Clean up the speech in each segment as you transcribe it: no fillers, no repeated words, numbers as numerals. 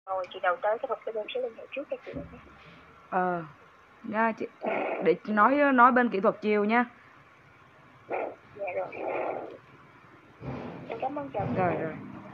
Rồi chị đầu tới cái hộp cái bên sẽ liên hệ trước cho chị nhé. Nha chị, để nói bên kỹ thuật chiều nha. Dạ rồi. Em cảm ơn chào chị. Rồi.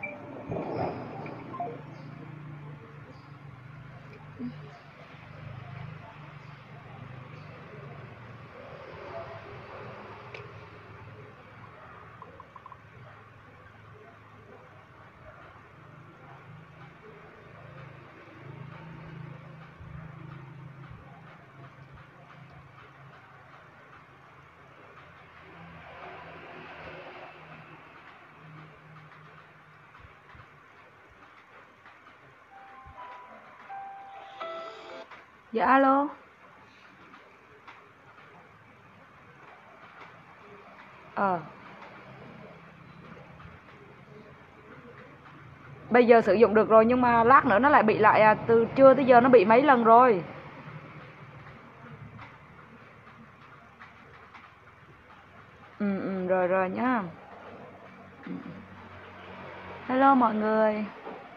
Dạ alo. Bây giờ sử dụng được rồi nhưng mà lát nữa nó lại bị lại từ trưa tới giờ nó bị mấy lần rồi. Rồi nhá. Hello mọi người.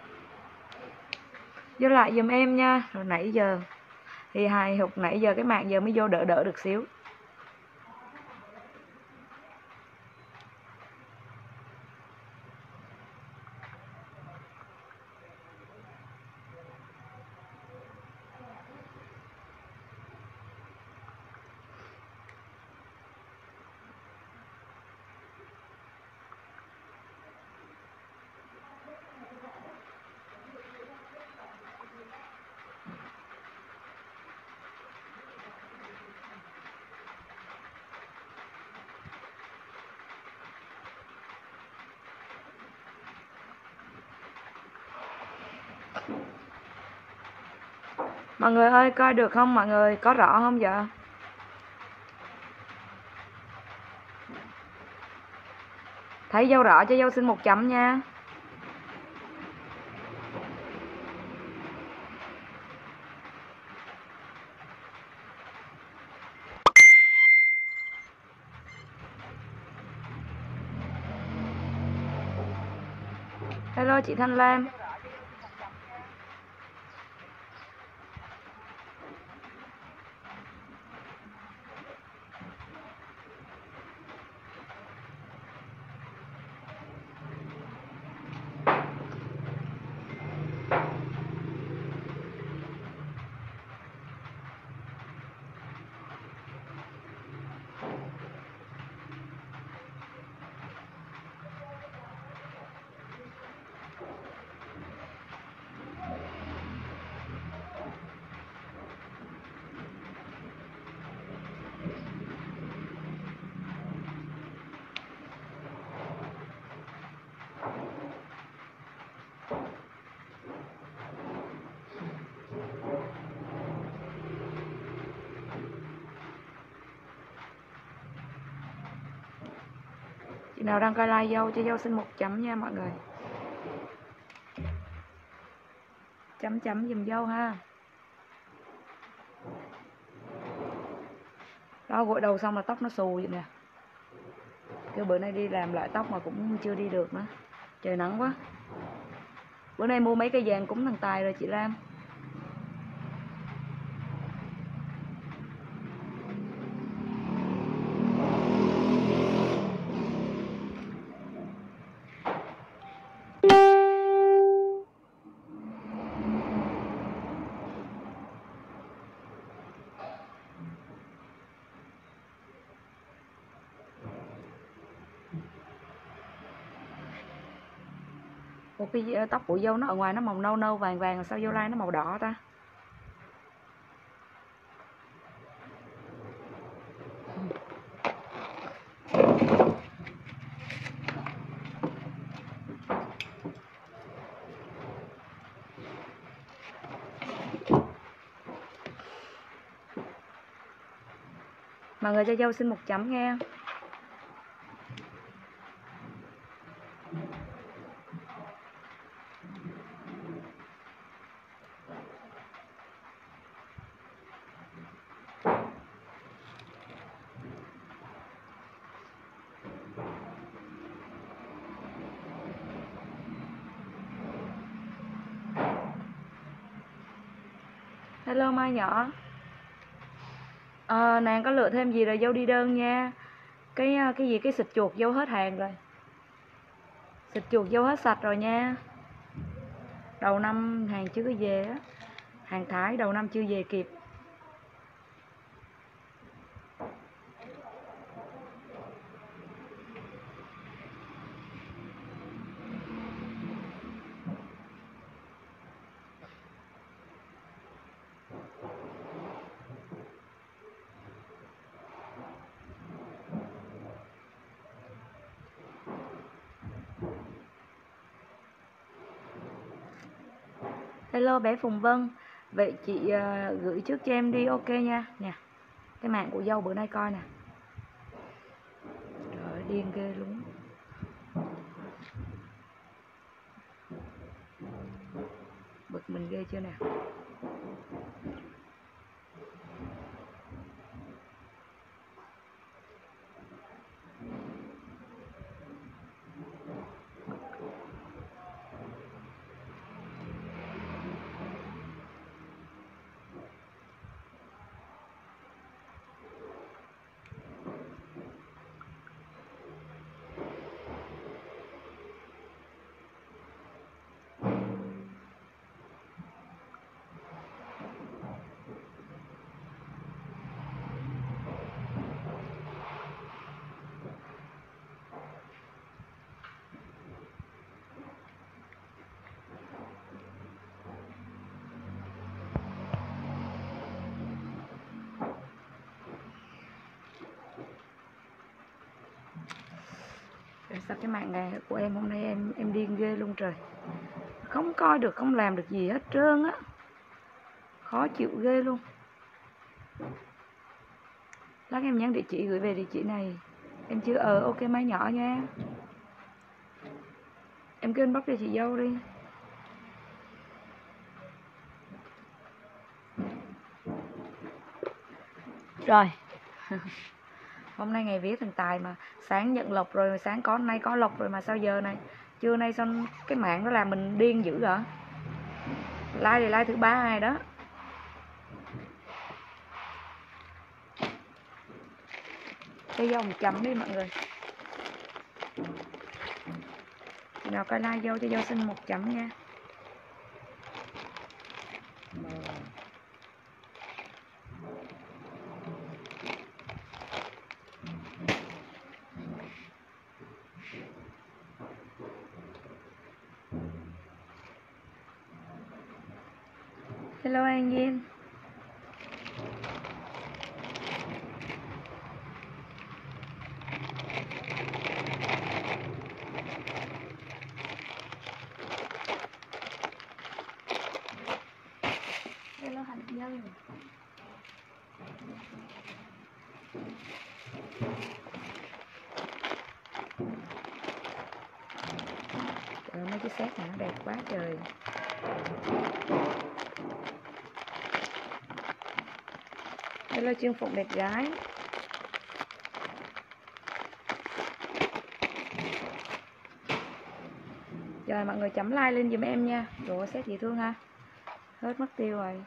Vô lại giùm em nha. Rồi nãy giờ thì hài hục, nãy giờ cái mạng giờ mới vô đỡ được xíu. Mọi người ơi, coi được không mọi người? Có rõ không vậy? Thấy dâu rõ cho dâu xin 1 chấm nha. Hello chị Thanh Lam. Chị nào đang coi live dâu cho dâu xin 1 chấm nha mọi người. Chấm giùm dâu ha. Đó, gội đầu xong là tóc nó xù vậy nè. Cái bữa nay đi làm lại tóc mà cũng chưa đi được nữa. Trời nắng quá. Bữa nay mua mấy cây vàng cúng thần tài rồi chị Lam. Một cái tóc của dâu nó ở ngoài nó màu nâu nâu vàng vàng, sao vô lai nó màu đỏ ta? Mọi người cho dâu xin 1 chấm nghe. Hello Mai nhỏ. Nàng có lựa thêm gì rồi dâu đi đơn nha. Cái gì, cái xịt chuột dâu hết hàng rồi. Xịt chuột dâu hết sạch rồi nha. Đầu năm hàng chưa có về á. Hàng Thái đầu năm chưa về kịp. Hello bé Phùng Vân. Vậy chị gửi trước cho em đi, ok nha. Nè, cái mạng của dâu bữa nay coi nè. Trời ơi, điên ghê luôn. Bực mình ghê chưa nè. Sao cái mạng này của em hôm nay em điên ghê luôn trời. Không coi được, không làm được gì hết trơn á. Khó chịu ghê luôn. Lát em nhắn địa chỉ gửi về địa chỉ này. Em chưa ok Mai nhỏ nha. Em cứ inbox cho chị dâu đi. Rồi. Hôm nay ngày vía thần tài mà. Sáng nhận lộc rồi, sáng có nay có lộc rồi mà sao giờ này. Trưa nay sao cái mạng nó làm mình điên dữ vậy. Like thì like thứ 3 ai đó. Cái dâu 100 đi mọi người. Chị nào coi like dâu cho dâu xin 100 nha. Hello An Nhiên. Hello Hạnh Nhân. Trời, mấy cái set này nó đẹp quá trời. Hello Trương Phụng đẹp gái. Rồi mọi người chấm like lên giùm em nha. Đồ set dễ thương ha. Hết mất tiêu rồi.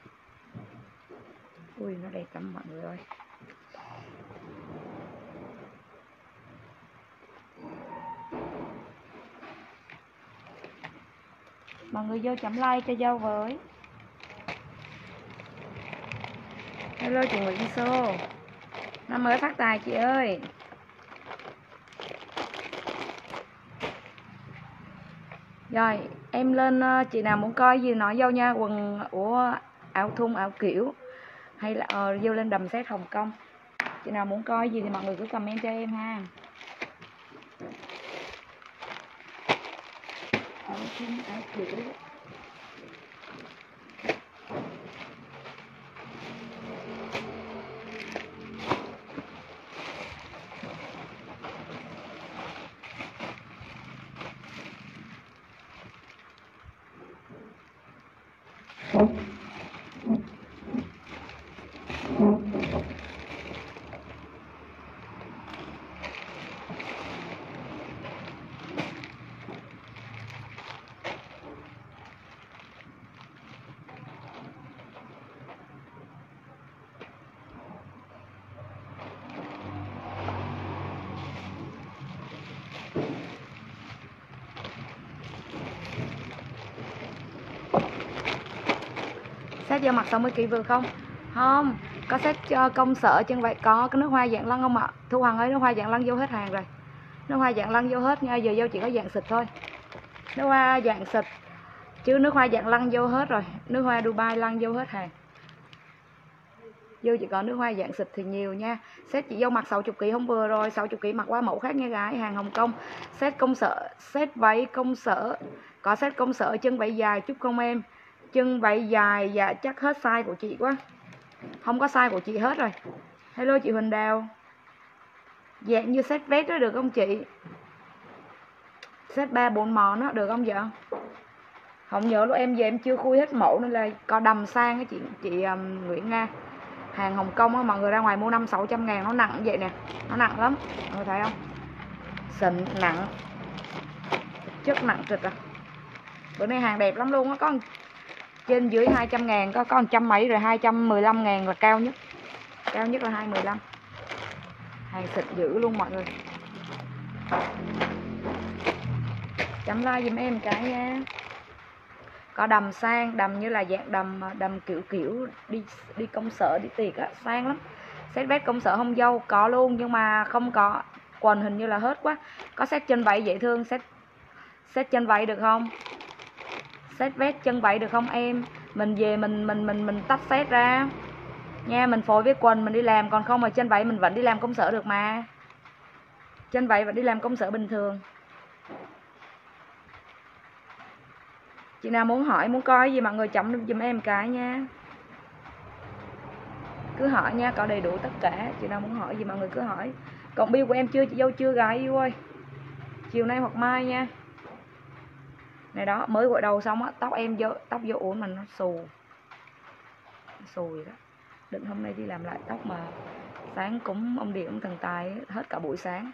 Ui nó đẹp lắm mọi người ơi. Mọi người vô chấm like cho dâu với. Hello chị Nguyễn Xô. Năm mới phát tài chị ơi. Rồi em lên, chị nào muốn coi gì nói dâu nha. Quần của áo thun áo kiểu hay là vô lên đầm xét Hồng Kông. Chị nào muốn coi gì thì mọi người cứ comment cho em ha. Áo thun áo kiểu. Set vô mặt 60kg vừa không? Không, có set cho công sở chân vậy, có cái nước hoa dạng lăng không ạ? Thu Hằng ơi, nước hoa dạng lăng vô hết hàng rồi. Nước hoa dạng lăng vô hết nha, giờ vô chỉ có dạng xịt thôi. Nước hoa dạng xịt chứ nước hoa dạng lăng vô hết rồi. Nước hoa Dubai lăng vô hết hàng. Vô chỉ có nước hoa dạng xịt thì nhiều nha. Set chị dâu mặc 60kg không vừa rồi, 60kg mặc qua mẫu khác nha gái, hàng Hồng Kông. Set công sở, set váy công sở. Có set công sở chân váy dài chút không em? Chân váy dài dạ chắc hết size của chị quá. Không có size của chị hết rồi. Hello chị Huỳnh Đào. Dạng như set vest đó được không chị? Set 3-4 món đó được không vậy? Không nhớ lúc em về em chưa khui hết mẫu nên là có đầm sang á chị Nguyễn Nga. Hàng Hồng Kông á, mọi người ra ngoài mua 500-600 ngàn, nó nặng vậy nè, nó nặng lắm, mọi người thấy không? Xịn, nặng, chất nặng trịch à. Bữa nay hàng đẹp lắm luôn á, có trên dưới 200 ngàn, có 100 mấy rồi, 215 ngàn là cao nhất là 215. Hàng xịn dữ luôn mọi người. Chấm like giùm em cái nha. Có đầm sang, đầm như là dạng đầm kiểu đi công sở đi tiệc á, sang lắm. Set vest công sở hông dâu có luôn nhưng mà không có quần, hình như là hết quá. Có set chân váy dễ thương, set chân váy được không? Set vest chân váy được không em? Mình về mình tách set ra nha, mình phối với quần mình đi làm, còn không mà chân váy mình vẫn đi làm công sở được mà. Chân váy vẫn đi làm công sở bình thường. Chị nào muốn hỏi, muốn coi gì mọi người chấm giùm em cái nha. Cứ hỏi nha, có đầy đủ tất cả. Chị nào muốn hỏi gì mọi người cứ hỏi. Còn bill của em chưa chị dâu chưa gái yêu ơi. Chiều nay hoặc mai nha. Này đó, mới gội đầu xong á, tóc vô uốn mà nó xù vậy đó. Định hôm nay đi làm lại tóc mà sáng cúng ông Điện ông Thần Tài hết cả buổi sáng.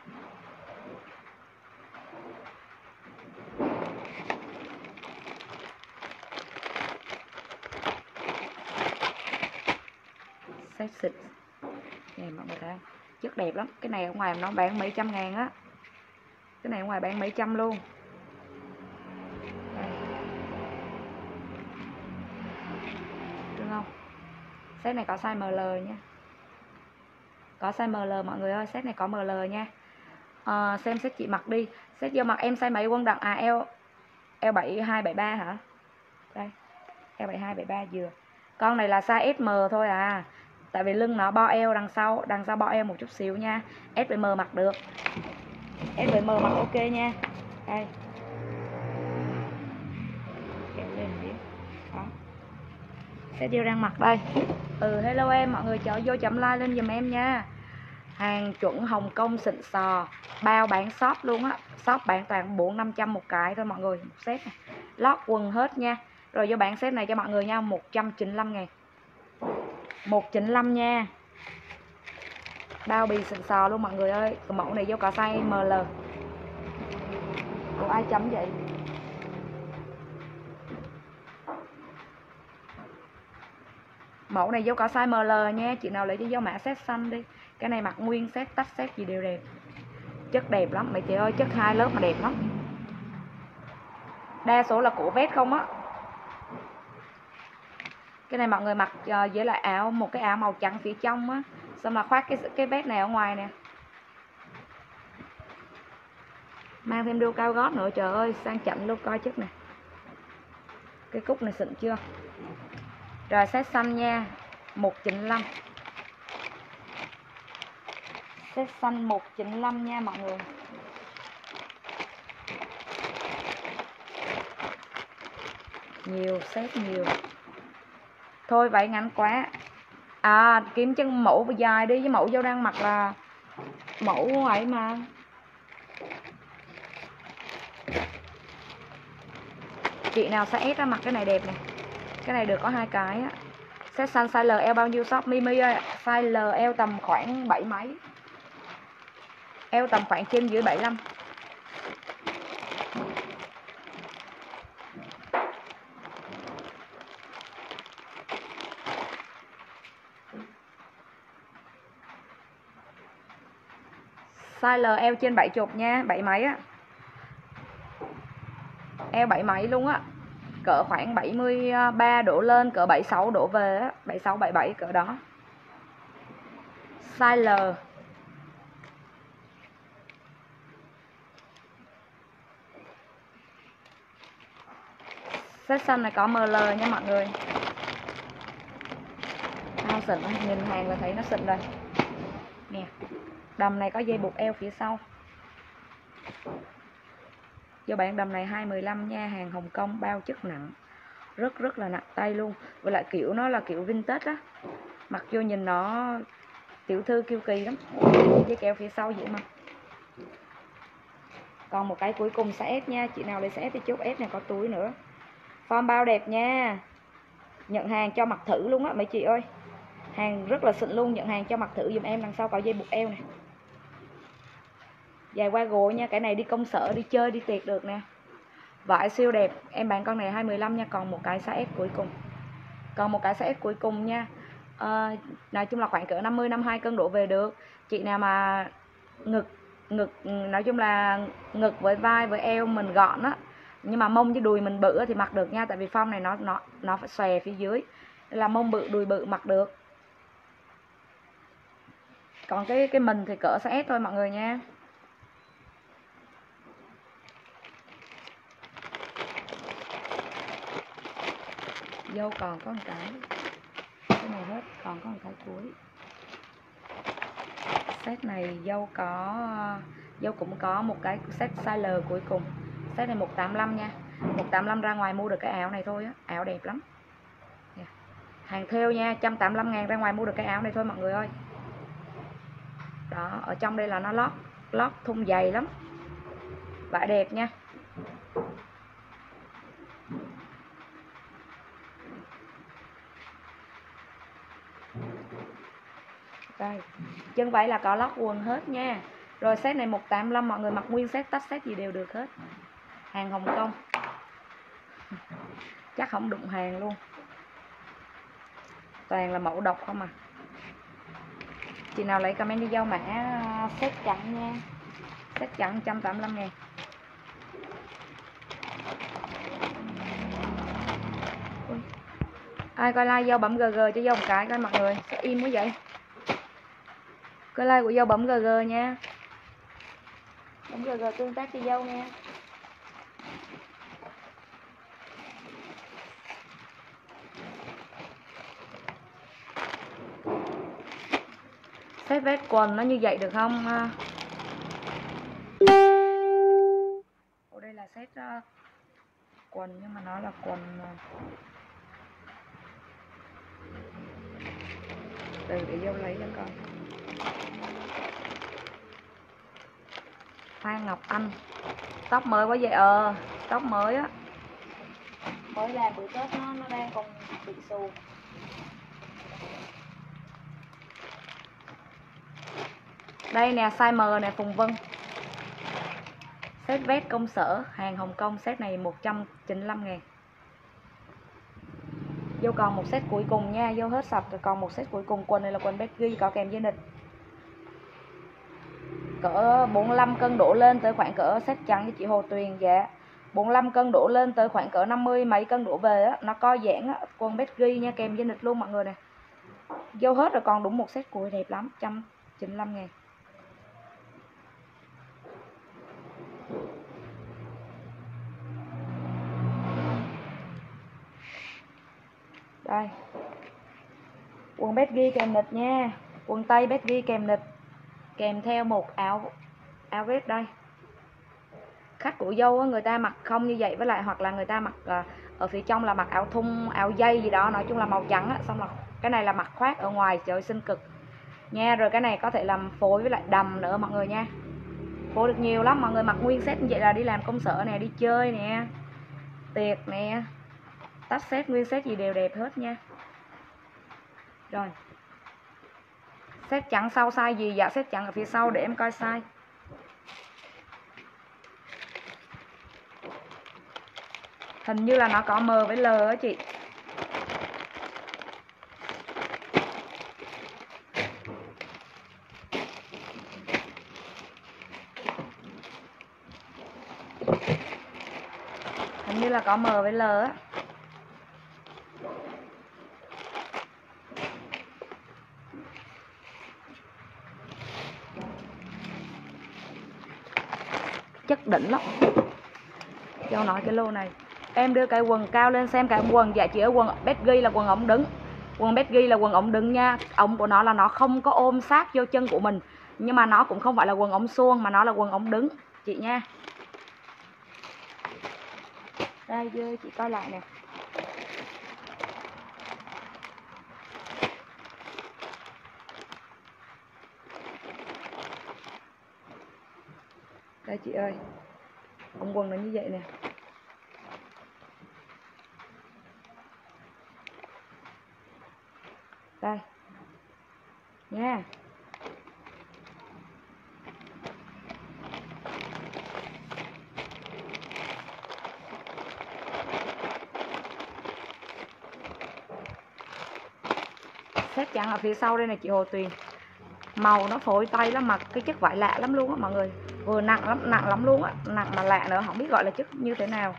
Set xịt này mọi người thấy không? Chất đẹp lắm. Cái này ở ngoài nó bán mấy trăm ngàn á. Cái này ở ngoài bán mấy trăm luôn. Đây. Được không? Set này có size ML nha. Có size ML mọi người ơi, set này có ML nha. Xem set chị mặc đi. Set vô mặc em size mấy Quân Đặng? À L7273 hả? Đây. L7273 vừa. Con này là size SM thôi à. Tại vì lưng nó bo eo đằng sau bo eo một chút xíu nha. S với M mặc được. S với M mặc ok nha. Đây. Kéo lên một đó. Set điều đang mặc đây. Hello em, mọi người cho vô chấm like lên giùm em nha. Hàng chuẩn Hồng Kông xịn sò, bao bán shop luôn á. Shop bán toàn 400-500 một cái thôi mọi người, một set này. Lót quần hết nha. Rồi vô bán set này cho mọi người nha, 195 ngàn. 195 nha. Bao bì xịn sò luôn mọi người ơi. Cái mẫu này vô cả size ML. Ủa ai chấm vậy? Mẫu này vô cả size ML nha. Chị nào lấy cho vô mã set xanh đi. Cái này mặc nguyên set, tách set gì đều đẹp. Chất đẹp lắm mấy chị ơi, chất 2 lớp mà đẹp lắm. Đa số là của vest không á. Cái này mọi người mặc với lại áo, một cái áo màu trắng phía trong á, xong là khoác cái vest này ở ngoài nè. Mang thêm đôi cao gót nữa, trời ơi sang chảnh luôn, coi chất này. Cái cúc này xịn chưa? Rồi set xanh nha, 195. Set xanh 195 nha mọi người. Nhiều set nhiều. Thôi vậy ngắn quá. Kiếm chân mẫu dài đi, với mẫu dâu đang mặc là mẫu ấy mà. Chị nào size S á, mặc cái này đẹp nè. Cái này được có 2 cái á. Set xanh size L eo bao nhiêu shop Mimi ơi? Size L eo tầm khoảng 7 mấy. Eo tầm khoảng trên dưới 75. Size L eo trên 70 nha, 7 mấy á. Eo 7 mấy luôn á. cỡ khoảng 73 độ lên, cỡ 76 độ về á, 76 77 cỡ đó. Size L. Set xanh này có ML nha mọi người. Ao xịn, nhìn hàng là thấy nó xịn rồi. Nè, đầm này có dây buộc eo phía sau. Cho bạn đầm này 215 nha, hàng Hồng Kông, bao chất nặng. Rất là nặng tay luôn. Với lại kiểu nó là kiểu vintage á. Mặc vô nhìn nó tiểu thư kiêu kỳ lắm. Dây keo phía sau vậy mà. Còn một cái cuối cùng size S nha, chị nào lấy size S thì chốt S này, có túi nữa. Form bao đẹp nha. Nhận hàng cho mặc thử luôn á mấy chị ơi. Hàng rất là xịn luôn, nhận hàng cho mặc thử giùm em, đằng sau có dây buộc eo này. Dài qua gối nha, cái này đi công sở, đi chơi, đi tiệc được nè. Vải siêu đẹp, em bán con này 215 nha, còn một cái size S cuối cùng. Còn một cái size S cuối cùng nha. Nói chung là khoảng cỡ 50 52 cân đổ về được. Chị nào mà ngực nói chung là ngực với vai với eo mình gọn á, nhưng mà mông với đùi mình bự thì mặc được nha, tại vì form này nó phải xòe phía dưới. Nên là mông bự đùi bự mặc được. Còn cái mình thì cỡ size S thôi mọi người nha. Dâu còn có một cái này hết, còn có một cái cuối. Set này dâu cũng có một cái set size L cuối cùng. Set này 185 nha. 185 ra ngoài mua được cái áo này thôi á, áo đẹp lắm. Hàng thêu nha, 185.000 ra ngoài mua được cái áo này thôi mọi người ơi. Đó, ở trong đây là nó lót thun dày lắm. Vải đẹp nha. Đây, chân váy là có lót quần hết nha. Rồi set này 185, mọi người mặc nguyên set, tách set gì đều được hết. Hàng Hồng Kông. Chắc không đụng hàng luôn. Toàn là mẫu độc không à. Chị nào lấy comment đi dâu mã set chặn nha. Set chặn 185.000. Ai coi like dâu bấm GG cho dâu một cái coi mọi người. Sao im quá vậy? Coi like của dâu bấm GG nha. Bấm GG tương tác cho dâu nha. Set vest quần nó như vậy được không? Ở đây là set quần nhưng mà nó là quần từ để dâu lấy cho con. Hoa Ngọc Anh. Tóc mới quá vậy tóc mới á. Mới làm bữa Tết nó đang còn bị xù. Đây nè, size M nè Phùng Vân. Set vest công sở, hàng Hồng Kông, set này 195.000. Vô còn một set cuối cùng nha, vô hết sạch rồi, còn một set cuối cùng. Quần này là quần baggy có kèm dây nịt. Cỡ 45 cân đổ lên tới khoảng cỡ set trắng cho chị Hồ Tuyền. Dạ 45 cân đổ lên tới khoảng cỡ 50 mấy cân đổ về á, nó co giãn á, quần baggy nha, kèm dây nịt luôn mọi người nè. Vô hết rồi, còn đúng một set cuối đẹp lắm, 195.000. Đây. Quần baggy kèm nịt nha, quần tây baggy kèm nịt, kèm theo một áo vest đây. Khách của dâu người ta mặc không như vậy, với lại hoặc là người ta mặc ở phía trong là mặc áo thun, áo dây gì đó, nói chung là màu trắng á, xong là cái này là mặc khoác ở ngoài, trời xinh cực nha. Rồi cái này có thể làm phối với lại đầm nữa mọi người nha, phối được nhiều lắm. Mọi người mặc nguyên set như vậy là đi làm công sở nè, đi chơi nè, tiệc nè, tách set nguyên set gì đều đẹp hết nha. Rồi set trắng sau size gì? Dạ set trắng ở phía sau để em coi size. Hình như là nó có M với L á chị. Hình như là có M với L á. đỉnh lắm. Châu nói cái lô này em đưa cái quần cao lên xem cái quần. Dạ chị ơi, quần Betty là quần ống đứng. Quần Betty là quần ống đứng nha. Ống của nó là nó không có ôm sát vô chân của mình, nhưng mà nó cũng không phải là quần ống suông mà nó là quần ống đứng chị nha. Đây chị coi lại nè. Đây chị ơi, ống quần nó như vậy nè. Đây nha. Xếp chặn ở phía sau đây này chị Hồ Tuyền. Màu nó phối tay lắm, mà cái chất vải lạ lắm luôn á mọi người. Vừa nặng lắm luôn á, nặng mà lạ nữa, không biết gọi là chất như thế nào.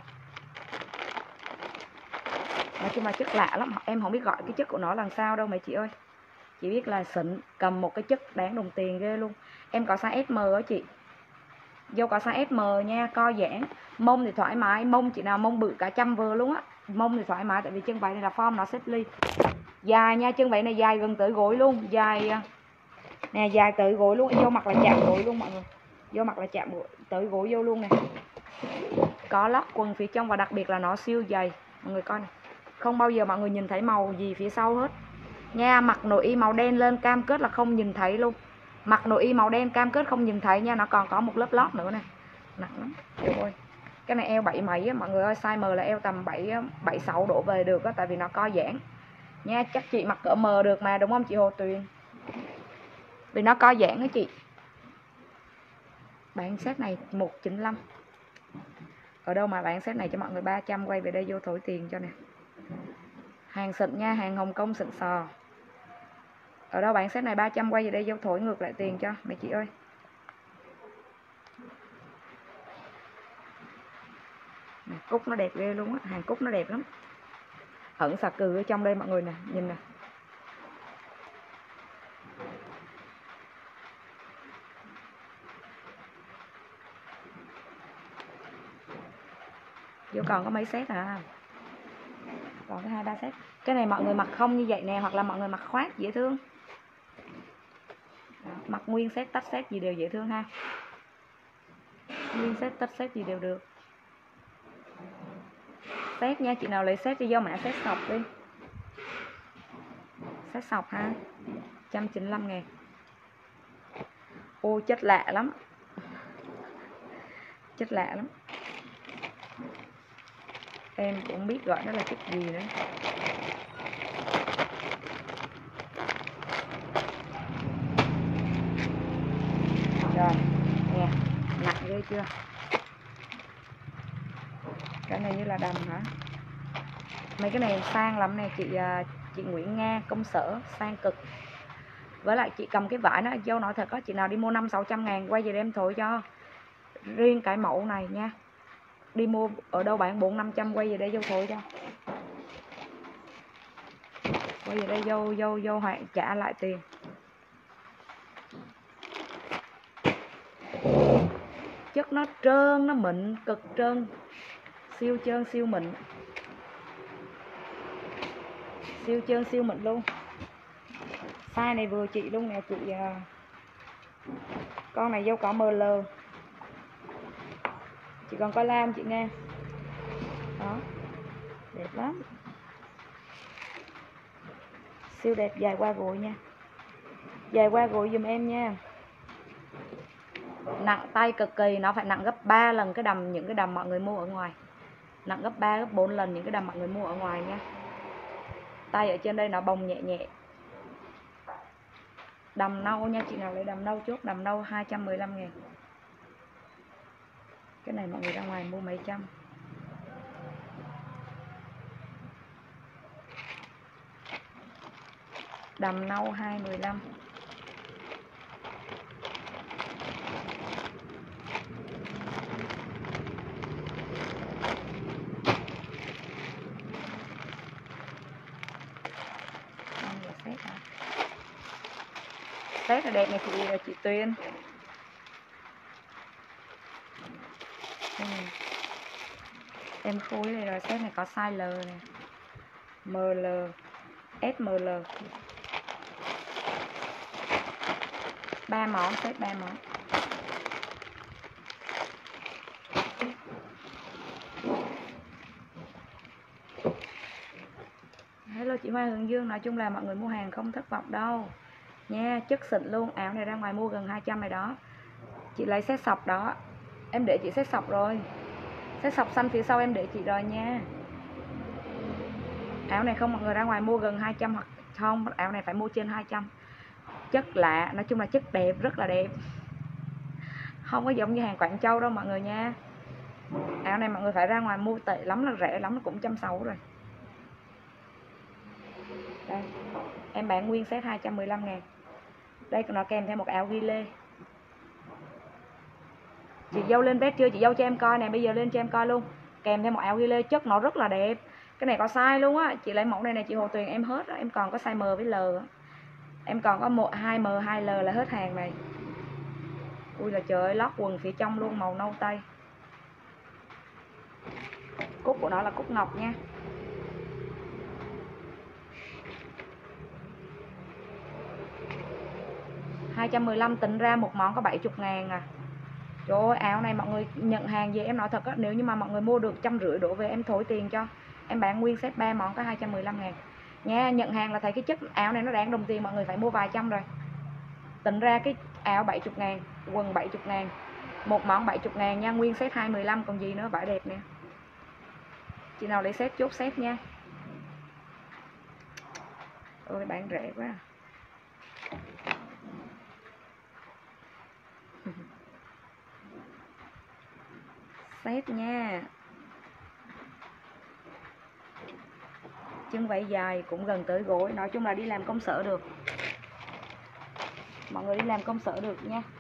Nói chung là chất lạ lắm, em không biết gọi cái chất của nó làm sao đâu mấy chị ơi. Chỉ biết là xịn, cầm một cái chất đáng đồng tiền ghê luôn. Em có size SM á chị. Vô có size SM nha, co giãn. Mông thì thoải mái, mông chị nào mông bự cả trăm vừa luôn á. Mông thì thoải mái tại vì chân váy này là form nó xếp ly. Dài nha, chân váy này dài gần tới gối luôn, dài nè, dài tới gối luôn, vô mặt là chạm gối luôn mọi người. Vô mặt là chạm tới gối vô luôn nè. Có lót quần phía trong và đặc biệt là nó siêu dày. Mọi người coi này. Không bao giờ mọi người nhìn thấy màu gì phía sau hết nha. Mặc nội y màu đen lên cam kết là không nhìn thấy luôn. Mặc nội y màu đen cam kết không nhìn thấy nha. Nó còn có một lớp lót nữa nè. Nặng lắm. Trời ơi. Cái này eo 7 mấy á mọi người ơi. Size M là eo tầm 76 đổ về được á. Tại vì nó co giãn nha. Chắc chị mặc cỡ M được mà, đúng không chị Hồ Tuyền? Vì nó co giãn á chị. Bán set này 195. Ở đâu mà bán set này cho mọi người 300. Quay về đây vô thổi tiền cho nè. Hàng xịn nha, hàng Hồng Kông xịn sò. Ở đâu bán set này 300, quay về đây vô thổi ngược lại tiền cho mấy chị ơi. Cúc nó đẹp ghê luôn á, hàng cúc nó đẹp lắm. Ẩn xà cừ ở trong đây mọi người nè, nhìn nè. Vô còn có mấy set à. Còn có 2-3 set. Cái này mọi người mặc không như vậy nè, hoặc là mọi người mặc khoác dễ thương. Mặc nguyên set, tách set gì đều dễ thương ha. Nguyên set, tách set gì đều được. Set nha, chị nào lấy set đi vô mã set sọc đi. Set sọc ha. 195.000. Ô chất lạ lắm. Chất lạ lắm. Em cũng biết gọi nó là chất gì nữa. Rồi, nè, nặng ghê chưa? Cái này như là đầm hả? Mấy cái này sang lắm nè chị Nguyễn Nga, công sở, sang cực. Với lại chị cầm cái vải nó, dâu nói thật có chị nào đi mua 500-600 ngàn quay về đem thổi cho. Riêng cái mẫu này nha. Đi mua ở đâu bạn 400-500 quay về đây vô thổi cho. Quay về đây vô hoạn trả lại tiền. Chất nó trơn, nó mịn, cực trơn. Siêu trơn, siêu mịn. Siêu trơn, siêu mịn luôn. Size này vừa chị luôn nè chị. Con này vô có ML. Chị còn có lam chị nghe. Đó. Đẹp lắm. Siêu đẹp, dài qua gối nha. Dài qua gối dùm em nha. Nặng tay cực kỳ, nó phải nặng gấp 3 lần cái đầm, những cái đầm mọi người mua ở ngoài. Nặng gấp 3, gấp 4 lần những cái đầm mọi người mua ở ngoài nha. Tay ở trên đây nó bồng nhẹ nhẹ. Đầm nâu nha, chị nào lấy đầm nâu chốt, đầm nâu 215.000. Cái này mọi người ra ngoài mua mấy trăm. Đầm nâu 215. Set là đẹp này chị Tuyền. Em khui đây rồi, set này có size L nè, ML, SML. 3 món, set 3 món. Hello chị Hoa Hương Dương, nói chung là mọi người mua hàng không thất vọng đâu nha, chất xịn luôn. Áo này ra ngoài mua gần 200 này đó. Chị lấy set sọc đó, em để chị set sọc rồi, set sọc xanh phía sau em để chị rồi nha. Áo này không mọi người ra ngoài mua gần 200 hoặc không, áo này phải mua trên 200. Chất lạ, nói chung là chất đẹp, rất là đẹp, không có giống như hàng Quảng Châu đâu mọi người nha. Áo này mọi người phải ra ngoài mua, tệ lắm là rẻ lắm, nó cũng 160 rồi. Đây, em bán nguyên set 215.000. Đây nó kèm theo một áo ghi lê. Chị dâu lên bếp chưa? Chị dâu cho em coi nè, bây giờ lên cho em coi luôn. Kèm theo một áo ghi lê, chất nó rất là đẹp. Cái này có size luôn á, chị lấy mẫu này nè chị Hồ Tuyền, em hết đó. Em còn có size M với L á. Em còn có 2M 2L là hết hàng này. Ui là trời ơi, lót quần phía trong luôn, màu nâu tây. Cúc của nó là cúc ngọc nha. $215 tính ra một món có 70.000 à. Trời ơi, áo này mọi người nhận hàng về em nói thật á, nếu như mà mọi người mua được 150 đổ về em thổi tiền cho. Em bán nguyên set 3 món có 215.000 nha. Nhận hàng là thấy cái chất áo này nó đáng đồng tiền, mọi người phải mua vài trăm rồi. Tính ra cái áo 70.000, quần 70.000, một món 70.000 nha, nguyên set 215 còn gì nữa, vải đẹp nè. Chị nào lấy set chốt set nha. Ôi bán rẻ quá. Set nha. Chân váy dài cũng gần tới gối, nói chung là đi làm công sở được. Mọi người đi làm công sở được nha.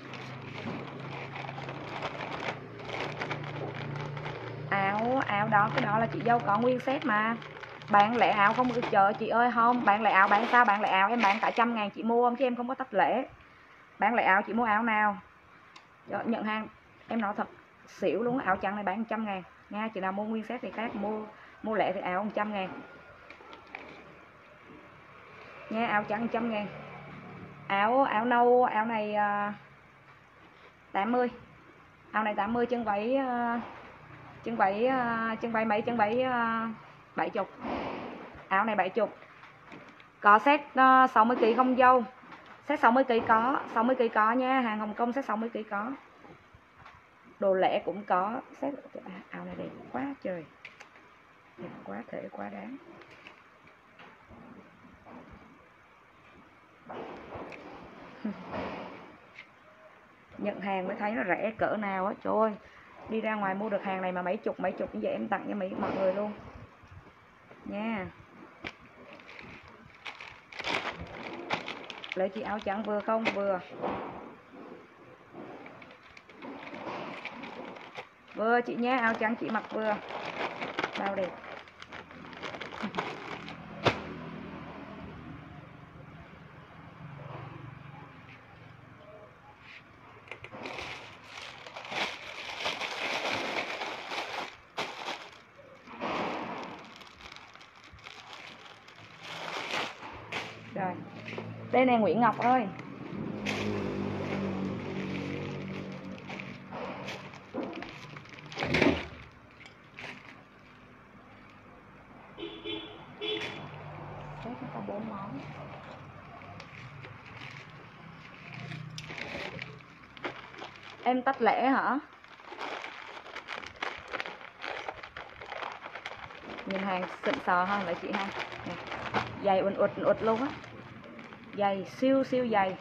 Áo đó, cái đó là chị dâu có nguyên set mà. Bán lẻ áo không được chợ chị ơi, không, bán lẻ áo bán sao? Bán lẻ áo em bán cả 100.000 chị mua không chứ em không có tách lẻ. Bán lẻ áo chị mua áo nào? Nhận hàng em nói thật xỉu luôn, áo trắng này bán 100.000 nha. Chị nào mua nguyên set thì khác, mua lẻ thì áo 100.000 nha, áo trắng 100.000. Áo nâu, áo này 80. Áo này 80, chân váy chân váy mấy, chân váy 70. Áo này 70. Có set 60kg không dâu. Set 60kg có, 60kg có nha, hàng Hồng Kông set 60kg có. Đồ lẻ cũng có. Set áo này đẹp quá trời. Đẹp quá thể quá đáng. Nhận hàng mới thấy nó rẻ cỡ nào á. Trời ơi, đi ra ngoài mua được hàng này mà mấy chục như vậy em tặng cho mọi người luôn nha. Lấy chị áo trắng vừa không? Vừa. Vừa chị nhé, áo trắng chị mặc vừa. Bao đẹp. Rồi. Đây này Nguyễn Ngọc ơi. Set nó có 4 món. Em tách lẻ hả? Nhìn hàng xịn sò hơn lại chị ha. Dày ụt luôn á. Dày siêu dày.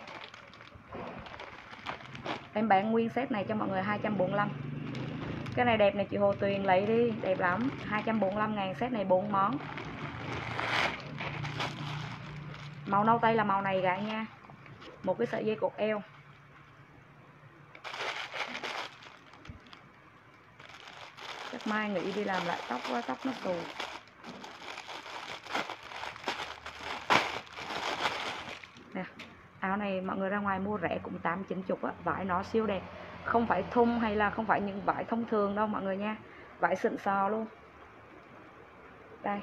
Em bán nguyên set này cho mọi người 245. Cái này đẹp này chị Hồ Tuyền lấy đi, đẹp lắm. 245.000 set này 4 món. Màu nâu tây là màu này gái nha. Một cái sợi dây cột eo. Chắc mai nghỉ đi làm lại tóc quá, tóc nó xù. Nè, áo này mọi người ra ngoài mua rẻ cũng 8-90 á, vải nó siêu đẹp. không phải thun hay là không phải những vải thông thường đâu mọi người nha, vải xịn sò luôn. Đây,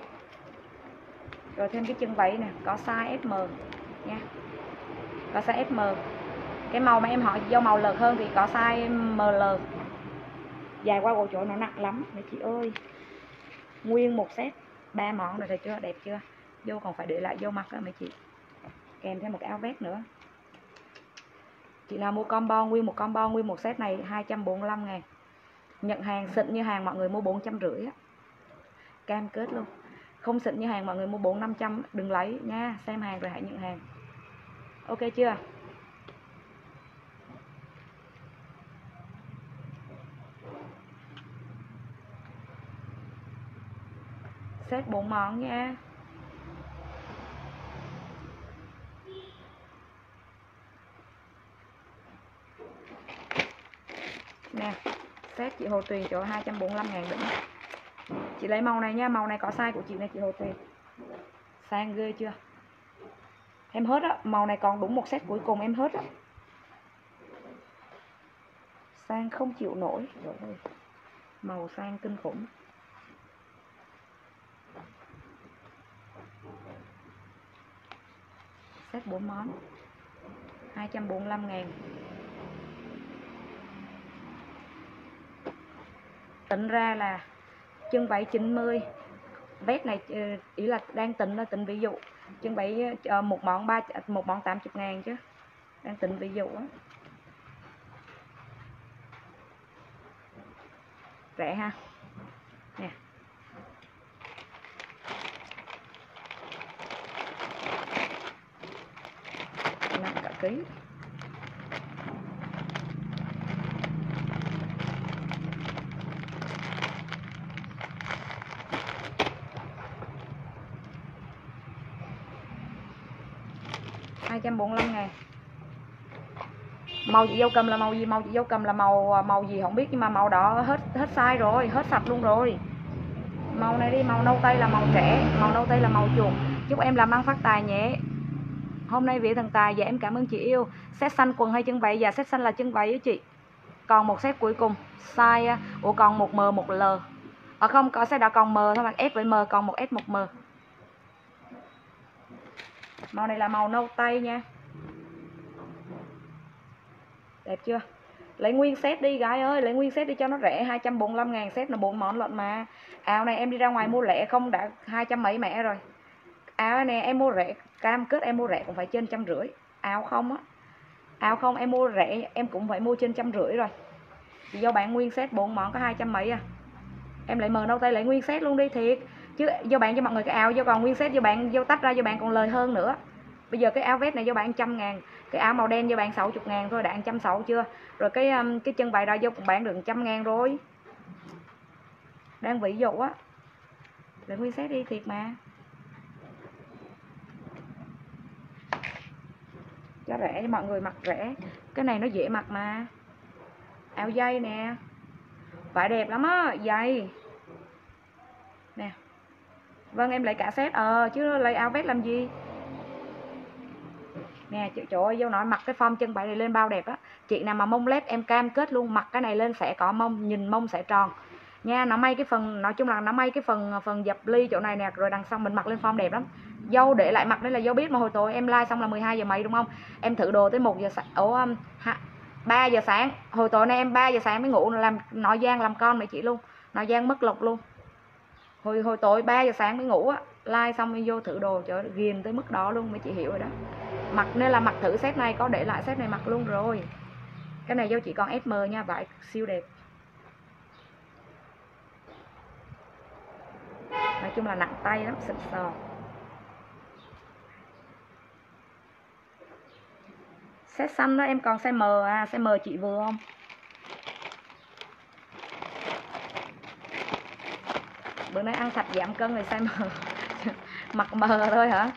rồi thêm cái chân váy nè, có size SM nha, có size SM. Cái màu mà em hỏi do màu lợt hơn thì có size ML, dài qua cổ chỗ nó nặng lắm mấy chị ơi. Nguyên một set 3 món rồi, thấy chưa, đẹp chưa. Vô còn phải để lại vô mặc đó mấy chị, kèm thêm một cái áo vest nữa. Chị nào mua combo, nguyên một combo, nguyên một set này 245.000. Nhận hàng xịn như hàng mọi người mua 450 á, cam kết luôn. Không xịn như hàng mọi người mua 400-500 đừng lấy nha, xem hàng rồi hãy nhận hàng. Ok chưa? Set 4 món nha. Nè, set chị Hồ Tuyền chỗ 245.000 đỉnh. Chị lấy màu này nha, màu này có size của chị này chị Hồ Tuyền. Sang ghê chưa? Em hết á, màu này còn đúng một set cuối cùng em hết á. Sang không chịu nổi. Rồi ơi. Màu sang kinh khủng. Set 4 món 245.000. Tính ra là chân váy 90. Vest này ý là đang tính ví dụ. Chân váy một món 80.000 chứ. Đang tính ví dụ á. Rẻ ha. Nè. Nặng cả ký. $245.000. Màu chị dâu cầm là màu gì? Màu chị dâu cầm là màu gì không biết, nhưng mà màu đỏ hết size rồi, hết sạch luôn rồi. Màu này đi, màu nâu tây là màu trẻ, màu nâu tây là màu chuột. Chúc em làm ăn phát tài nhé. Hôm nay vị thần tài, dạ em cảm ơn chị yêu. Set xanh quần hay chân váy? Dạ set xanh là chân váy với chị. Còn một set cuối cùng size còn 1M 1L. Không, có size đã còn M thôi mà, S với M, còn một S 1M. Màu này là màu nâu tây nha. Đẹp chưa? Lấy nguyên set đi gái ơi, lấy nguyên set đi cho nó rẻ. 245.000 set là 4 món lận mà. Áo này em đi ra ngoài mua lẻ không đã 200 mấy mẹ rồi. Áo này em mua rẻ, cam kết em mua rẻ cũng phải trên 150. Áo không á, áo không em mua rẻ em cũng phải mua trên 150 rồi. Thì do bạn nguyên set 4 món có 200 mấy à. Em lại mờ nâu tây lấy nguyên set luôn đi thiệt. Chứ do bạn cho mọi người cái áo, do còn nguyên set do bạn vô tách ra do bạn còn lời hơn nữa. Bây giờ cái áo vest này do bạn 100.000, cái áo màu đen do bạn 60.000 thôi, đã 160 chưa? Rồi cái chân váy đó vô cũng bán được 100.000 rồi. Đang ví dụ á. Lấy nguyên set đi thiệt mà. Cho rẻ cho mọi người mặc rẻ. Cái này nó dễ mặc mà. Áo dây nè. Vải đẹp lắm á, dày. Nè. Vâng em lấy cả set chứ lấy áo vest làm gì? Nè trời ơi, Dâu nói mặc cái form chân váy này lên bao đẹp á. Chị nào mà mông lép em cam kết luôn, mặc cái này lên sẽ có mông, nhìn mông sẽ tròn nha. Nó may cái phần, nói chung là nó may cái phần dập ly chỗ này nè, rồi đằng sau mình mặc lên form đẹp lắm. Dâu để lại mặc đây là dâu biết mà, hồi tối em like xong là 12 giờ mấy đúng không? Em thử đồ tới 1 giờ sáng, 3 giờ sáng. Hồi tối nay em 3 giờ sáng mới ngủ, làm nội gian làm con mẹ chị luôn. Nội gian mất lộc luôn. Hồi tối 3 giờ sáng mới ngủ á, like xong em vô thử đồ trời ghiền tới mức đó luôn, mấy chị hiểu rồi đó. Mặc nên là mặc thử set này, có để lại set này mặc luôn rồi. Cái này dâu chỉ còn SM nha, vải siêu đẹp. Nói chung là nặng tay lắm, xịn sò. Set xanh đó em còn size M à, size M chị vừa không? Bữa nay ăn sạch giảm cân rồi size M. Mặc M thôi hả?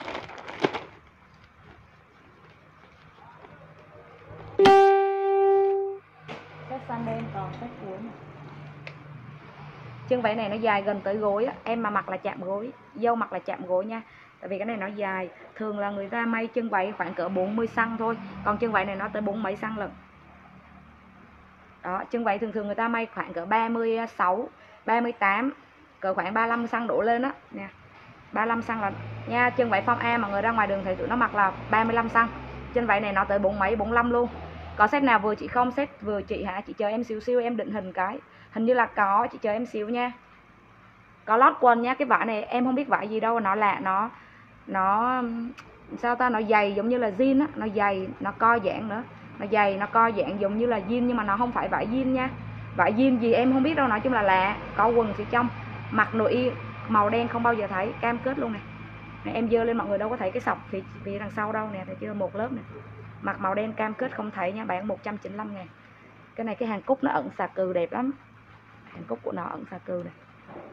Set xanh đây em còn set cuối này. Chân váy này nó dài gần tới gối á, em mà mặc là chạm gối, dâu mặc là chạm gối nha. Tại vì cái này nó dài, thường là người ta may chân váy khoảng cỡ 40 cm thôi, còn chân váy này nó tới 40 mấy cm lận. Đó, chân váy thường thường người ta may khoảng cỡ 36, 38, cỡ khoảng 35 cm đổ lên á nè. 35 cm là nha, chân váy form A mà người ra ngoài đường thấy tụi nó mặc là 35 cm. Chân váy này nó tới 4 mấy 45 luôn. Có set nào vừa chị không? Set vừa chị hả? Chị chờ em xíu xíu em định hình cái. Hình như là có, chị chờ em xíu nha. Có lót quần nha, cái vải này em không biết vải gì đâu, nó lạ, nó sao ta, nó dày giống như là jean á, nó dày, nó co giãn nữa. Nó dày, nó co giãn giống như là jean nhưng mà nó không phải vải jean nha. Vải jean gì em không biết đâu, nói chung là lạ, có quần phía trong. Mặc nội y màu đen không bao giờ thấy, cam kết luôn nè. Này, em dơ lên mọi người đâu có thấy cái sọc phía đằng sau đâu nè, thấy chưa, một lớp nè. Mặc màu đen cam kết không thấy nha, bán 195.000. Cái này cái hàng cúc nó ẩn xà cừ đẹp lắm. Hàng cúc của nó ẩn xà cừ này.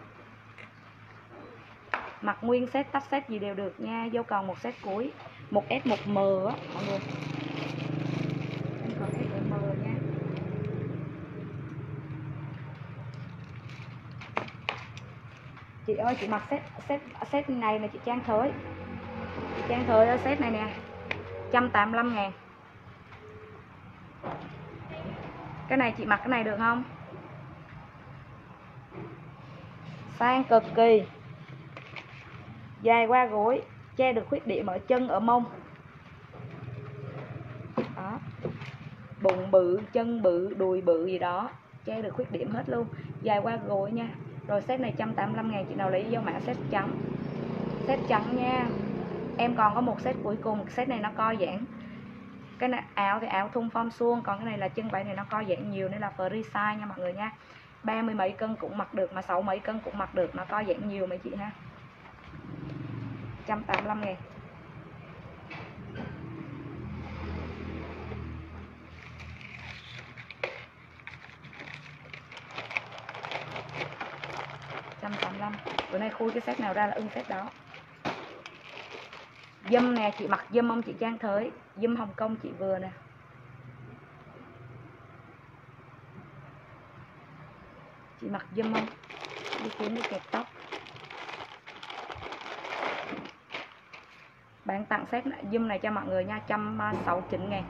Mặc nguyên set, tách set gì đều được nha. Vô còn một set cuối, một S một M á mọi người. Em còn S một M nha. Chị ơi, chị mặc set này là chị Trang Thới. Chị Trang Thới ở set này nè, 185.000. Cái này chị mặc cái này được không? Sang cực kỳ. Dài qua gối, che được khuyết điểm ở chân, ở mông. Đó. Bụng bự, chân bự, đùi bự gì đó, che được khuyết điểm hết luôn. Dài qua gối nha. Rồi set này 185.000, chị nào lấy vô mã set trắng. Set trắng nha. Em còn có một set cuối cùng, set này nó co giãn. Cái này áo thì áo thun form suông, còn cái này là chân váy này nó co giãn nhiều nên là free size nha mọi người nha. 30 mấy cân cũng mặc được, mà 6 mấy cân cũng mặc được, nó co giãn nhiều mấy chị ha. 185.000. Bữa nay khui cái set nào ra là ưng set đó. Dâm nè, chị mặc dâm không chị Trang Thới? Dâm Hồng Kông chị vừa nè. Chị mặc dâm không? Đi kiếm đi kẹp tóc. Bán tặng set dâm này cho mọi người nha, 169.000.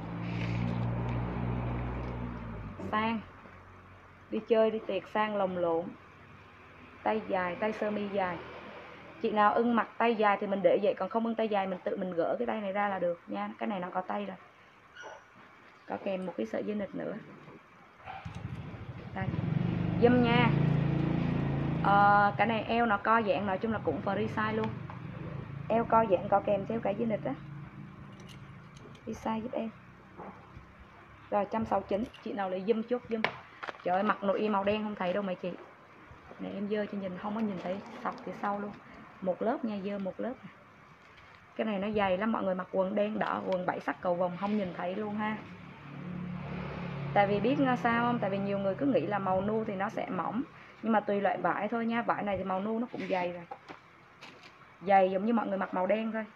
Sang. Đi chơi đi tiệc sang lồng lộn. Tay dài, tay sơ mi dài. Chị nào ưng mặc tay dài thì mình để vậy, còn không ưng tay dài mình tự mình gỡ cái tay này ra là được nha. Cái này nó có tay rồi. Có kèm một cái sợi dây nịt nữa. Đây. Dâm nha. Cái này eo nó co giãn, nói chung là cũng free size luôn. Eo co giãn có kèm theo cái dây nịt á. Free size giúp em. Rồi 169, chị nào lấy dâm chốt dâm. Trời ơi, mặc nội y màu đen không thấy đâu mấy chị. Này em dơ cho nhìn không có nhìn thấy sọc phía sau luôn. Một lớp nha, dơ một lớp. Cái này nó dày lắm, mọi người mặc quần đen đỏ, quần 7 sắc cầu vồng không nhìn thấy luôn ha. Tại vì biết sao không? Tại vì nhiều người cứ nghĩ là màu nu thì nó sẽ mỏng, nhưng mà tùy loại vải thôi nha. Vải này thì màu nu nó cũng dày rồi. Dày giống như mọi người mặc màu đen thôi.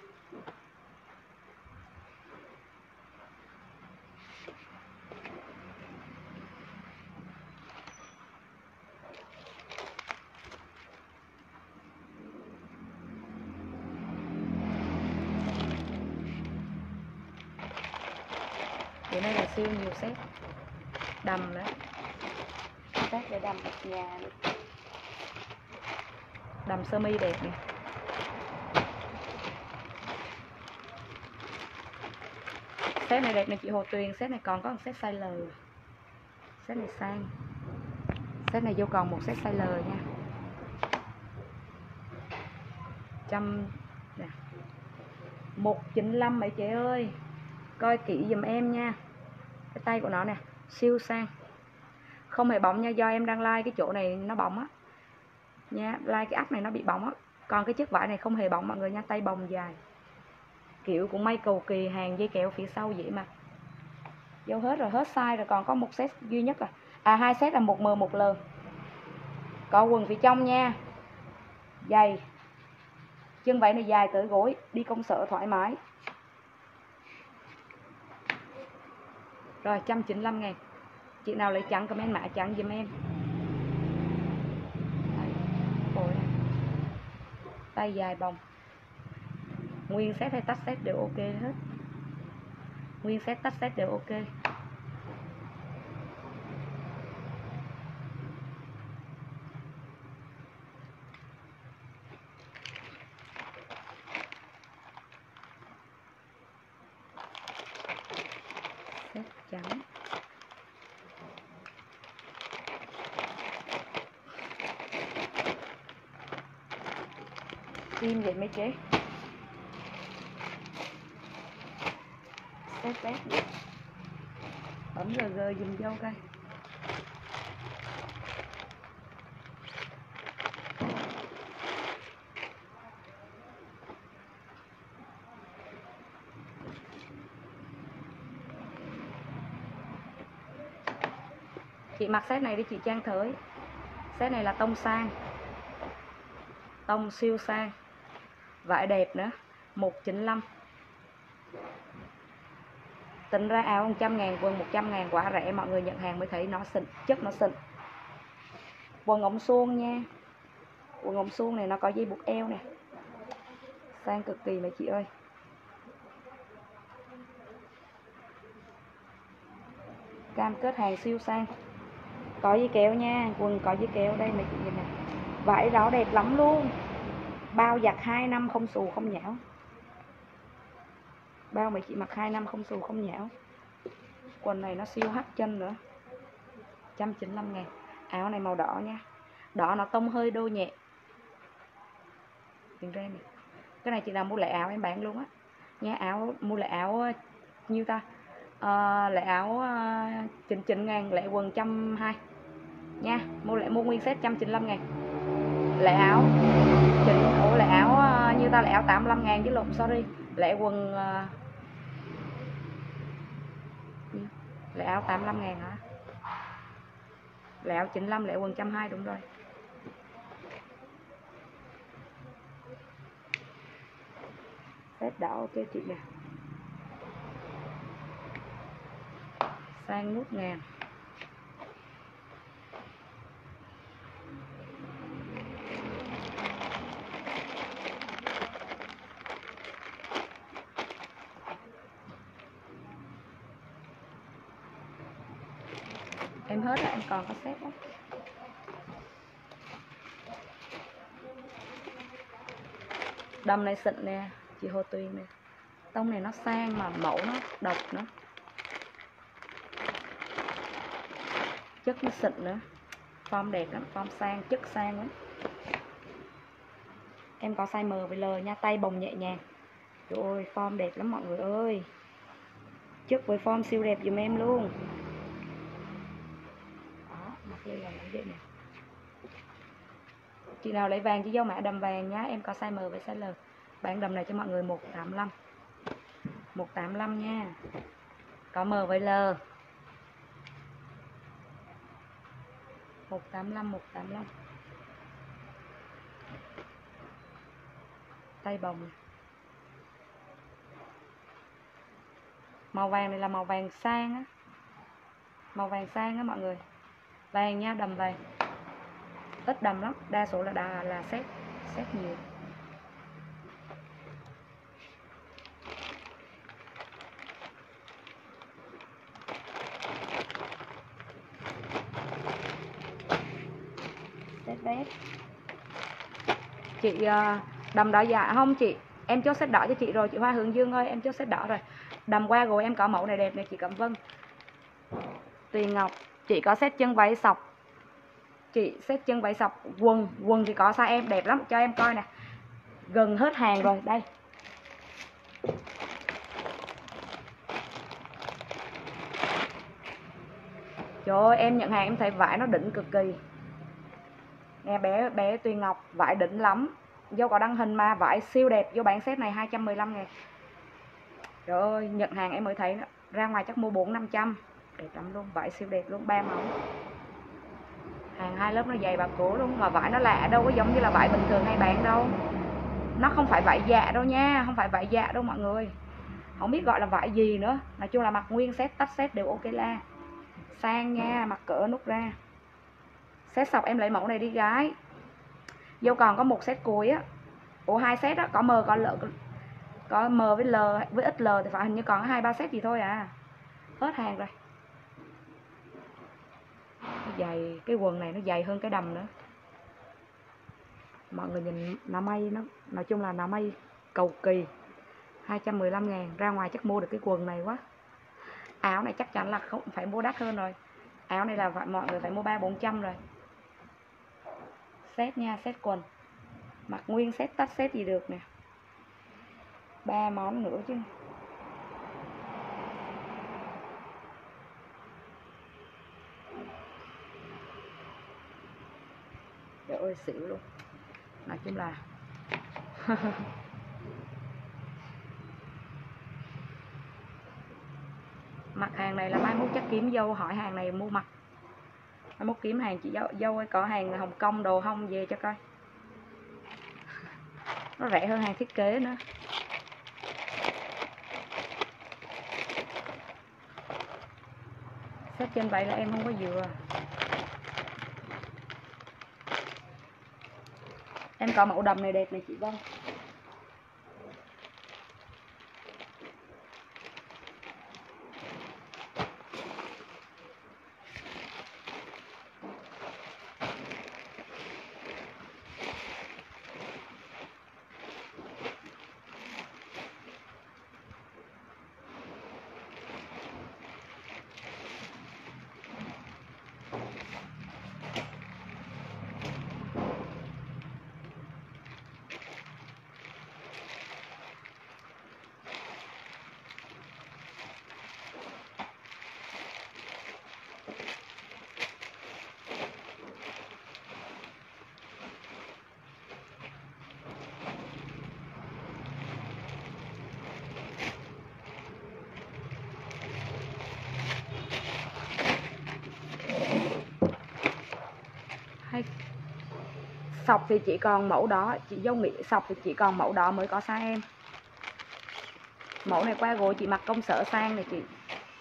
Bữa nay là siêu nhiều set. Đầm nữa. Set để đầm ở nhà nữa. Đầm sơ mi đẹp nè. Set này đẹp nè chị Hồ Tuyền. Set này còn có một set size L. Set này sang. Set này vô còn một set size L nha. 195 mấy chị ơi. Coi kỹ giùm em nha. Cái tay của nó nè, siêu sang. Không hề bóng nha, do em đang like cái chỗ này nó bóng á. Nha, like cái áp này nó bị bóng á. Còn cái chiếc vải này không hề bóng mọi người nha, tay bồng dài. Kiểu cũng may cầu kỳ, hàng dây kẹo phía sau dễ mặc. Vô hết rồi, hết size rồi, còn có một set duy nhất à. Hai set là 1M 1L. Có quần phía trong nha. Dày. Chân váy này dài tới gối, đi công sở thoải mái. Rồi 195.000. Chị nào lấy trắng comment mã trắng giùm em. Đấy, tay dài bồng. Nguyên set hay tách set đều ok hết. Nguyên set tách set đều ok. trắng. Im vậy mấy chế. Tét tét. Bấm GG dùm dâu coi. Chị mặc set này đi chị Trang Thới. Set này là tông sang, tông siêu sang, vải đẹp nữa, 195. Tính ra áo 100.000, quần 100.000 quá rẻ, mọi người nhận hàng mới thấy nó xịn, chất nó xịn. Quần ống suông nha. Quần ống suông này nó có dây buộc eo nè. Sang cực kỳ mấy chị ơi. Cam kết hàng siêu sang. Có dây kéo nha, quần có dây kéo đây mấy chị nhìn nè. Vải đó đẹp lắm luôn. Bao giặt 2 năm không xù không nhão. Bao mấy chị mặc 2 năm không xù không nhão. Quần này nó siêu hấp chân nữa, 195.000. Áo này màu đỏ nha. Đỏ nó tông hơi đô nhẹ. Nhìn ra này. Cái này chị nào mua lại áo em bán luôn á nha. Áo mua lại áo nhiêu ta, lại áo 99.000, lại quần 120 nha. Mua nguyên set 195.000. Lại áo lại áo như ta, lại áo 85.000 chứ lộn, sorry. Lại quần lại áo 85.000 hả? Lại áo 95, lại quần 120, đúng rồi. Set đỏ ok chị nè. Sang nút ngàn. Em hết rồi, em còn có set đó. Đầm này xịn nè chị Hồ Tuyền nè. Tông này nó sang mà mẫu nó độc nữa, chất nó xịn nữa, form đẹp lắm, form sang, chất sang lắm. Em có size M với L nha, tay bồng nhẹ nhàng. Trời ơi, form đẹp lắm mọi người ơi. Chất với form siêu đẹp dùm em luôn. Đó, mặc lên là vậy nè. Chị nào lấy vàng chỉ dấu mã đầm vàng nhá, em có size M với size L. Bán đầm này cho mọi người 185. 185 nha. Có M với L. 185. Tay bồng. Màu vàng này là màu vàng sang á. Màu vàng sang á mọi người. Vàng nha, đầm vàng. Ít đầm lắm, đa số là set nhiều. Set vest. Chị đầm đỏ dạ không chị? Em chốt set đỏ cho chị rồi, chị Hoa Hướng Dương ơi, em chốt set đỏ rồi. Đầm qua rồi em có mẫu này đẹp này chị Cẩm Vân. Tuyền Ngọc, chị có set chân váy sọc. Chị set chân váy sọc, quần thì có size em đẹp lắm, cho em coi nè. Gần hết hàng rồi, đây. Trời ơi, em nhận hàng em thấy vải nó đỉnh cực kỳ. Nè bé Tuyền Ngọc, vải đỉnh lắm. Dâu có đăng hình mà, vải siêu đẹp. Vô bán set này 215.000. Trời ơi, nhận hàng em mới thấy đó. Ra ngoài chắc mua 400-500. Đẹp lắm luôn, vải siêu đẹp luôn, 3 màu. Hàng 2 lớp nó dày bà cố luôn. Mà vải nó lạ, đâu có giống như là vải bình thường hay bán đâu. Nó không phải vải dạ đâu nha. Không phải vải dạ đâu mọi người. Không biết gọi là vải gì nữa. Nói chung là mặc nguyên set, tách set đều ok la. Sang nha, mặc cỡ nút ra. Set sọc em lấy mẫu này đi gái. Dâu còn có một set cuối á. Ủa 2 set á, có M có L. Có M với L với XL thì phải hình như còn 2-3 set gì thôi à. Hết hàng rồi. Dày, cái quần này nó dày hơn cái đầm nữa. Mọi người nhìn nó may, nó nói chung là nó may cầu kỳ. 215.000, ra ngoài chắc mua được cái quần này quá. Áo này chắc chắn là không phải mua đắt hơn rồi. Áo này là mọi người phải mua 300-400 rồi. Set nha, set quần. Mặc nguyên set tắt set gì được nè. 3 món nữa chứ. Trời ơi xỉu luôn. Nói chung là mặt hàng này là mai mốt chắc kiếm dâu hỏi hàng này mua mặt. Mai mốt kiếm hàng chị dâu ơi, có hàng Hồng Kông đồ hông về cho coi. Nó rẻ hơn hàng thiết kế nữa. Xếp trên vậy là em không có vừa. Em có mẫu đầm này đẹp này chị Vân. Sọc thì chỉ còn mẫu đó, chị dâu nghĩ sọc thì chỉ còn mẫu đó mới có size em. Mẫu này qua gối chị mặc công sở sang này chị.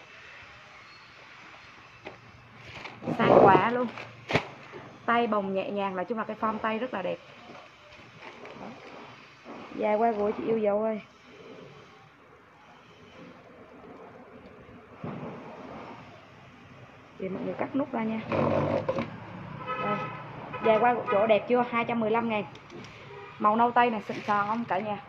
Sang quá luôn. Tay bồng nhẹ nhàng, nói chung là cái form tay rất là đẹp. Dài qua gối chị yêu dấu ơi. Để mọi người cắt nút ra nha. Đây. Dài qua chỗ đẹp chưa? 215.000. Màu nâu tây này xịn sò không cả nhà?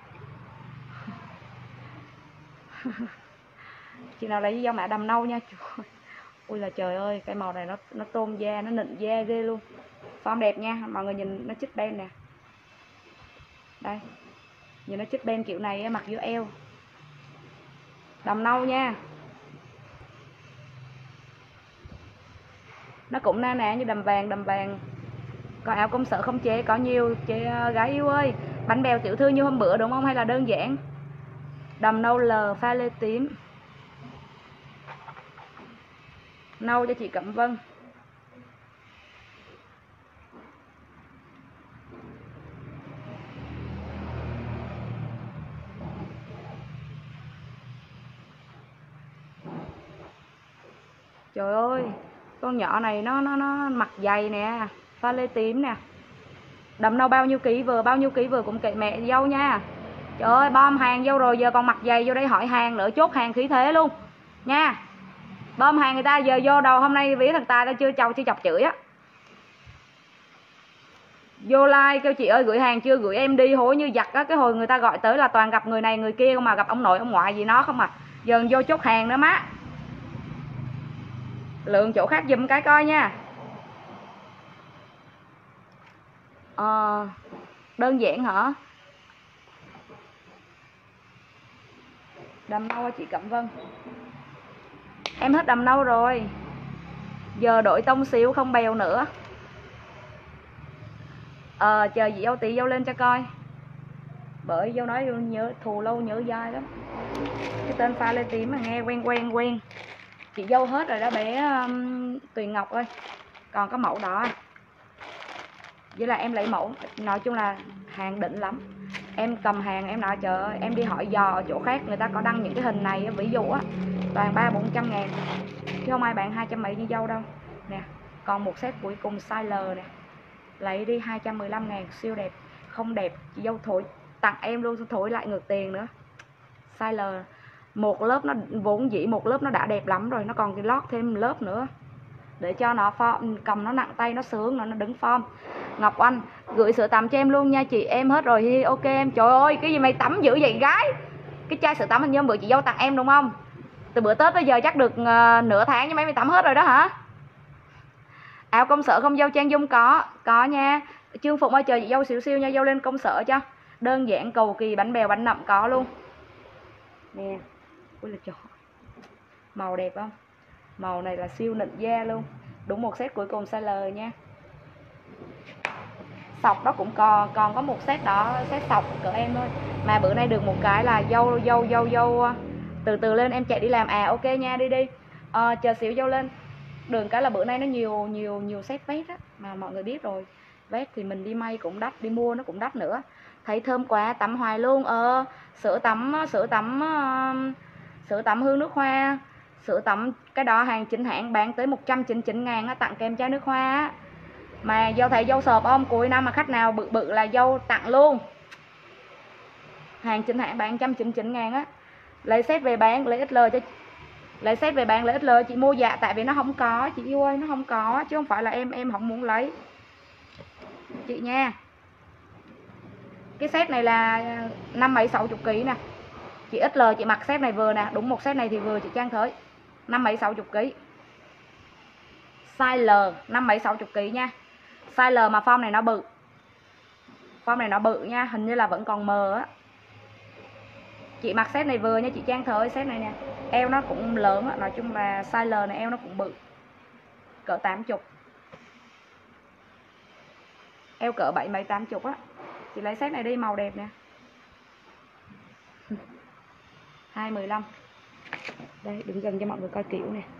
Chị nào lấy dâu mã đầm nâu nha. Ui là trời ơi, cái màu này nó tôm da, nó nịnh da ghê luôn. Form đẹp nha, mọi người nhìn nó chích bên nè. Đây. Nhìn nó chích bên kiểu này mặc dưới eo. Đầm nâu nha. Nó cũng na nè như đầm vàng. Còn áo công sở không chế có nhiều chị gái yêu ơi. Bánh bèo tiểu thư như hôm bữa đúng không, hay là đơn giản? Đầm nâu L pha lê tím. Nâu cho chị Cẩm Vân. Trời ơi, con nhỏ này nó mặc dày nè, pha lê tím nè. Đầm nâu bao nhiêu ký vừa cũng kệ mẹ dâu nha. Trời ơi, bom hàng vô rồi giờ còn mặc giày vô đây hỏi hàng nữa, chốt hàng khí thế luôn nha. Bom hàng người ta giờ vô đầu hôm nay vía thằng ta đã chưa chọc chửi á. Vô like kêu chị ơi gửi hàng chưa, gửi em đi hối như giặt á. Cái hồi người ta gọi tới là toàn gặp người này người kia không mà, gặp ông nội ông ngoại gì nó không à. Giờ vô chốt hàng nữa má. Lượng chỗ khác giùm cái coi nha. Đơn giản hả? Đầm nâu chị Cẩm Vân. Em hết đầm nâu rồi. Giờ đổi tông xíu không bèo nữa. Chờ chị dâu tí dâu lên cho coi. Bởi dâu nói nhớ thù lâu nhớ dai lắm. Cái tên pha lê tím mà nghe quen. Chị dâu hết rồi đó bé Tuyền Ngọc ơi. Còn có mẫu đỏ. Vậy là em lấy mẫu, nói chung là hàng đỉnh lắm. Em cầm hàng em nói trời ơi, em đi hỏi dò ở chỗ khác người ta có đăng những cái hình này ví dụ á, toàn 300-400 ngàn chứ không ai bạn 200 mấy như dâu đâu nè. Còn một set cuối cùng size L nè, lấy đi 215 ngàn, siêu đẹp. Không đẹp chị dâu thổi tặng em luôn, thổi lại ngược tiền nữa. Size L, một lớp nó vốn dĩ một lớp nó đã đẹp lắm rồi, nó còn cái lót thêm lớp nữa để cho nó form, cầm nó nặng tay nó sướng, nó đứng form. Ngọc Anh gửi sữa tắm cho em luôn nha chị, em hết rồi. Ok em. Trời ơi cái gì mày tắm dữ vậy gái? Cái chai sữa tắm hình như bữa chị dâu tặng em đúng không? Từ bữa Tết tới giờ chắc được nửa tháng chứ mấy mày tắm hết rồi đó hả? Áo công sở không dâu trang dung có nha. Trương Phụng ơi chờ chị dâu xíu xíu nha, dâu lên công sở cho. Đơn giản cầu kỳ bánh bèo bánh nậm có luôn. Nè. Ui là trời. Màu đẹp không? Màu này là siêu nịnh da luôn. Đúng một set cuối cùng size L nha. Sọc đó cũng còn có một set đó, set sọc cỡ em thôi. Mà bữa nay được một cái là dâu từ từ lên em chạy đi làm. À ok nha, đi đi. Chờ xíu dâu lên. Đường cái là bữa nay nó nhiều set vest á mà mọi người biết rồi. Vest thì mình đi may cũng đắt, đi mua nó cũng đắt nữa. Thấy thơm quá, tắm hoài luôn. Sữa tắm hương nước hoa. Sữa tắm cái đó hàng chính hãng bán tới 199.000 á, tặng kèm chai nước hoa á. Mà dâu thấy dâu sợp không, cuối năm mà khách nào bự bự là dâu tặng luôn. Hàng chính hãng bán 199.000 á. Lấy set về bán lấy XL cho lấy set về bán lấy XL chị mua dạ, tại vì nó không có chị yêu ơi, nó không có chứ không phải là em không muốn lấy chị nha. Cái set này là 50-60 kg nè. Chị XL chị mặc set này vừa nè, đúng một set này thì vừa chị Trang Thới. 50-60 kg. Size L 50-60 kg nha. Size L mà form này nó bự. Form này nó bự nha, hình như là vẫn còn mờ á. Chị mặc set này vừa nha chị Trang Thới, set này nè. Eo nó cũng lớn á, nói chung là size L này eo nó cũng bự. Cỡ 80. Eo cỡ 70-80 á. Chị lấy set này đi, màu đẹp nè. 215. Đây, đứng gần cho mọi người coi kiểu nè.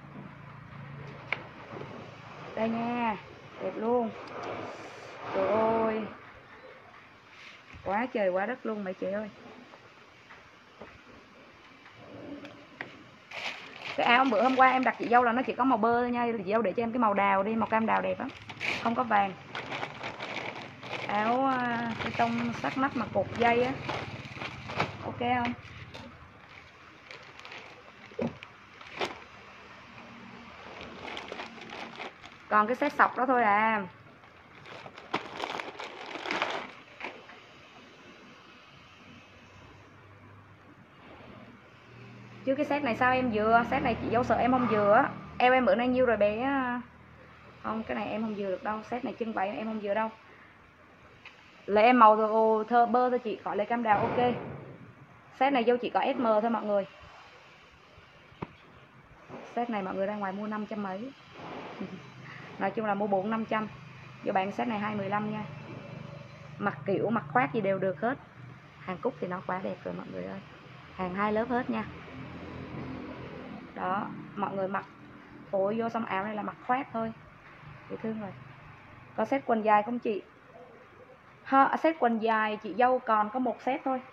Đây nha, đẹp luôn. Trời ơi, quá trời quá đất luôn mấy chị ơi. Cái áo bữa hôm qua em đặt chị dâu là nó chỉ có màu bơ thôi nha. Chị dâu để cho em cái màu đào đi, màu cam đào đẹp lắm, không có vàng. Áo cái tông sắc nắp mà cột dây á, ok không? Còn cái set sọc đó thôi à. Chứ cái set này sao em vừa? Set này chị dâu sợ em không vừa á. Em bữa nay nhiêu rồi bé? Không, cái này em không vừa được đâu. Set này chân váy em không vừa đâu. Lấy em màu thơ bơ thôi chị, khỏi lấy cam đào ok. Set này dâu chỉ có SM thôi mọi người. Set này mọi người ra ngoài mua 500 mấy. Nói chung là mua 400-500. Vô bán set này 215 nha. Mặc kiểu mặc khoác gì đều được hết. Hàng cúc thì nó quá đẹp rồi mọi người ơi. Hàng 2 lớp hết nha. Đó, mọi người mặc phối vô xong áo này là mặc khoác thôi. Dễ thương rồi. Có set quần dài không chị? Set quần dài chị dâu còn có một set thôi.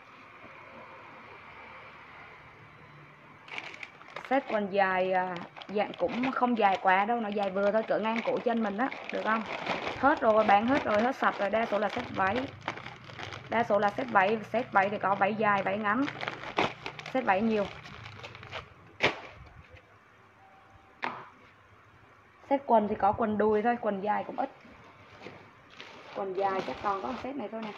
Set quần dài dạng cũng không dài quá đâu, nó dài vừa thôi, cỡ ngang cổ chân mình á, được không? Hết rồi, bán hết rồi, hết sạch rồi, đa số là set váy. Đa số là set váy thì có váy dài, váy ngắn. Set váy nhiều. Set quần thì có quần đùi thôi, quần dài cũng ít. Quần dài chắc còn có set này thôi nè.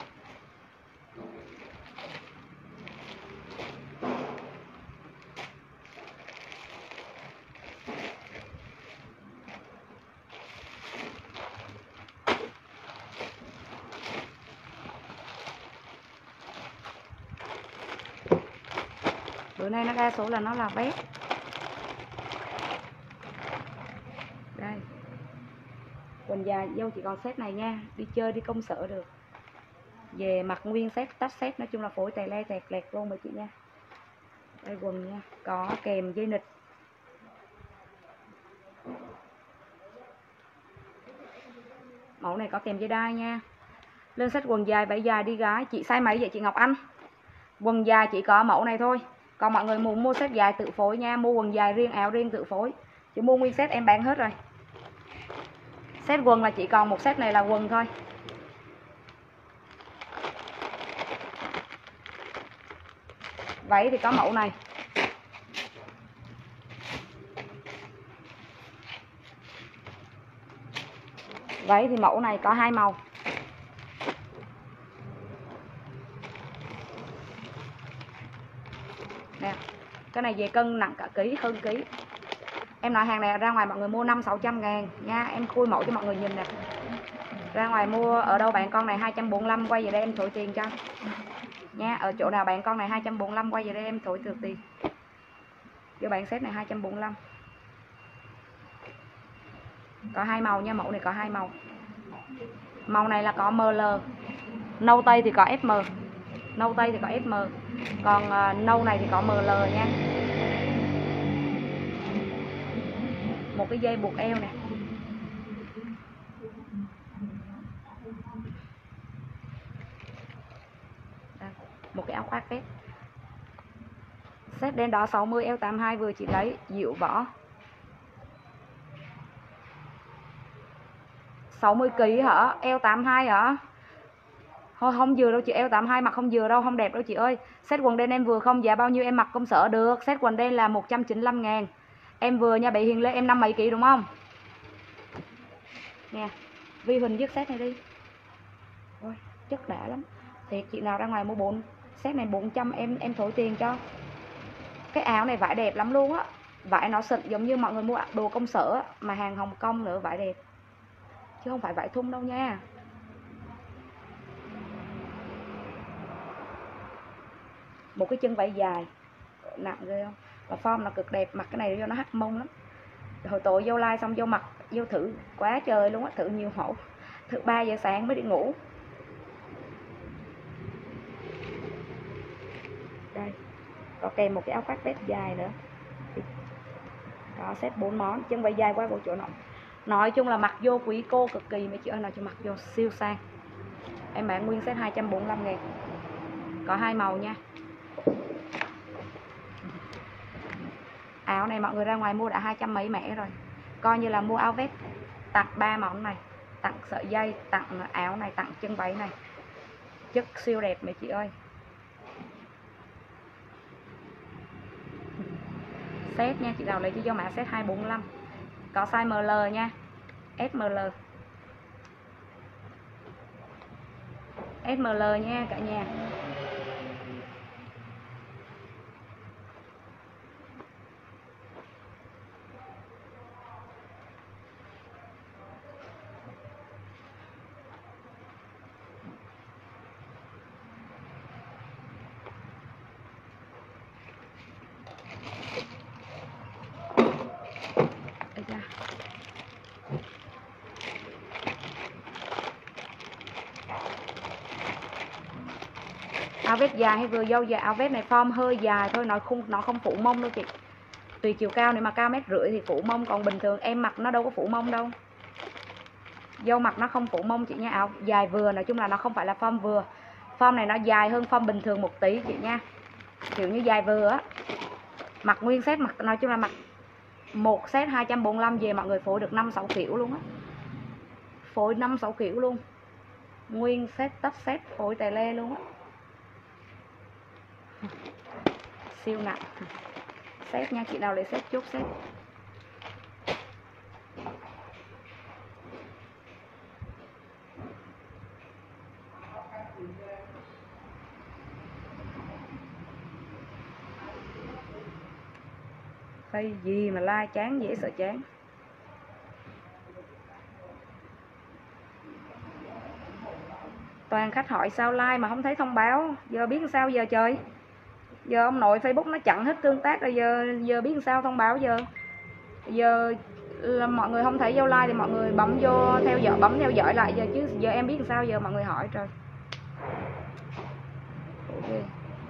Bữa nay nó đa số là nó là vest. Đây. Quần dài dâu chỉ còn set này nha, đi chơi đi công sở được. Về mặc nguyên set, tách set, nói chung là phối tè le tẹt lẹt luôn mấy chị nha. Đây quần nha, có kèm dây nịt. Mẫu này có kèm dây đai nha. Lên set quần dài, váy dài đi gái. Chị size mấy vậy chị Ngọc Anh? Quần dài chỉ có mẫu này thôi. Còn mọi người muốn mua set dài tự phối nha. Mua quần dài riêng, áo riêng tự phối. Chứ mua nguyên set em bán hết rồi. Set quần là chỉ còn một set này là quần thôi. Váy thì có mẫu này. Váy thì mẫu này có 2 màu. Nè, Cái này về cân nặng cả ký, hơn ký. Em nói hàng này ra ngoài mọi người mua 500-600 ngàn nha. Em khui mẫu cho mọi người nhìn nè. Ra ngoài mua ở đâu bạn con này 245, quay về đây em thổi tiền cho nha. Ở chỗ nào bạn con này 245, quay về đây em thổi được tiền cho bạn. Set này 245. Có 2 màu nha, mẫu này có 2 màu. Màu này là có ML, nâu tây thì có FM. Nâu tây thì có FM, còn nâu này thì có ML nha. Một cái dây buộc eo nè. Một cái áo khoác vest. Set đen đỏ 60, eo 82 vừa chị lấy, dịu vỏ. 60 kg hả? Eo 82 hả? Thôi không vừa đâu chị, eo 82 mặc không vừa đâu, không đẹp đâu chị ơi. Set quần đen em vừa không? Dạ bao nhiêu em mặc công sở được. Set quần đen là 195 ngàn. Em vừa nha, bị Hiền Lê em 50 kg đúng không? Nè, Vi Huỳnh dứt set này đi. Ôi, chất đã lắm. Thiệt chị nào ra ngoài mua 4 set này 400 em thổi tiền cho. Cái áo này vải đẹp lắm luôn á. Vải nó xịn giống như mọi người mua đồ công sở á, mà hàng Hồng Kông nữa, vải đẹp. Chứ không phải vải thun đâu nha. Một cái chân vải dài nặng ghê không? Và form nó cực đẹp, mặc cái này cho nó hắt mông lắm. Hồi tối vô like xong vô mặc, vô thử quá trời luôn á, thử nhiều mẫu. Thử 3 giờ sáng mới đi ngủ. Đây, có kèm một cái áo khoác vest dài nữa. Đó, set 4 món, chân vải dài qua bộ chỗ nọng. Nói chung là mặc vô quý cô cực kỳ, mấy chị ơi, nào cho mặc vô siêu sang. Em bán nguyên set 245 ngàn. Có 2 màu nha. Áo này mọi người ra ngoài mua đã 200 mấy mẻ rồi. Coi như là mua áo vest, tặng 3 món này, tặng sợi dây, tặng áo này, tặng chân váy này. Chất siêu đẹp mấy chị ơi. Set nha, chị nào lấy cho dâu mã set 245. Có size ML nha, SML. SML nha cả nhà. Áo vest dài hay vừa dâu dài? Áo vest này form hơi dài thôi, nó không phủ mông đâu chị. Tùy chiều cao, nếu mà cao 1,5 m thì phủ mông, còn bình thường em mặc nó đâu có phủ mông đâu. Dâu mặc nó không phủ mông chị nha. Áo dài vừa, nói chung là nó không phải là form vừa. Form này nó dài hơn form bình thường một tí chị nha. Kiểu như dài vừa á. Mặc nguyên set, mặc nói chung là mặc một set 245 về mọi người phối được 5-6 kiểu luôn á. Phối 5-6 kiểu luôn. Nguyên set tất set phối tè le luôn á. Siêu nặng. Set nha, chị nào lấy set chốt set. Cái gì mà like chán dễ sợ chán. Toàn khách hỏi sao like mà không thấy thông báo. Giờ biết sao giờ trời. Giờ ông nội Facebook nó chặn hết tương tác rồi, giờ biết sao thông báo giờ. Giờ là mọi người không thấy vô like thì mọi người bấm vô theo dõi, bấm theo dõi lại giờ, chứ giờ em biết sao giờ mọi người hỏi trời. Okay.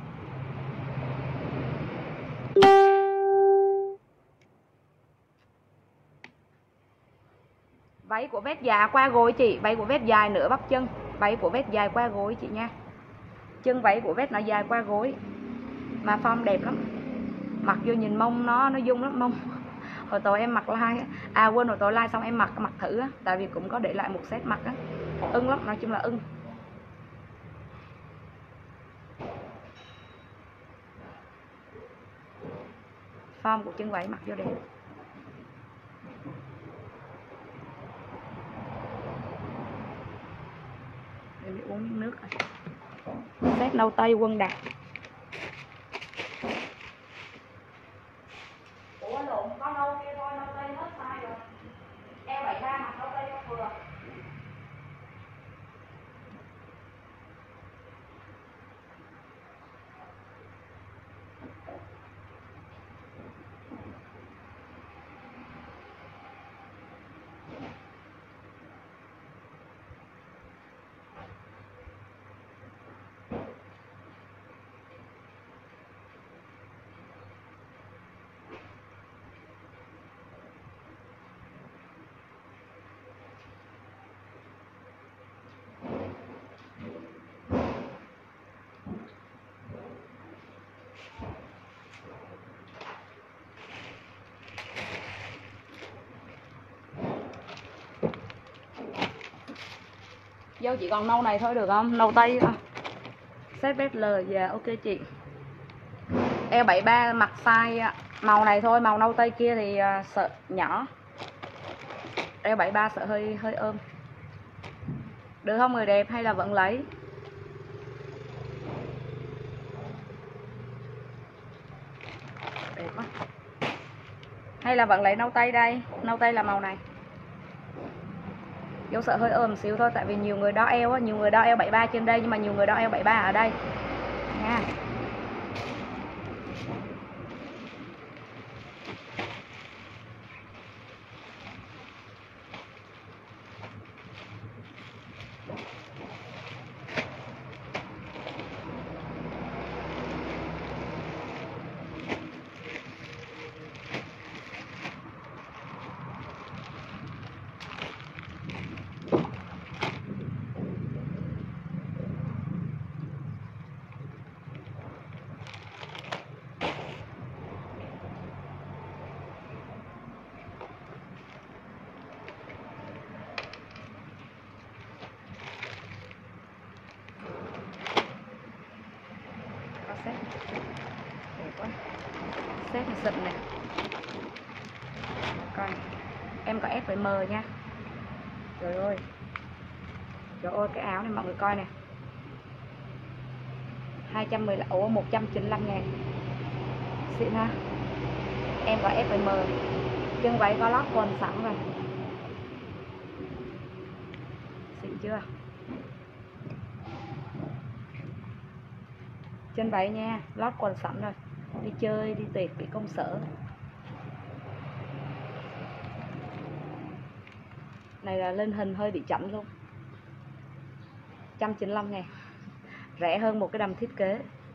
Váy của vest dài qua gối chị, váy của vest dài nửa bắp chân, váy của vest dài qua gối chị nha. Chân váy của vest nó dài qua gối mà form đẹp lắm. Mặc vô nhìn mông nó dung lắm mông. Hồi tối em mặc like, quên, hồi tối like xong em mặc thử á, tại vì cũng có để lại một set mặc á, ưng lắm, nói chung là ưng. Form của chân váy mặc vô đẹp. Em đi uống miếng nước rồi. Set nâu tây quân đạt. Dâu chỉ còn nâu này thôi được không? Nâu tây set vest L. Dạ ok chị. Eo 73 mặc size màu này thôi, màu nâu tây kia thì sợ nhỏ. Eo 73 sợ hơi ôm. Được không người đẹp hay là vẫn lấy? Đẹp quá. Hay là vẫn lấy nâu tây đây? Nâu tây là màu này. Dấu sợ hơi ôm xíu thôi, tại vì nhiều người đo eo á, nhiều người đo eo 73 trên đây nhưng mà nhiều người đo eo 73 ở đây nha. Set đẹp quá, set thì xịn này. Coi em có S với M nha. Trời ơi, trời ơi cái áo này mọi người coi nè, 215, ủa 195 ngàn, xịn ha. Em có S với M, chân váy có lót quần sẵn rồi, xịn chưa? Chân váy nha, lót quần sẵn rồi, đi chơi đi tiệc đi công sở. Này là lên hình hơi bị chậm luôn. 195 ngàn, rẻ hơn một cái đầm thiết kế.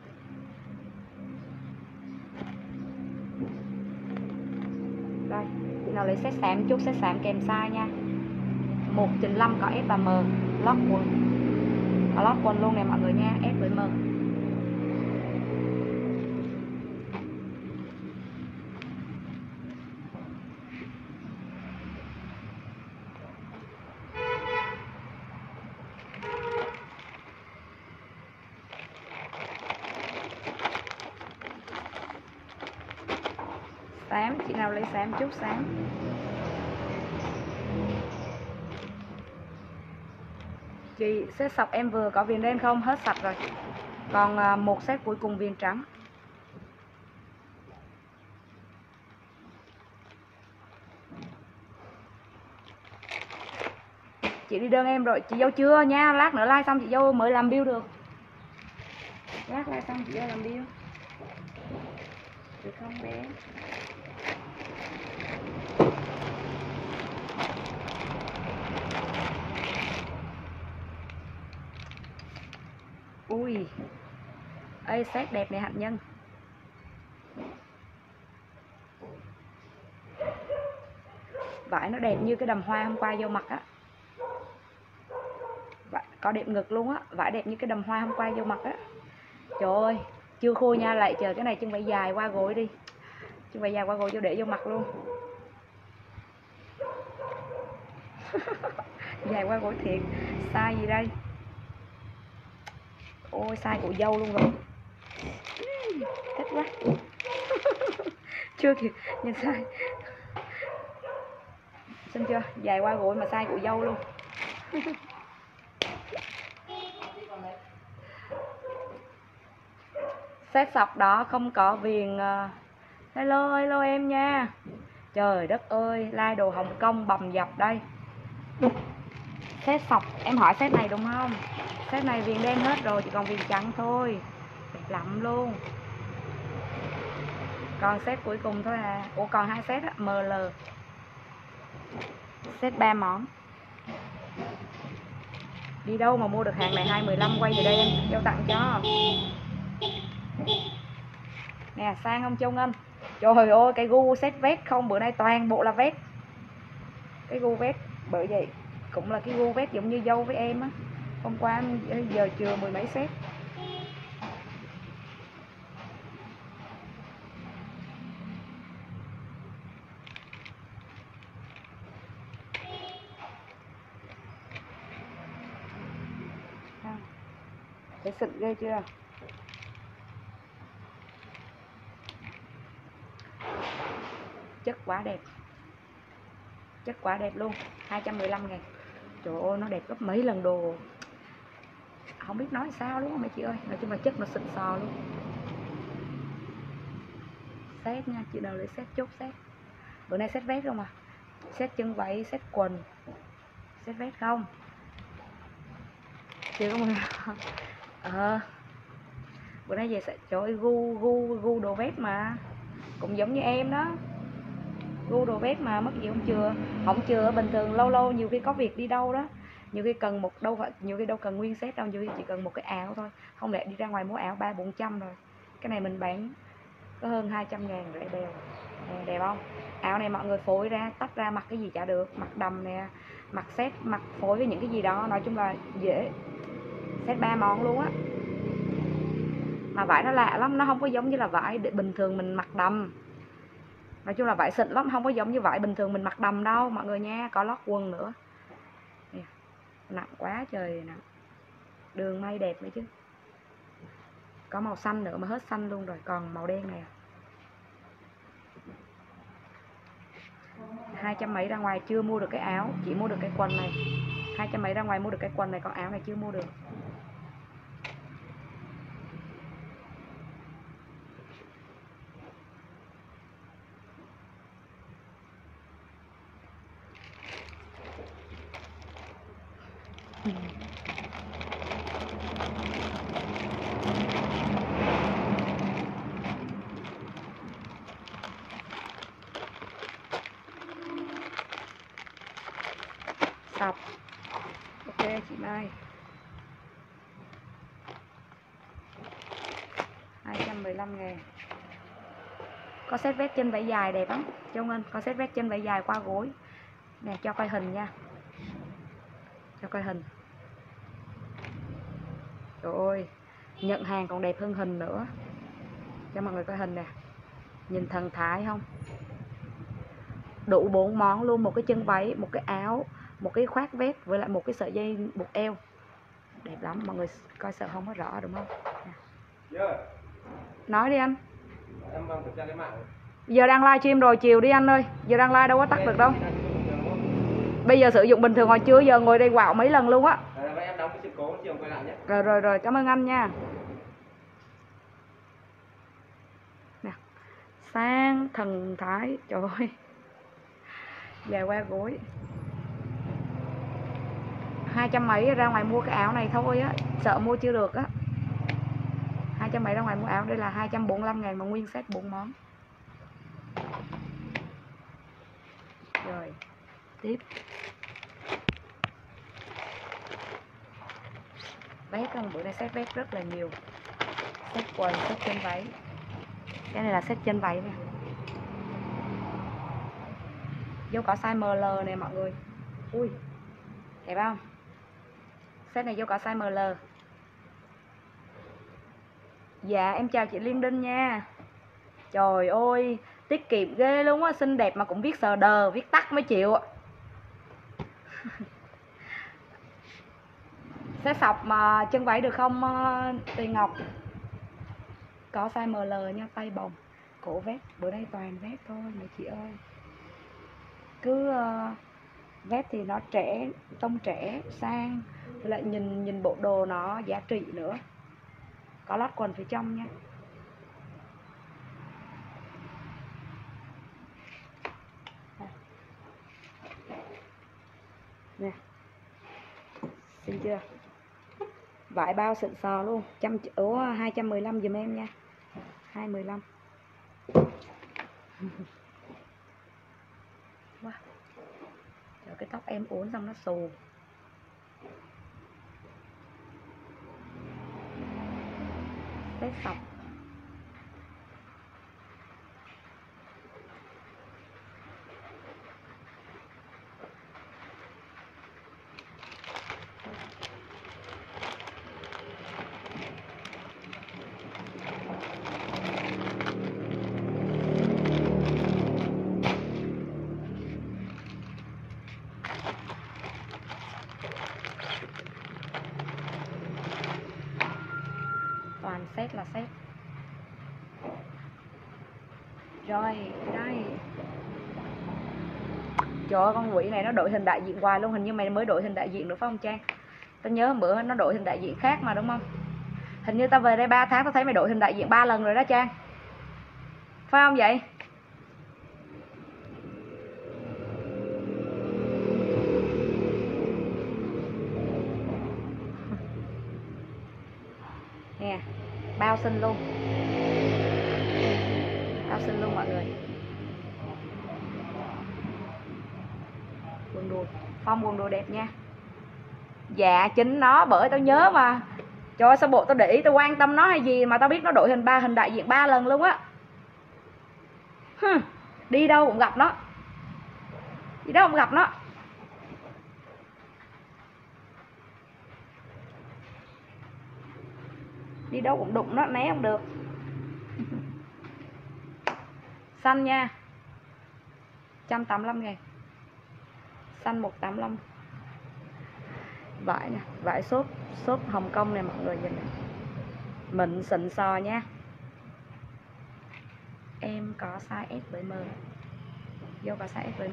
Đây, chị nào lấy set xám chút, set xám kèm size nha. 195 có S và M, lót quần, có lót quần luôn nè mọi người nha, S với M. Xám, chị nào lấy xám chút xám. Chị set sọc em vừa có viền đen không? Hết sạch rồi. Còn một set cuối cùng viền trắng. Chị đi đơn em rồi, chị dâu chưa nha. Lát nữa like xong chị dâu mới làm bill được. Lát like xong chị dâu làm bill được không bé? Ui, ê set đẹp này hạnh nhân. Vải nó đẹp như cái đầm hoa hôm qua vô mặc á. Có đẹp ngực luôn á, vải đẹp như cái đầm hoa hôm qua vô mặc á. Trời ơi, chưa khô nha, lại chờ cái này chân vải dài qua gối đi. Chân vải dài qua gối vô để vô mặc luôn. Dài qua gối thiệt. Size gì đây? Ôi size của dâu luôn rồi. Thích quá. Chưa kịp nhìn size. Xem chưa? Dài qua gối mà size của dâu luôn. Set sọc đó không có viền. Hello hello em nha. Trời đất ơi, like đồ Hồng Kông bầm dập đây. Set sọc, em hỏi set này đúng không? Set này viền đen hết rồi, chỉ còn viền trắng thôi. Đẹp lắm luôn. Còn set cuối cùng thôi à. Ủa còn 2 set á, ML. Set 3 món. Đi đâu mà mua được hàng này 215, quay về đây em Châu tặng cho. Nè, sang không Châu Ngân? Trời ơi, cái gu set vest không, bữa nay toàn bộ là vest. Cái gu vest, bởi vậy cũng là cái gu vest giống như dâu với em á. Hôm qua giờ chừa 10 mấy set. Thấy xịn ghê chưa? Chất quá đẹp. Chất quá đẹp luôn. 215.000. Trời ơi, nó đẹp gấp mấy lần đồ. Không biết nói sao luôn mấy chị ơi. Nói chung là chất nó xịn sò luôn. Set nha, chị nào lấy set chốt set. Bữa nay set vest không à? Set chân váy, set quần. Set vest không? Chưa có mười. Bữa nay về sẽ trời ơi, gu đồ vest mà. Cũng giống như em đó. Gu đồ vest mà mất gì không chừa bình thường lâu lâu nhiều khi có việc đi đâu đó, nhiều khi cần một đâu phải nhiều khi đâu cần nguyên set đâu, nhiều khi chỉ cần một cái áo thôi, không lẽ đi ra ngoài mua áo 300-400 rồi. Cái này mình bán có hơn 200.000 rẻ bèo. Đẹp không? Áo này mọi người phối ra tách ra mặc cái gì chả được, mặc đầm nè, mặc set, mặc phối với những cái gì đó, nói chung là dễ. Set 3 món luôn á. Mà vải nó lạ lắm, nó không có giống như là vải để bình thường mình mặc đầm. Nói chung là vải xịn lắm, không có giống như vải bình thường mình mặc đầm đâu mọi người nha. Có lót quần nữa. Nặng quá trời nè. Đường may đẹp nữa chứ. Có màu xanh nữa mà hết xanh luôn rồi. Còn màu đen này 200 mấy ra ngoài chưa mua được cái áo, chỉ mua được cái quần này. 200 mấy ra ngoài mua được cái quần này, còn áo này chưa mua được. Sọc. Ok chị Mai. 215.000. Có set vest chân vải dài đẹp lắm Châu Ngân, có set vest chân vải dài qua gối. Nè cho coi hình nha. Cho coi hình. Trời ơi, nhận hàng còn đẹp hơn hình nữa. Cho mọi người coi hình nè. Nhìn thần thái không? Đủ 4 món luôn, một cái chân váy, một cái áo, một cái khoác vest với lại một cái sợi dây buộc eo. Đẹp lắm, mọi người coi sợ không có rõ đúng không? Yeah. Nói đi anh. Em kiểm tra cái mạng. Giờ đang live stream rồi, chiều đi anh ơi. Giờ đang live đâu có tắt được đâu. Bây giờ sử dụng bình thường, hồi trưa giờ ngồi đây quạo mấy lần luôn á. Em đóng cái sự cố chiều quay lại nhé. Rồi, cảm ơn anh nha. Nè. Sang thần thái, trời ơi. Dài qua gối. 200 mấy ra ngoài mua cái áo này thôi á, sợ mua chưa được á. 200 mấy ra ngoài mua áo, đây là 245.000 mà nguyên set 4 món. Rồi, tiếp. Vest không, bữa nay set vest rất là nhiều. Set quần, set chân váy. Cái này là set chân váy nè. Vô có size ML nè mọi người. Ui, đẹp không? Set này vô có size ML. Dạ em chào chị Liên Đinh nha. Trời ơi, tiết kiệm ghê luôn á, xinh đẹp mà cũng viết sờ đờ, viết tắt mới chịu ạ. Set sọc mà chân váy được không Tùy Ngọc? Có size ML nha, tay bồng. Cổ vest, bữa nay toàn vest thôi mấy chị ơi. Cứ vest thì nó trẻ, tông trẻ, sang, lại nhìn bộ đồ nó giá trị nữa. Có lót quần phía trong nha. Nè. Xinh chưa? Vải bao xịn sò luôn. 215 giùm em nha. 215. Wow. Trời, cái tóc em uốn xong nó xù. Tết sọc. Toàn set là set. Rồi, đây. Trời ơi, con quỷ này nó đổi hình đại diện hoài luôn. Hình như mày mới đổi hình đại diện được phải không Trang? Tao nhớ hôm bữa nó đổi hình đại diện khác mà đúng không? Hình như tao về đây 3 tháng tao thấy mày đổi hình đại diện 3 lần rồi đó Trang. Phải không vậy? Nè, bao xinh luôn. Bao xinh luôn mọi người. Quần đùi, phong quần đùi đẹp nha. Dạ chính nó, bởi tao nhớ mà. Trời ơi, sao bộ tao để ý, tao quan tâm nó hay gì mà tao biết nó đổi hình đại diện 3 lần luôn á. Đi đâu cũng gặp nó. Đi đâu cũng gặp nó. Đi đâu cũng đụng nó, né không được. Xanh nha, 185.000. Xanh 185. Vải nè, vải xốp Hồng Kông này mọi người nhìn này. Mịn xịn sò nha. Em có size S với M. Vô có size S với M.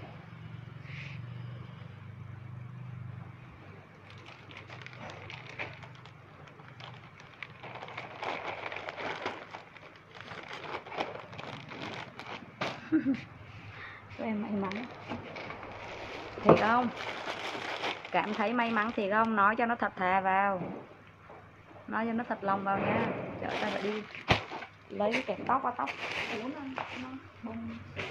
Em may mắn thiệt không? Cảm thấy may mắn thiệt không? Nói cho nó thật thà vào. Nói cho nó thật lòng vào nha. Trời ta phải đi lấy cái kẹp tóc qua tóc. Ủa nó bông.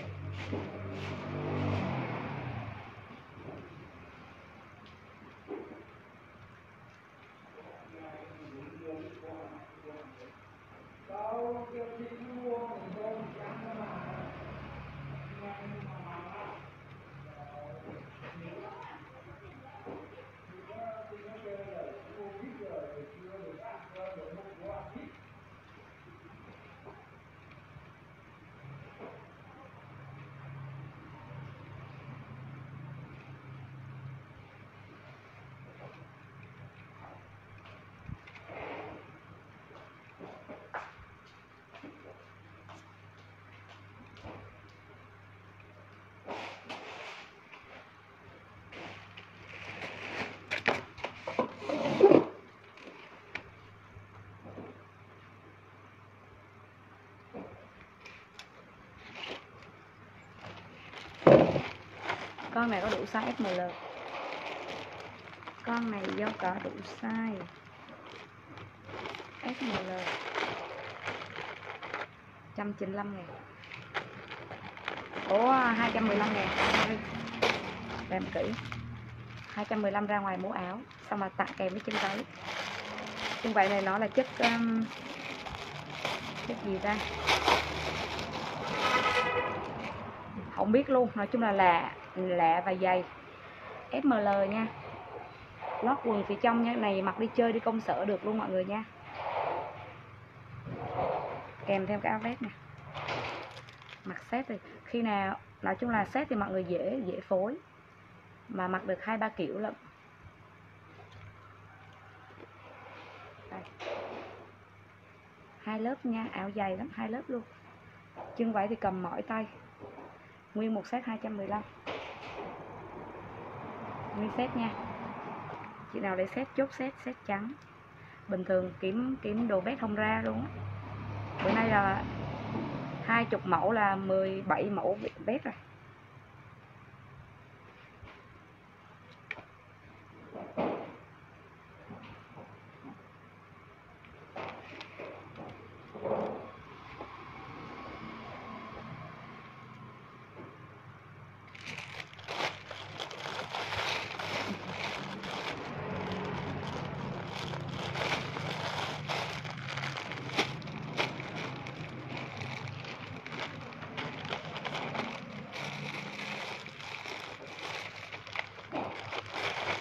Con này có đủ size SML. Con này do có đủ size SML. 195.000. Ủa 215.000. Xem kỹ. 215 ra ngoài mũ áo, xong mà tặng kèm với chân váy. Chân váy này nó là chất gì ta? Không biết luôn, nói chung là lạ và dày. SML nha. Lót quần phía trong nha, này mặc đi chơi đi công sở được luôn mọi người nha. Kèm theo cái áo vest nè. Mặc set thì khi nào nói chung là set thì mọi người dễ phối. Mà mặc được 2-3 kiểu lận. Đây. 2 lớp nha, áo dày lắm, 2 lớp luôn. Chân váy thì cầm mỏi tay. Nguyên một set 215. Nguyên set nha. Chị nào lấy set chốt set trắng. Bình thường kiếm đồ bét không ra luôn á. Bữa nay là 20 mẫu là 17 mẫu bét rồi.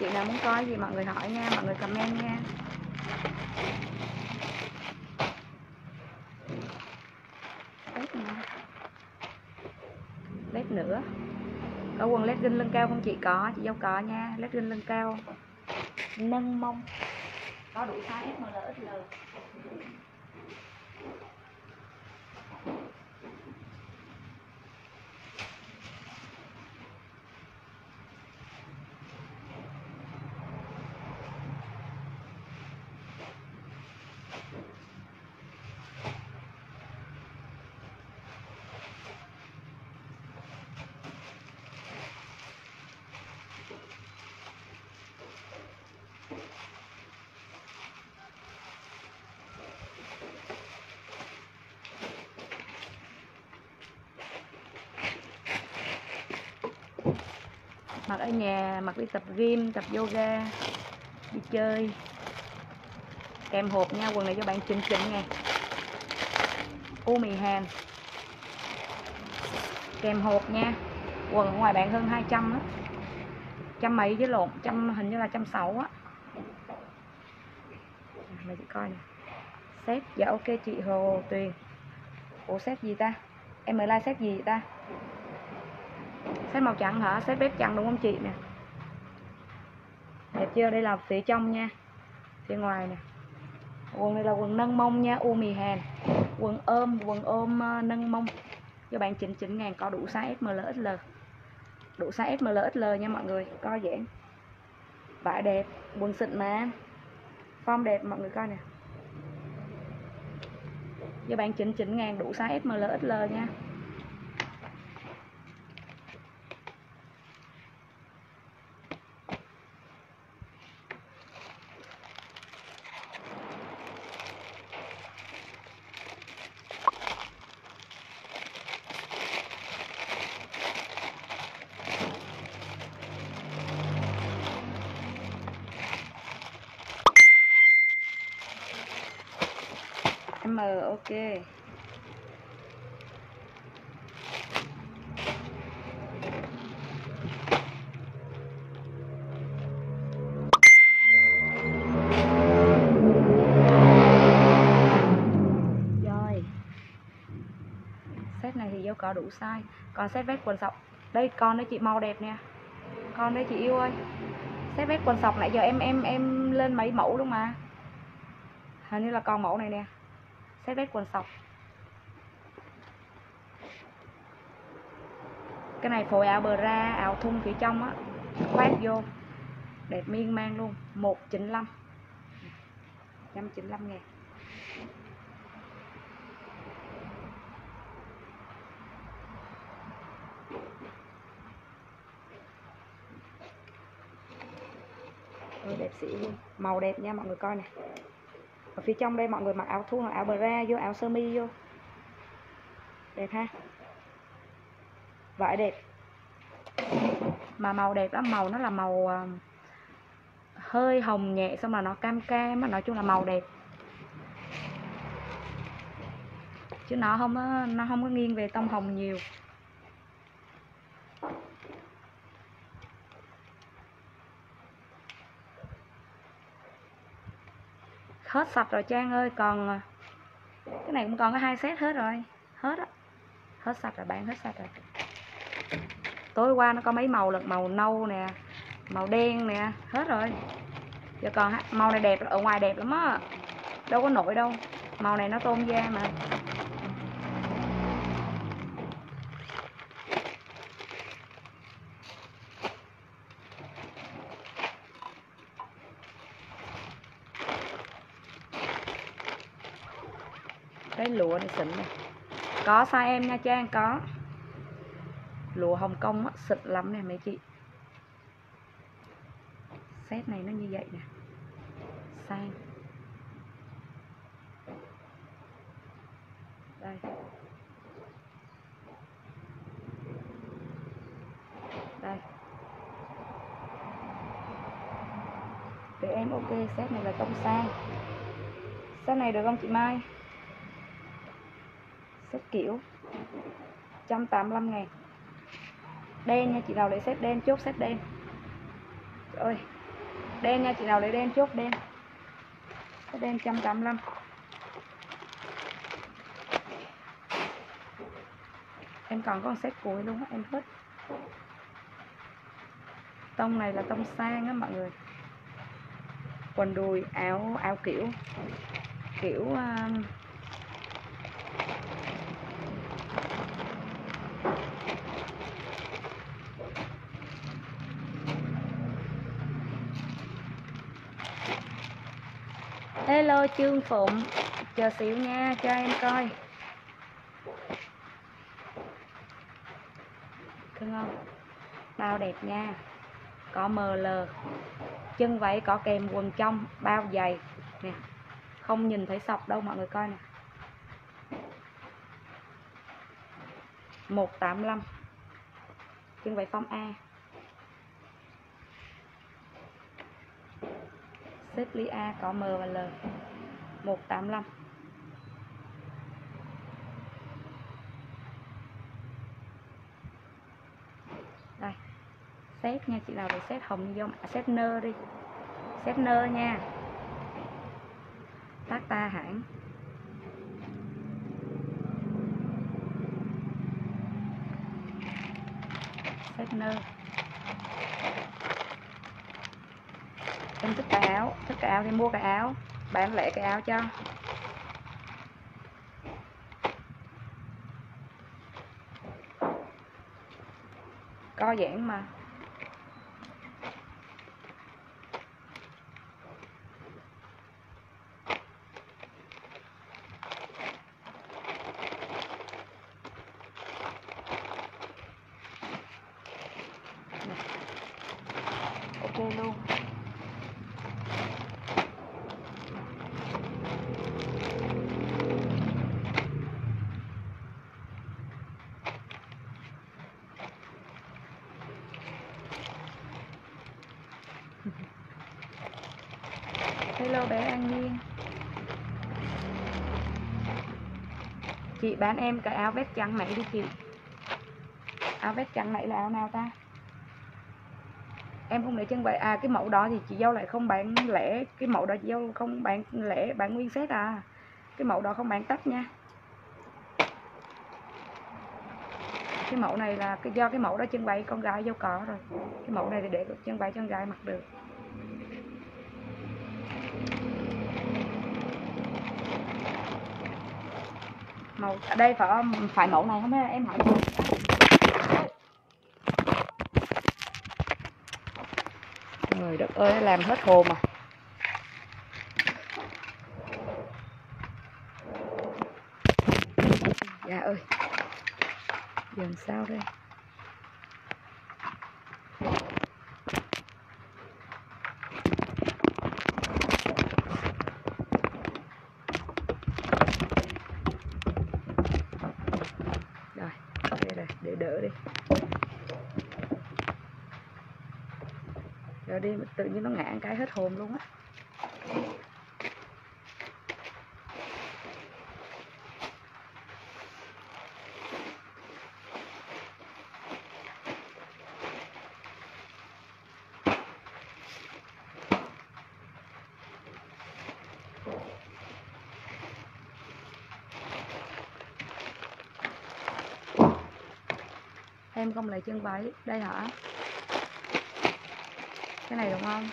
chị nào muốn coi gì mọi người hỏi nha, mọi người comment nha. Lết nữa. Có quần legging lưng cao không chị? Có, chị dâu có nha. Legging lưng cao nâng mông, có đủ size S, M, L, XL. Mặc ở nhà, mặc đi tập gym, tập yoga, đi chơi. Kèm hộp nha, quần này cho bạn chỉnh nè. U mì hàn. Kèm hộp nha. Quần ở ngoài bạn hơn 200 á. Trăm mấy với lộn, hình như là 160 á. Mày chị coi nè. Set, dạ ok chị Hồ Tuyền. Ủa set gì ta? Em mới like set gì vậy ta? Set màu trắng hả? Set bếp trắng đúng không chị nè? Đẹp chưa? Đây là phía trong nha. Phía ngoài nè. Quần này là quần nâng mông nha, u mì hàn. Quần ôm nâng mông. Cho bạn chỉnh ngàn, có đủ size S, M, L, XL. Đủ size S, M, L, XL nha mọi người, co giãn. Vải đẹp, quần xịn mà. Form đẹp mọi người coi nè. Cho bạn chỉnh ngàn, đủ size S, M, L, XL nha. M ok. Rồi. Set này thì dâu có đủ size. Còn set vest quần sọc. Đây con đấy chị, màu đẹp nè. Con đấy chị yêu ơi. Set vest quần sọc nãy giờ em lên mấy mẫu đúng mà. Hình như là con mẫu này nè. Set vest quần sọc. Cái này phối áo bra, áo thun phía trong á, khoác vô đẹp miên man luôn. 195, 195 ngàn. Đẹp sĩ luôn, màu đẹp nha mọi người coi nè. Ở phía trong đây mọi người mặc áo thun, áo bra vô, áo sơ mi vô, đẹp ha. Vải đẹp mà màu đẹp lắm, màu nó là màu hơi hồng nhẹ, xong là nó cam cam, nói chung là màu đẹp, chứ nó không có nghiêng về tông hồng nhiều. Hết sạch rồi Trang ơi, còn cái này cũng còn có 2 set hết rồi, hết á, hết sạch rồi, bán hết sạch rồi. Tối qua nó có mấy màu lận, màu nâu nè, màu đen nè, hết rồi. Giờ còn màu này đẹp, ở ngoài đẹp lắm á, đâu có nổi đâu, màu này nó tôn da mà. Cái lụa này xịn này, có size em nha Trang, có lụa Hồng Kông á, xịn lắm nè mấy chị. Set này nó như vậy nè, sang đây, đây để em ok. Set này là tông sang, set này được không chị Mai? Set kiểu 185 ngàn, đen nha chị nào để set đen, chốt set đen. Trời ơi Đen nha, chị nào lấy đen chốt đen. Cái đen 185. Em còn có một set cuối luôn á, em thích. Tông này là tông sang á mọi người. Quần đùi, áo kiểu hello Trương Phụng, chờ xíu nha, cho em coi. Thương không? Bao đẹp nha. Có ML. Chân váy có kèm quần trong, bao dày nè. Không nhìn thấy sọc đâu mọi người coi nè. 185. Chân váy form A. Xếp ly A có M và L. 185. Đây. Set nha, chị nào để set hồng như set nơ đi. Set nơ nha. Tata hãng. Set nơ. Em thích cái áo thì mua cái áo, bán lẻ cái áo cho. Co giãn mà. Ok luôn. Hello bé An Nhiên. Chị bán em cái áo vest trắng này đi chị. Áo vest trắng này là áo nào ta? Em không để chân vậy. À cái mẫu đó thì chị dâu lại không bán lẻ. Cái mẫu đó chị dâu không bán lẻ, bán nguyên set à. Cái mẫu đó không bán tách nha. Cái mẫu này là do cái mẫu đó chân váy con gái dâu có rồi. Cái mẫu này thì để chân váy con gái mặc được. Màu ở đây phải mẫu này không em hỏi. Trời đất ơi, làm hết hồn à. Dạ ơi. Giờ làm sao đây? Rồi, đây này, để đỡ đi. Rồi đi, tự nhiên nó ngã cái hết hồn luôn á. Em không lấy chân váy. Đây hả? Cái này đúng không?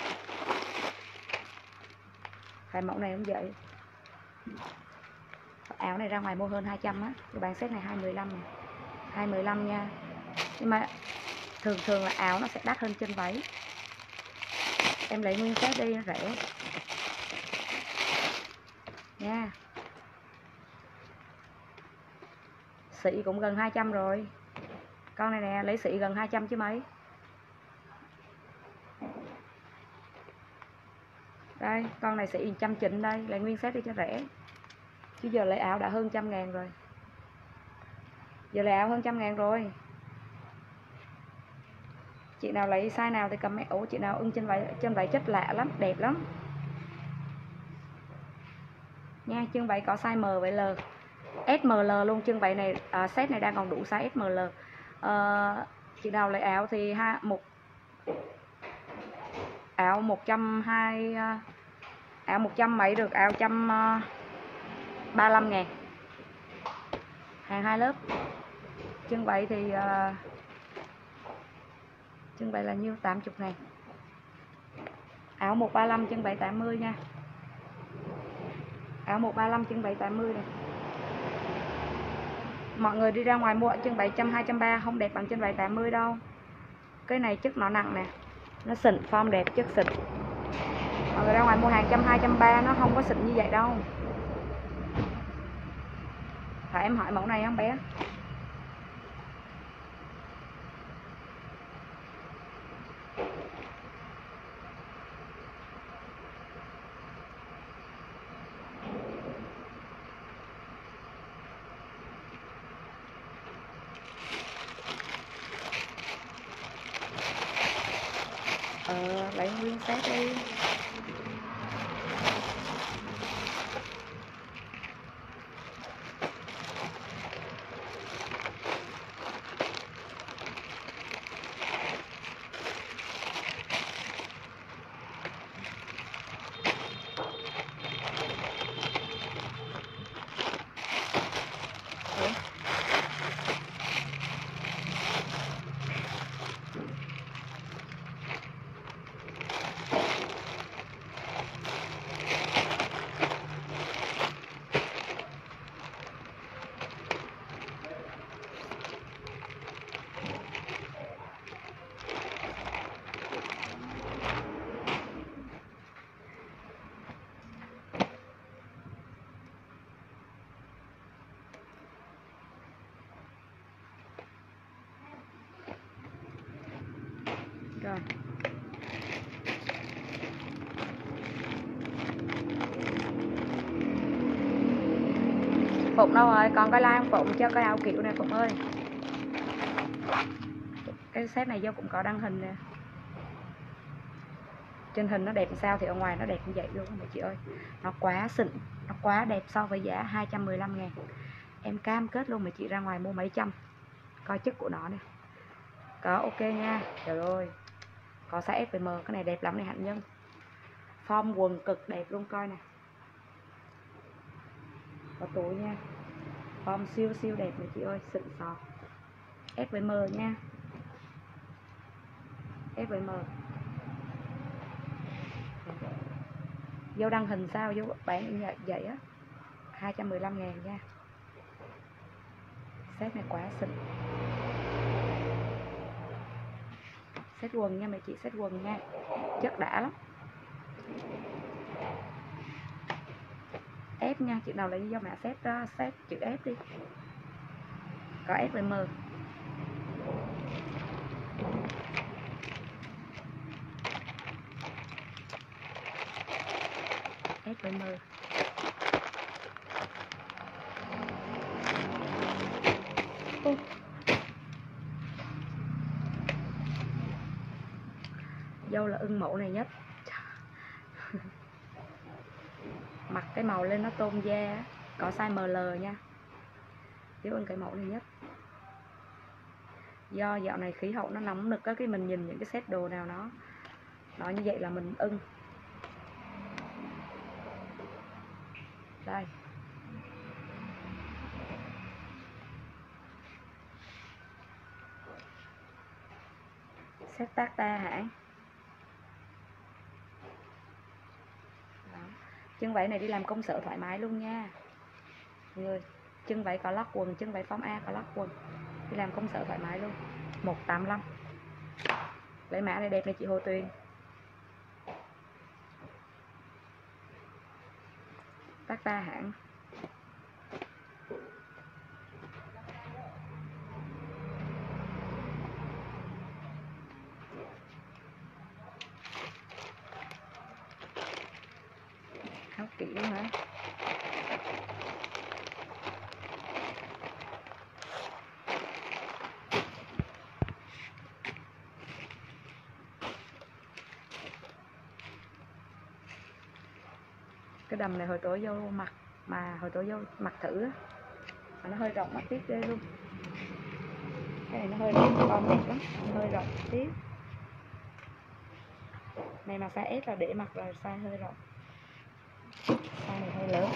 Phải mẫu này cũng vậy. Áo này ra ngoài mua hơn 200 á. Cái bán set này 215 này. 215 nha. Nhưng mà thường là áo nó sẽ đắt hơn chân váy. Em lấy nguyên set đi rẻ nha. Xị cũng gần 200 rồi. Con này nè, lấy xị gần 200 chứ mấy. Đây, con này xị 190 đây, lấy nguyên set đi cho rẻ. Chứ giờ lấy áo đã hơn 100.000 rồi. Giờ lấy áo hơn 100.000 rồi. Chị nào lấy size nào thì comment. Ủa chị nào ưng chân váy chất lạ lắm, đẹp lắm nha. Chân váy có size M với L, SML luôn. Chân váy này set này đang còn đủ size SML. Chị nào lấy áo thì áo 120, áo 100 mấy được, áo 135 ngàn, hàng 2 lớp. Trưng bày thì trưng bày là nhiêu, 80 ngàn. Áo 135 trưng bày 80 nha. Áo 135 trưng bày 80 này. Mọi người đi ra ngoài mua trưng bày 100, 200, 300 không đẹp bằng trưng bày 80 đâu. Cái này chất nó nặng nè, nó xịn, form đẹp, chất xịn. Mọi người ra ngoài mua hàng 100, 200, 300 nó không có xịn như vậy đâu. Phải em hỏi mẫu này không bé? Lấy nguyên set đi. Rồi. Phụng đâu rồi? Còn cái like Phụng cho cái áo kiểu này Phụng ơi. Cái set này vô cũng có đăng hình nè. Trên hình nó đẹp sao thì ở ngoài nó đẹp như vậy luôn mọi chị ơi. Nó quá xịn, nó quá đẹp so với giá 215 ngàn. Em cam kết luôn mà chị ra ngoài mua mấy trăm. Coi chất của nó nè. Có ok nha. Trời ơi. Có size S với M, cái này đẹp lắm này Hạnh Nhân. Form quần cực đẹp luôn, coi nè. Có túi nha. Form siêu siêu đẹp này chị ơi, xịn sò. S với M nha. S với M. Vô đăng hình sao, vô bán như vậy á. 215 ngàn nha. Set này quá xịn. Set quần nha mấy chị, set quần nha. Chất đã lắm. F nha, chị nào lấy do mã set đó, set chữ F đi. Có S với M. S với M. Dâu là ưng mẫu này nhất. Mặc cái màu lên nó tôn da, có size ML nha. Dâu ưng cái mẫu này nhất. Do dạo này khí hậu nó nóng nực á, cái mình nhìn những cái set đồ nào nó như vậy là mình ưng. Đây. Set Tata hả? Chân váy này đi làm công sở thoải mái luôn nha. Người chân váy có lót quần, chân váy form A có lót quần. Đi làm công sở thoải mái luôn. 185. Lấy mã này đẹp này chị Hồ Tuyền. Tata hãng. Áo kiểu hả? Cái đầm này hồi tối vô mặc, mà hồi tối vô mặc thử á, mà nó hơi rộng mắt tiếc ghê luôn. Cái này nó hơi rộng, con đẹp lắm, hơi rộng tiếc. Này mà size S là để mặc là size hơi rộng, size này hơi lớn.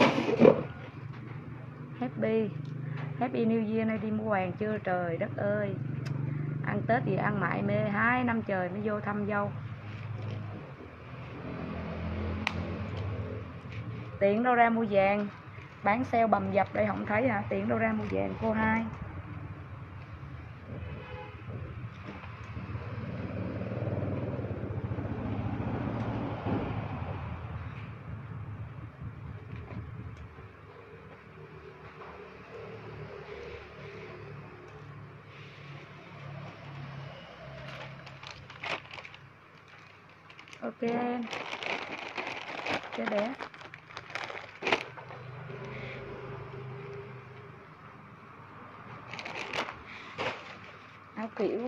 Happy New Year này, đi mua hàng chưa trời đất ơi. Ăn Tết thì ăn mãi mê, 2 năm trời mới vô thăm dâu. Tiện đâu ra mua vàng, bán sale bầm dập đây không thấy hả? Tiện đâu ra mua vàng cô hai. Ok em, cái bé áo kiểu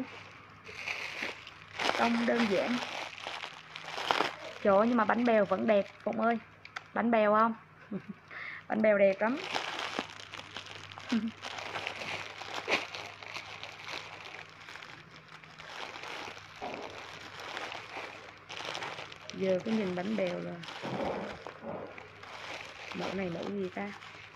trông đơn giản. Trời ơi, nhưng mà bánh bèo vẫn đẹp Phụng ơi. Bánh bèo không? Bánh bèo đẹp lắm. Giờ cứ nhìn bánh bèo là mẫu này mẫu gì ta?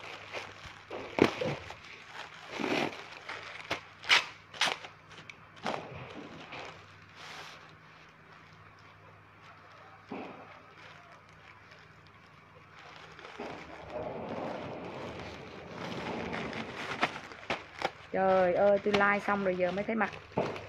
Trời ơi, tôi like xong rồi giờ mới thấy mặt.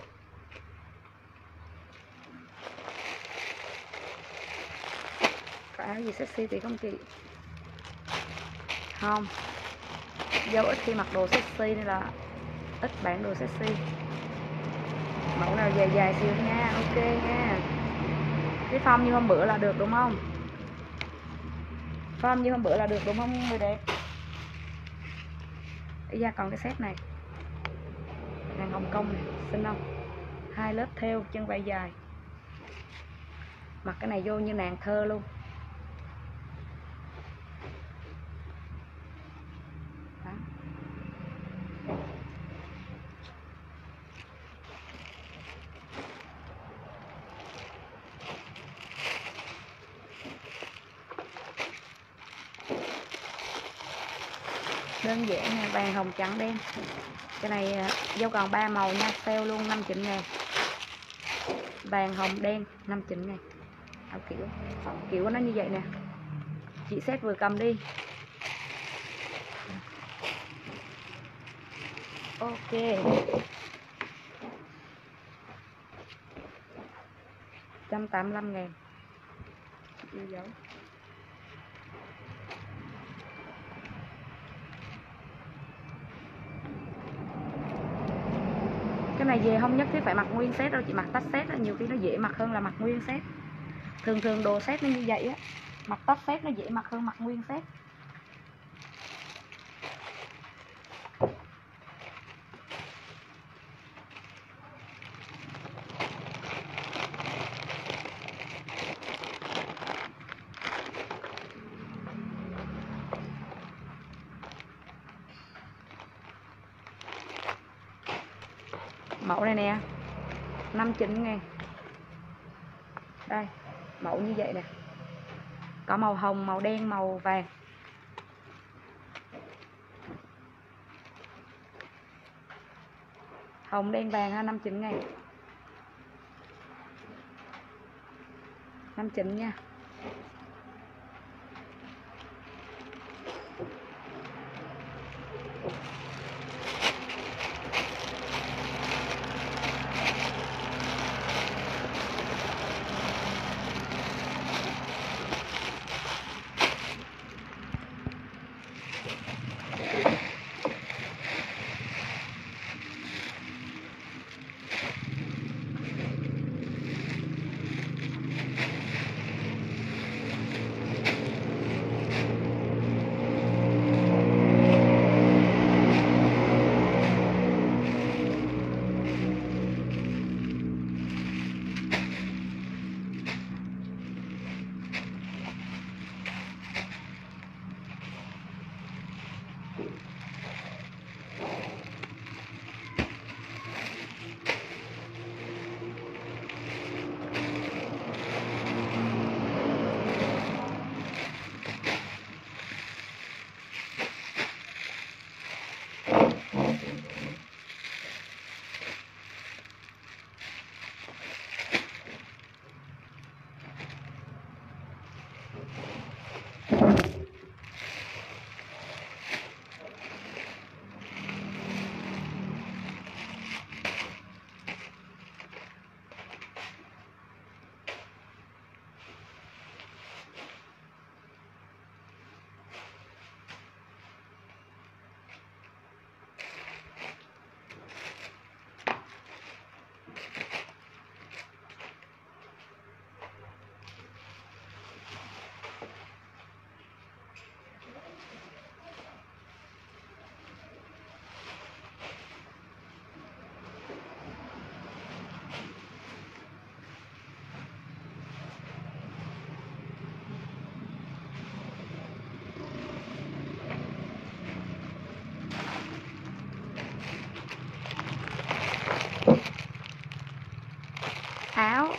Có áo gì sexy thì không chị? Không, dâu ít khi mặc đồ sexy nên là ít bán đồ sexy. Mẫu nào dài dài xíu nha, ok nha. Cái form như hôm bữa là được đúng không? Form như hôm bữa là được đúng không người đẹp? Ý ra còn cái set này, hàng Hồng Kông này, xinh không? 2 lớp thêu, chân vai dài. Mặc cái này vô như nàng thơ luôn. Đó. Đơn giản nè, vàng hồng trắng đen. Cái này dâu còn 3 màu nha, sale luôn 59.000. Vàng hồng đen 59.000. Áo kiểu nó như vậy nè. Chị set vừa cầm đi. Ok. 185.000. Yêu dấu. Cái này về không nhất thiết phải mặc nguyên set đâu, chị mặc tách set là nhiều khi nó dễ mặc hơn là mặc nguyên set. Thường đồ set nó như vậy á, mặc tách set nó dễ mặc hơn mặc nguyên set. Mẫu này nè, 59.000. Đây, mẫu như vậy nè. Có màu hồng, màu đen, màu vàng. Hồng, đen, vàng ha, 59.000. 59 nha.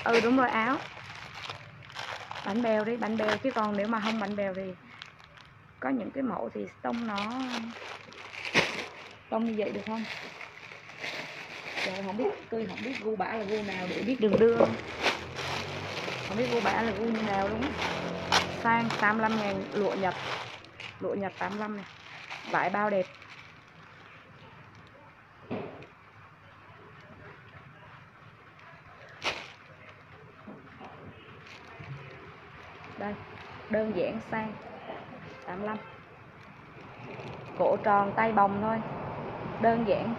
Ừ đúng rồi, áo bánh bèo đi, bánh bèo, chứ còn nếu mà không bánh bèo thì có những cái mẫu thì tông nó tông như vậy được không? Trời, không biết, tôi không biết gu bả là gu nào để biết đường đưa, không biết gu bả là gu như nào luôn á. Sang 85.000 lụa Nhật 85 này, vải bao đẹp. Đây, đơn giản sang 85, cổ tròn tay bồng thôi, đơn giản.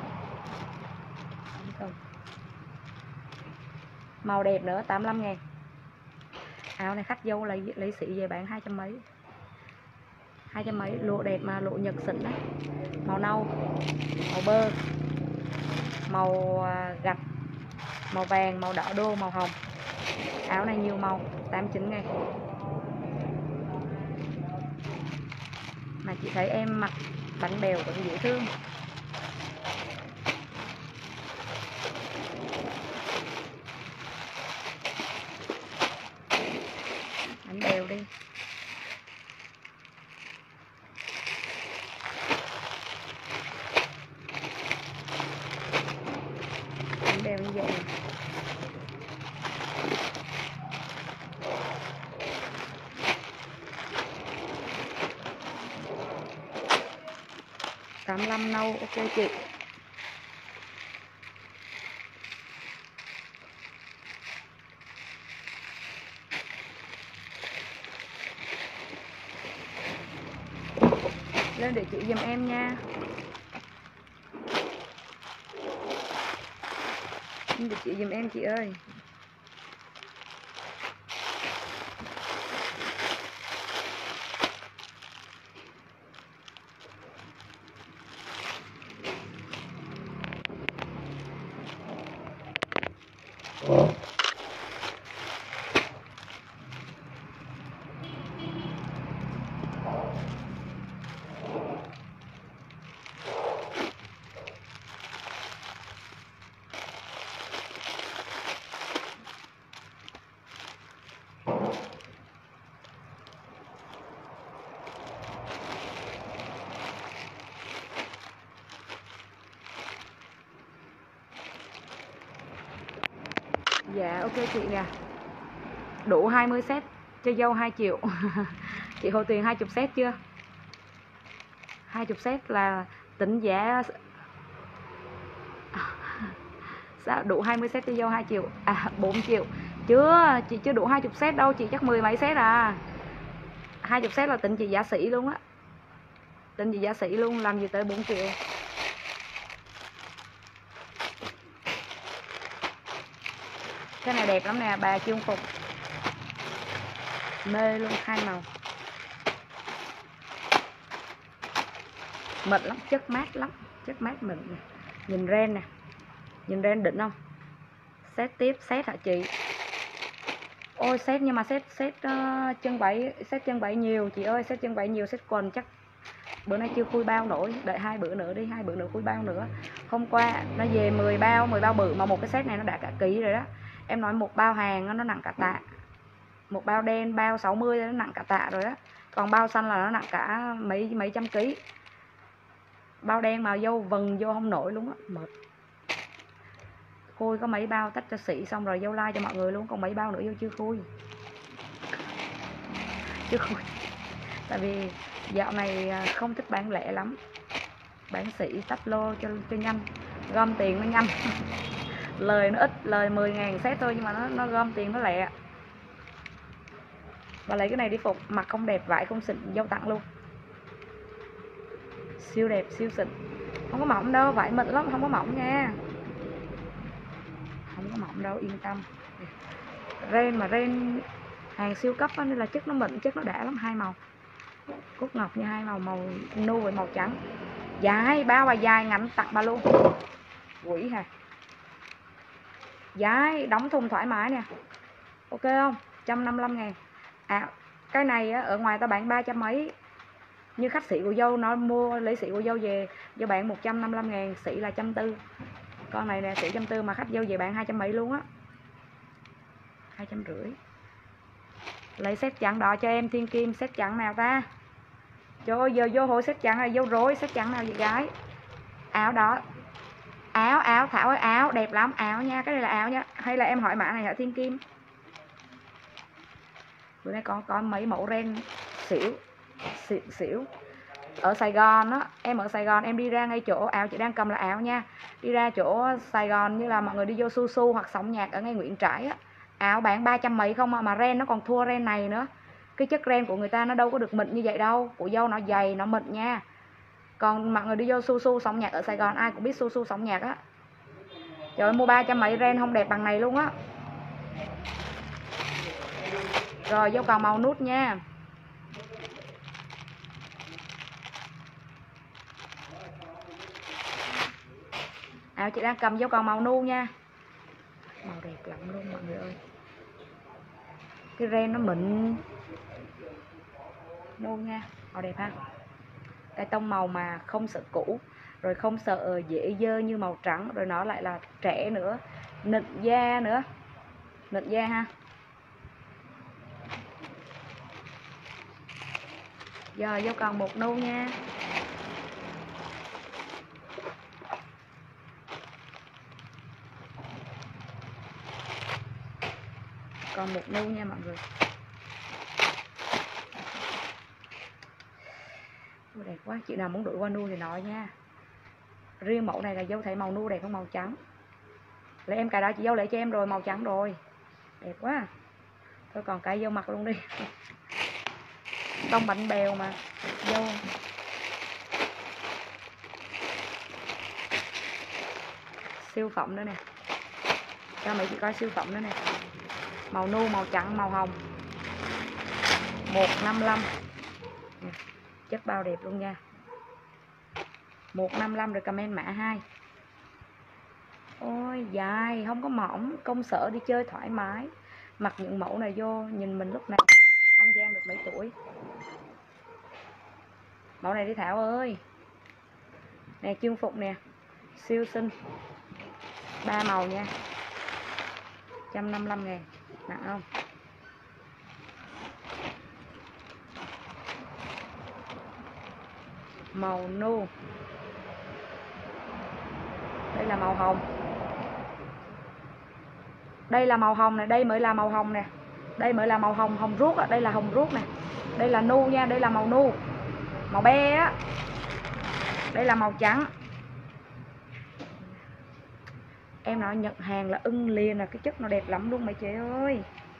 Màu đẹp nữa, 85.000. Áo này khách dâu lấy xỉ về bán 200 mấy, 200 mấy. Lụa đẹp mà, lụa Nhật xịn đấy, màu nâu, màu bơ, màu gạch, màu vàng, màu đỏ đô, màu hồng. Áo này nhiều màu, 89.000. Mà chị thấy em mặc bánh bèo vẫn dễ thương. Bánh bèo đi. Bánh bèo như vậy. Tám 85 nâu, ok chị. Lên để chị giùm em nha. Lên để chị giùm em chị ơi. Dạ ok chị nè. Đủ 20 set cho dâu 2 triệu. Chị Hồ Tuyền 20 set chưa? 20 set là tính giá đủ 20 set cho dâu 2 triệu. À 4 triệu. Chưa, chị chưa đủ 20 set đâu, chị chắc 10 mấy set à. 20 set là tính chị giá sỉ luôn á. Tính chị giá sỉ luôn, làm gì tới 4 triệu. Cái này đẹp lắm nè, bà chương phục. Mê luôn, 2 màu. Mịn lắm, chất mát lắm, chất mát mịn. Nhìn ren nè, nhìn ren đỉnh không? Set tiếp, set hả chị? Ôi set, nhưng mà set chân váy nhiều chị ơi, set chân váy nhiều, set quần chắc bữa nay chưa khui bao nổi, đợi 2 bữa nữa đi, 2 bữa nữa khui bao nữa. Hôm qua nó về 10 bao bự, mà một cái set này nó đã cả ký rồi đó. Em nói một bao hàng nó nặng cả tạ. Một bao đen bao 60 nó nặng cả tạ rồi đó. Còn bao xanh là nó nặng cả mấy trăm ký. Bao đen mà dâu vần vô không nổi luôn á, mệt. Khui có mấy bao tách cho xị xong rồi dâu like cho mọi người luôn, còn mấy bao nữa vô chưa khui. Tại vì dạo này không thích bán lẻ lắm, bán xỉ tách lô cho nhanh, gom tiền nó nhanh. Lời nó ít, lời 10.000 set thôi nhưng mà nó gom tiền nó lẹ. Và lấy cái này đi phục, mặt không đẹp, vải không xịn, dâu tặng luôn. Siêu đẹp, siêu xịn. Không có mỏng đâu, vải mịn lắm, không có mỏng nha. Không có mỏng đâu, yên tâm. Ren mà ren hàng siêu cấp đó, nên là chất nó mịn, chất nó đã lắm. 2 màu cốt ngọc như 2 màu, màu nu với màu trắng. Dài, bao và dài ngắn tặng bà luôn. Quỷ hả? Dài, đóng thùng thoải mái nè. Ok không? 155.000. À, cái này á, ở ngoài ta bán 300 mấy. Như khách sĩ của dâu nó mua, lấy sĩ của dâu về dâu bán 155.000, sĩ là 140. Con này nè sĩ 140 mà khách dâu về bán 200 mấy luôn á. 250. Lấy set trắng đó cho em Thiên Kim. Set trắng nào ta? Trời ơi, giờ vô hội set trắng là vô rối. Set trắng nào vậy gái? Áo đó. Áo Thảo ơi, áo đẹp lắm, áo nha, cái này là áo nha. Hay là em hỏi mã này hả Thiên Kim? Bữa nay có mấy mẫu ren xỉu. Ở Sài Gòn á, em ở Sài Gòn em đi ra ngay chỗ áo chị đang cầm là áo nha. Đi ra chỗ Sài Gòn như là mọi người đi vô Su Su hoặc Sóng Nhạc ở ngay Nguyễn Trãi á, áo bán 300 mấy không mà ren nó còn thua ren này nữa. Cái chất ren của người ta nó đâu có được mịn như vậy đâu, của dâu nó dày nó mịn nha. Còn mọi người đi vô Su Su Sóng Nhạc ở Sài Gòn ai cũng biết Su Su Sóng Nhạc á. Trời ơi, mua 300 mấy ren không đẹp bằng này luôn á. Rồi dâu còn màu nút nha. Áo chị đang cầm dâu còn màu nu nha. Màu đẹp lắm luôn mọi người ơi. Cái ren nó mịn nu nha. Màu đẹp ha. Cái tông màu mà không sợ cũ, rồi không sợ dễ dơ như màu trắng, rồi nó lại là trẻ nữa, nịnh da nữa. Nịnh da ha. Giờ vô còn một nu nha. Còn một nu nha mọi người. Đẹp quá, chị nào muốn đổi qua nu thì nói nha. Riêng mẫu này là dâu thấy màu nu đẹp hơn màu trắng. Lấy em cái đó chị dâu lấy cho em rồi, màu trắng rồi. Đẹp quá. Thôi còn cái dâu mặc luôn đi. Tông bánh bèo mà. Dâu. Siêu phẩm nữa nè. Cho mấy chị coi siêu phẩm nữa nè. Màu nu, màu trắng, màu hồng. 155. Chất bao đẹp luôn nha. 155 rồi comment mã 2. Ôi dài, không có mỏng, công sở đi chơi thoải mái. Mặc những mẫu này vô nhìn mình lúc nào ăn gian được mấy tuổi. Mẫu này đi Thảo ơi. Nè chương phục nè. Siêu xinh. 3 màu nha. 155.000. Nặng không? Màu nu. Đây là màu hồng. Đây là màu hồng này, đây mới là màu hồng nè. Đây mới là màu hồng, hồng ruốc á, đây là hồng ruốc nè. Đây là nu nha, đây là màu nu. Màu be á. Đây là màu trắng. Em nói nhận hàng là ưng liền, là cái chất nó đẹp lắm luôn mấy chị ơi.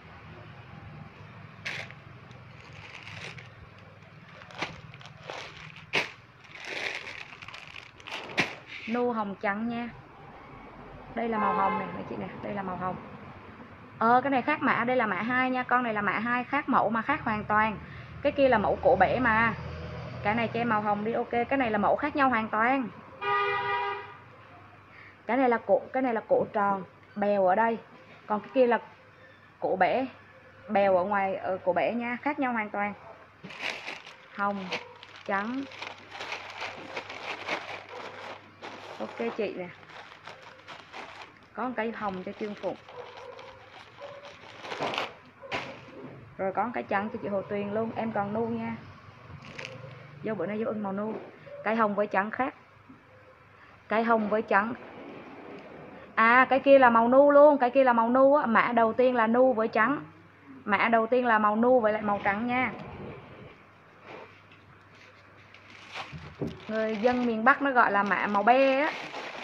Nu hồng trắng nha. Đây là màu hồng này mấy chị nè, đây là màu hồng. Cái này khác mã, đây là mã 2 nha, con này là mã 2, khác mẫu mà khác hoàn toàn. Cái kia là mẫu cổ bể mà. Cái này cho em màu hồng đi, ok, cái này là mẫu khác nhau hoàn toàn. Cái này là cổ tròn, bèo ở đây. Còn cái kia là cổ bể, bèo ở ngoài ở cổ bể nha, khác nhau hoàn toàn. Hồng, trắng. Ok chị nè. Có một cái hồng cho chương phục. Rồi có một cái trắng cho chị Hồ Tuyền luôn. Em còn nu nha. Vô bữa nay vô ưng màu nu. Cái hồng với trắng khác. Cái hồng với trắng. À cái kia là màu nu luôn. Cái kia là màu nu á. Mã đầu tiên là nu với trắng. Mã đầu tiên là màu nu với lại màu trắng nha. Người dân miền Bắc nó gọi là mã màu be á.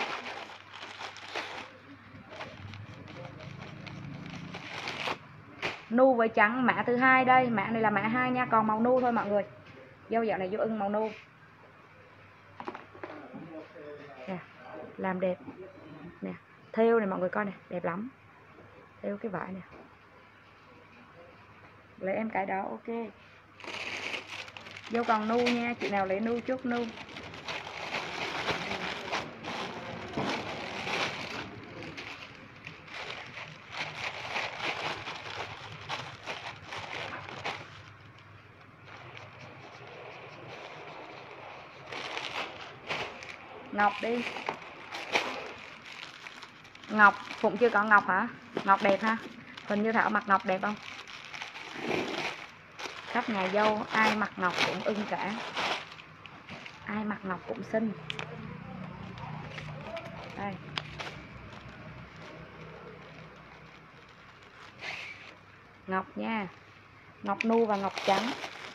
Nu với trắng, mã thứ hai đây. Mã này là mã 2 nha, còn màu nu thôi mọi người. Dâu dạo này vô ưng màu nu nè, làm đẹp nè. Thêu này mọi người coi nè, đẹp lắm. Thêu cái vải nè. Lấy em cái đó, ok. Dâu còn nu nha, chị nào lấy nu chốt nu. Ngọc đi. Ngọc, Phụng chưa có ngọc hả? Ngọc đẹp ha. Hình như Thảo mặc ngọc đẹp không? Các nhà dâu ai mặc ngọc cũng ưng cả, ai mặc ngọc cũng xinh. Đây. Ngọc nha, ngọc nu và ngọc trắng.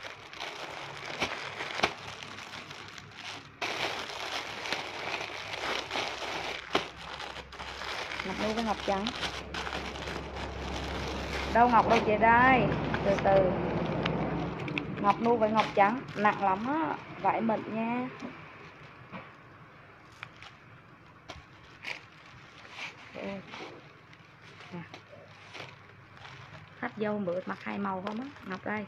Ngọc nu với ngọc trắng. Đâu ngọc đâu chị đây, từ từ. Ngọc nu với ngọc trắng nặng lắm á, vải mịn nha. Khách dâu bữa mặc hai màu không á. Ngọc đây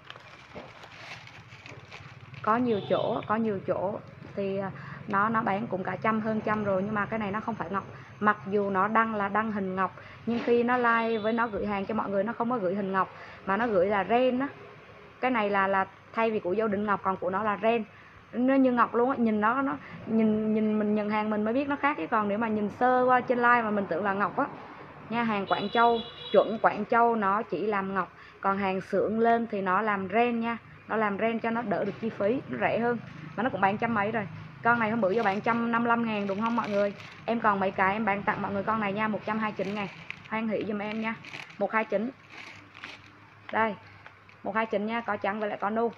có nhiều chỗ thì nó bán cũng cả trăm, hơn trăm rồi, nhưng mà cái này nó không phải ngọc. Mặc dù nó đăng là đăng hình ngọc, nhưng khi nó like với nó gửi hàng cho mọi người, nó không có gửi hình ngọc mà nó gửi là ren á. Cái này là thay vì của dâu đựng ngọc, còn của nó là ren, nó như ngọc luôn á. Nhìn nó nhìn mình nhận hàng mình mới biết nó khác, chứ còn nếu mà nhìn sơ qua trên like mà mình tưởng là ngọc á nha. Hàng Quảng Châu, chuẩn Quảng Châu nó chỉ làm ngọc, còn hàng xưởng lên thì nó làm ren nha. Nó làm ren cho nó đỡ được chi phí, nó rẻ hơn, mà nó cũng bán trăm mấy rồi. Con này hôm bữa vô bán 155.000 đúng không mọi người? Em còn mấy cái em bán tặng mọi người con này nha, 129.000. Hoan hỷ giùm em nha. 129. Đây, 129 nha, có trắng với lại có nu.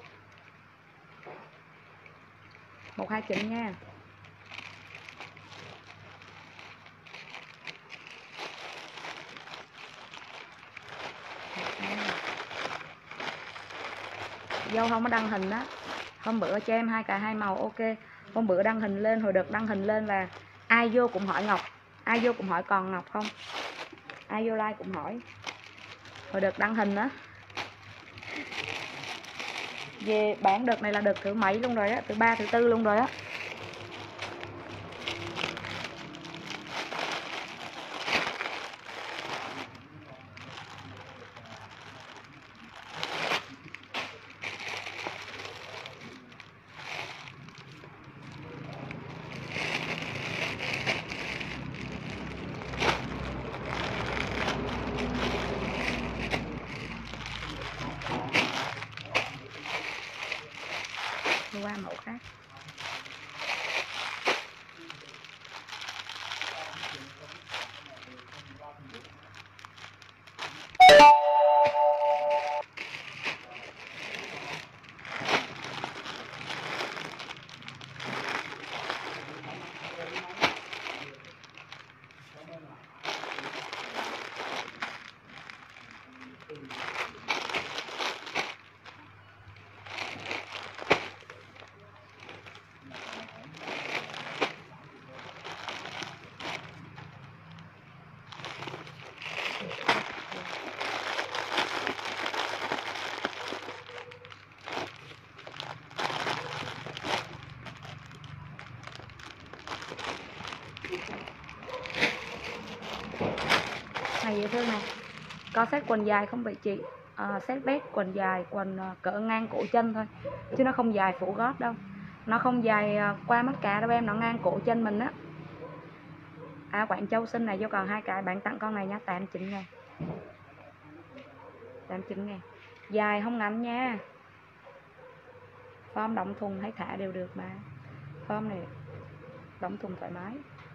129 nha. Dâu không có đăng hình đó. Hôm bữa cho em hai cả hai màu ok. Hôm bữa đăng hình lên, hồi đợt đăng hình lên là ai vô cũng hỏi ngọc, ai vô cũng hỏi còn ngọc không, ai vô like cũng hỏi. Hồi đợt đăng hình á, về bán đợt này là đợt thứ mấy luôn rồi á, thứ 3 thứ 4 luôn rồi á. Qua mẫu khác. Này dễ thương này. Có set quần dài không vậy chị? Set vest quần dài, quần cỡ ngang cổ chân thôi, chứ nó không dài phủ gót đâu. Nó không dài qua mắt cá đâu em, nó ngang cổ chân mình á. Quảng Châu xinh này, vô còn hai cái bán tặng con này nha, 89.000. 89.000. Dài không ngắn nha. Form đóng thùng hay thả đều được mà. Form này đóng thùng thoải mái.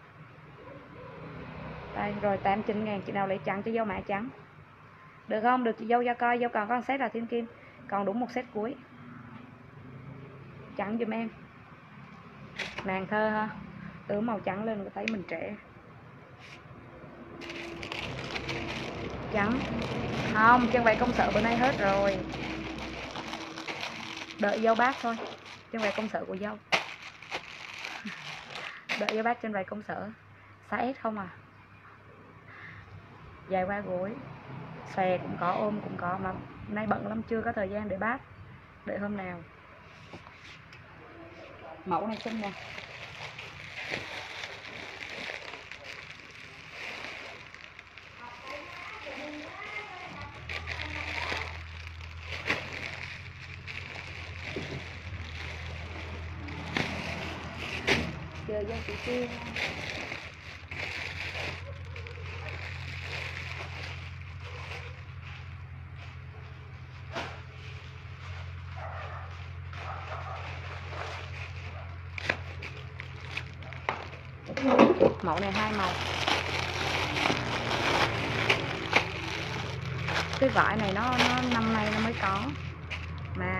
Đây rồi 89.000. Chị nào lấy trắng cho dâu mã trắng được không? Được chị dâu cho coi. Dâu còn có set là thiên kim, còn đúng một set cuối. Trắng giùm em. Nàng thơ ha, ướm màu trắng lên thấy mình trẻ. Trắng không, chân váy công sở bữa nay hết rồi, đợi dâu bác thôi. Chân váy công sở của dâu đợi dâu bác chân váy công sở. Size S không à, dài qua gối, xòe cũng có, ôm cũng có, mà nay bận lắm chưa có thời gian để bác, đợi hôm nào. Mẫu này xinh nè. Chờ dâu chị Tiên. Mẫu này 2 màu. Cái vải này nó năm nay nó mới có mà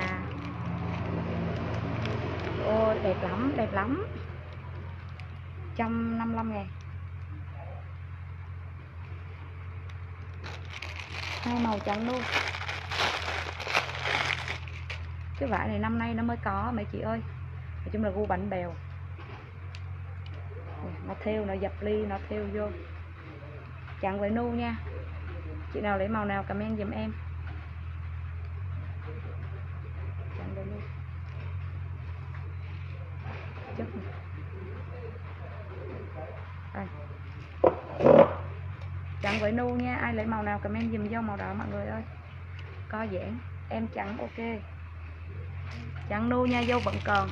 ôi đẹp lắm, đẹp lắm. 155.000. 2 màu trắng luôn. Cái vải này năm nay nó mới có mấy chị ơi. Nói chung là gu bánh bèo. Nó thêu, nó dập ly, nó thêu vô. Trắng với nu nha. Chị nào lấy màu nào comment giùm em. Trắng với nu. Chất này. Đây. Trắng với nu nha. Ai lấy màu nào comment giùm vô màu đỏ mọi người ơi. Có giãn. Em trắng ok. Trắng nu nha, dâu vẫn còn.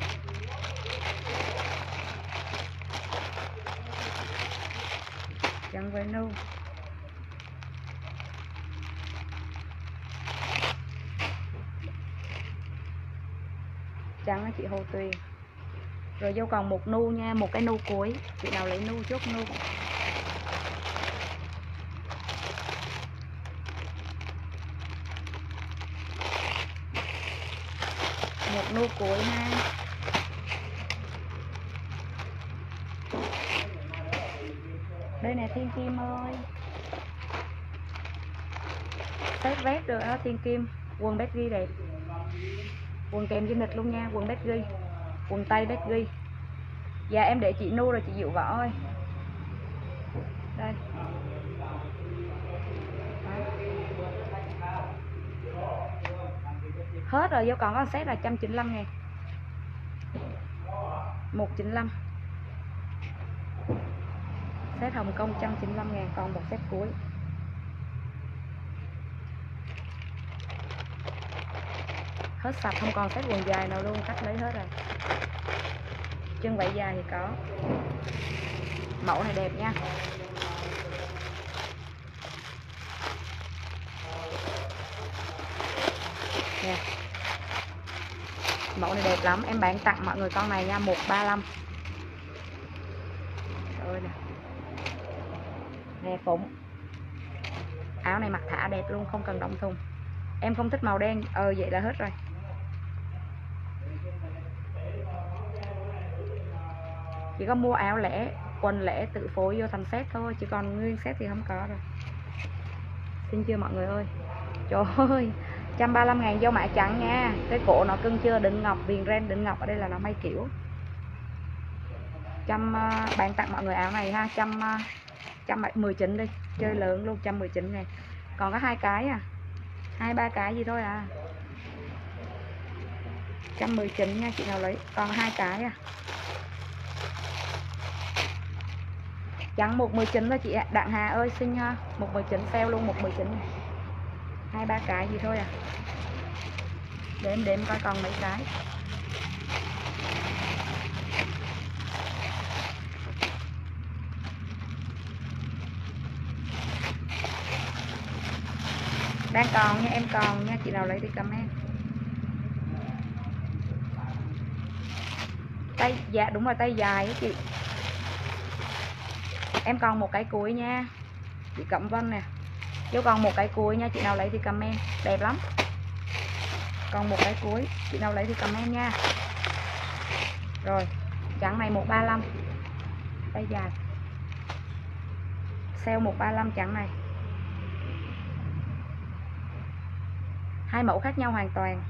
Trắng với nu. Trắng chị Hồ Tuyền. Rồi dâu còn một nu nha, một cái nu cuối. Chị nào lấy nu chốt nu. Một nu cuối ha. Đây nè Thiên Kim ơi. Set vest rồi đó Thiên Kim. Quần baggy đẹp. Quần kèm với nịch luôn nha, quần baggy. Quần tây baggy. Dạ em để chị nu rồi chị Diệu Võ ơi. Đây. Đó. Hết rồi, vô còn có set là 195.000. 195. Set Hồng Kông 195.000, còn một set cuối. Hết sạch, không còn set quần dài nào luôn, khách lấy hết rồi. Chân vải dài thì có. Mẫu này đẹp nha. Nè. Mẫu này đẹp lắm, em bán tặng mọi người con này nha, 135. Trời ơi nè. Nè Phụng. Áo này mặc thả đẹp luôn, không cần đóng thùng. Em không thích màu đen, vậy là hết rồi. Chỉ có mua áo lẻ, quần lẻ tự phối vô thành set thôi, chứ còn nguyên set thì không có rồi. Xin chưa mọi người ơi. Trời ơi, 135.000 dâu mã trắng nha. Cái cổ nó cưng chưa, đựng ngọc, viền ren đựng ngọc, ở đây là nó may kiểu. Bán tặng mọi người áo này ha, 119 đi, chơi lớn luôn, 119 này. Còn có 2 cái à, 2-3 cái gì thôi à. 119 nha, chị nào lấy, còn 2 cái à. Trắng 119 thôi chị ạ. Đặng Hà ơi xinh ha, 119 sale luôn, 119 này. 2-3 cái gì thôi à. Để em đếm coi còn mấy cái. Đang còn nha, em còn nha, chị nào lấy thì comment. Tay, dạ đúng rồi, tay dài á chị. Em còn một cái cuối nha. Chị Cẩm Vân nè. Chứ còn một cái cuối nha, chị nào lấy thì comment. Đẹp lắm. Còn một cái cuối, chị nào lấy thì comment nha. Rồi, trắng này 135. Tay dài. Sale 135 trắng này. 2 mẫu khác nhau hoàn toàn.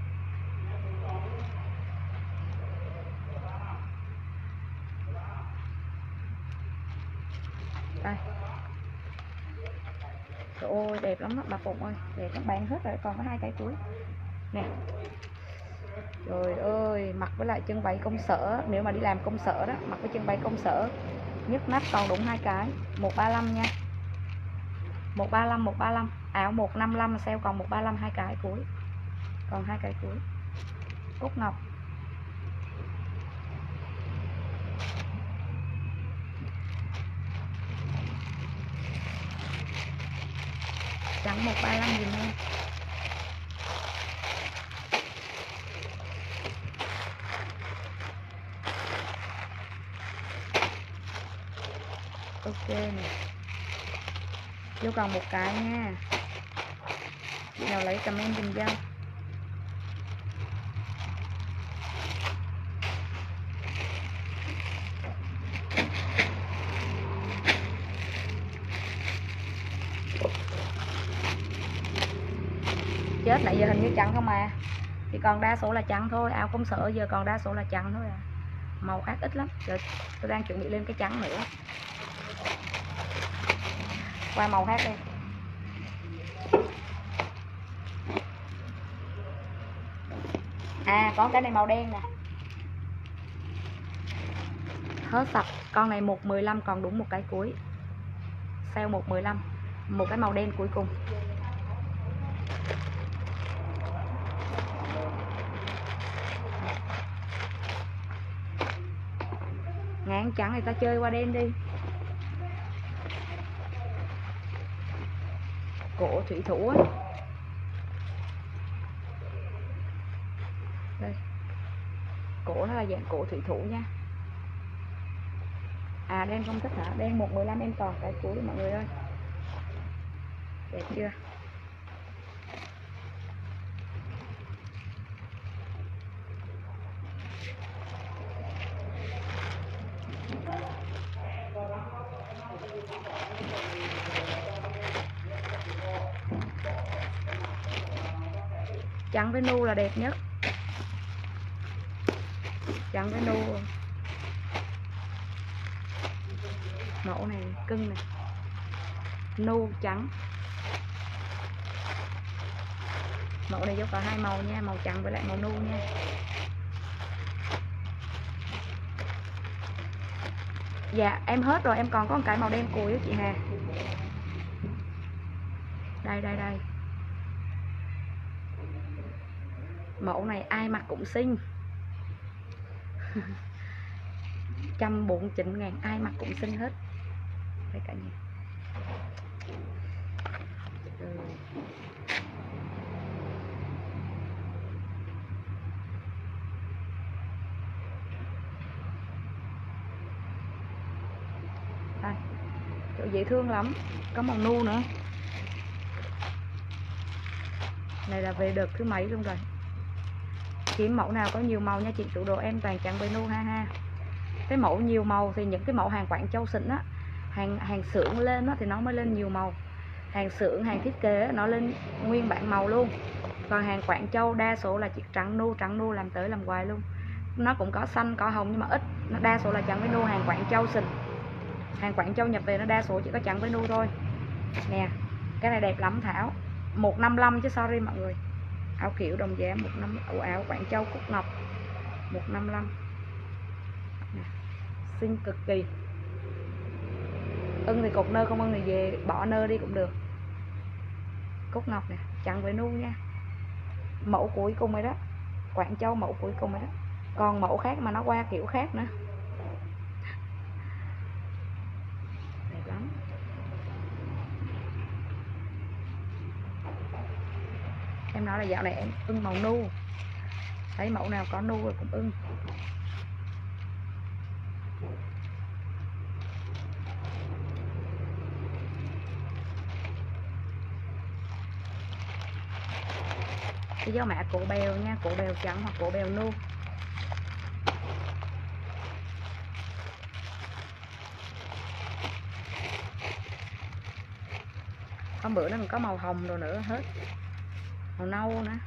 Đây. Trời ơi, đẹp lắm đó, bà Phụng ơi. Đẹp lắm, bán hết rồi, còn có 2 cái cuối. Nè. Trời ơi, mặc với lại chân váy công sở. Nếu mà đi làm công sở đó, mặc với chân váy công sở, nhức nách còn đúng 2 cái. 135 nha. 135, 135. Áo 155 sale còn 135, 2 cái cuối. Còn 2 cái cuối. Cúc ngọc. Trắng 135 dùm em. Ok nè, vô còn một cái nha, chị nào lấy comment dùm cho. Chết, nãy giờ hình như trắng không à, thì còn đa số là trắng thôi, áo công sở giờ còn đa số là trắng thôi à, màu khác ít lắm. Giờ tôi đang chuẩn bị lên cái trắng nữa, qua màu khác đi. À có cái này màu đen nè, hết sạch. Con này 1.15 còn đúng một cái cuối, sale 1.15, một cái màu đen cuối cùng. Ngán trắng thì ta chơi qua đen đi. Cổ thủy thủ á, đây cổ nó là dạng cổ thủy thủ nha. À đen không thích hả? Đen 1.15 em còn cái cuối mọi người ơi, đẹp chưa? Trắng với nu là đẹp nhất, trắng với nu. Mẫu này cưng này, nu trắng. Mẫu này có hai màu nha, màu trắng với lại màu nu nha. Dạ em hết rồi, em còn có một cái màu đen cùi đó chị Hà. Đây đây đây, mẫu này ai mặc cũng xinh. 149.000, ai mặc cũng xinh hết. Đây cả nhà. Đây, chỗ dễ thương lắm, có màu nu nữa. Này là về đợt thứ mấy luôn rồi. Kiếm mẫu nào có nhiều màu nha chị, tủ đồ em toàn trắng với nu ha ha. Cái mẫu nhiều màu thì những cái mẫu hàng Quảng Châu xịn á, hàng xưởng lên á thì nó mới lên nhiều màu. Hàng xưởng, hàng thiết kế nó lên nguyên bản màu luôn. Còn hàng Quảng Châu đa số là chỉ trắng nu làm tới làm hoài luôn. Nó cũng có xanh có hồng nhưng mà ít, nó đa số là trắng với nu. Hàng Quảng Châu xịn, hàng Quảng Châu nhập về nó đa số chỉ có trắng với nu thôi. Nè, cái này đẹp lắm Thảo, 155 chứ sorry mọi người. Áo kiểu đồng giá 150, áo Quảng Châu cúc ngọc 155. Nè, xinh cực kỳ. Ưng thì cột nơ, không ưng thì về bỏ nơ đi cũng được. Cúc ngọc nè, trắng với nu nha. Mẫu cuối cùng rồi đó, Quảng Châu mẫu cuối cùng rồi đó. Còn mẫu khác mà nó qua kiểu khác nữa, đẹp lắm. Em nói là dạo này em ưng màu nu, thấy mẫu nào có nu rồi cũng ưng. Cái dấu mã cổ bèo nha, cổ bèo trắng hoặc cổ bèo nu. Hôm bữa nó còn có màu hồng rồi nữa, hết màu nâu nữa.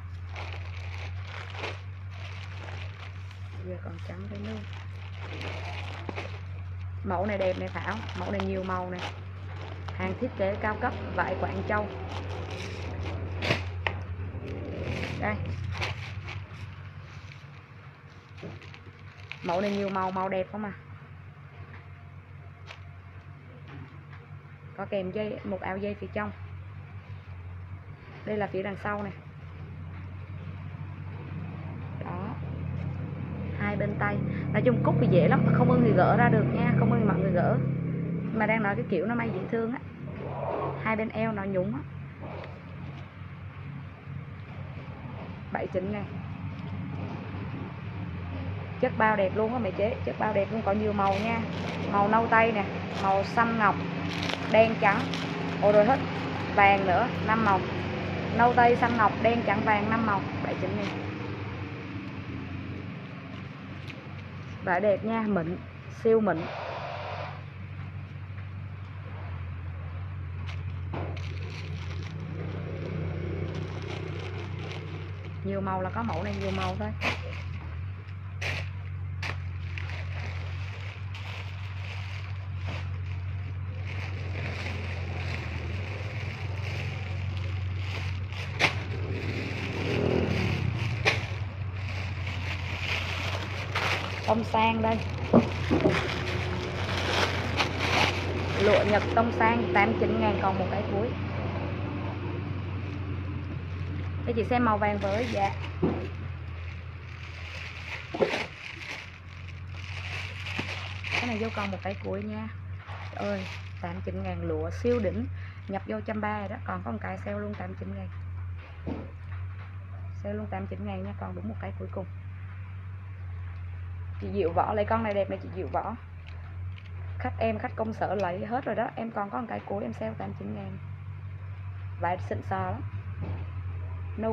Giờ còn trắng với nu. Mẫu này đẹp này Thảo, mẫu này nhiều màu này, hàng thiết kế cao cấp, vải Quảng Châu. Đây, mẫu này nhiều màu, màu đẹp không à. Có kèm dây, một áo dây phía trong. Đây là phía đằng sau này. Đó, hai bên tay. Nói chung cúc thì dễ lắm, không ưng thì gỡ ra được nha, không ưng thì mọi người gỡ. Mà đang nói cái kiểu nó may dễ thương á, hai bên eo nó nhúng á. 79 này. Chất bao đẹp luôn á mẹ chế, chất bao đẹp luôn, có nhiều màu nha. Màu nâu tây nè, màu xanh ngọc, đen trắng, ồ rồi hết, vàng nữa, 5 màu. Nâu tây, xanh ngọc, đen trắng, vàng, 5 màu, 79.000. Vải đẹp nha, mịn, siêu mịn. Nhiều màu là có mẫu này nhiều màu thôi. Tông sang đây, lụa Nhật tông sang 89.000 còn một cái cuối. Để chị xem màu vàng với. Dạ. Cái này vô còn một cái cuối nha. Trời ơi, 89.000 lụa siêu đỉnh, nhập vô 130 rồi đó, còn có một cái sale luôn 89.000. Sale luôn 89.000 nha, còn đúng một cái cuối cùng. Chị Diệu Võ lấy con này đẹp này chị Diệu Võ. Khách công sở lấy hết rồi đó, em còn có một cái cuối em sale 89.000. Vải xịn sò lắm. No.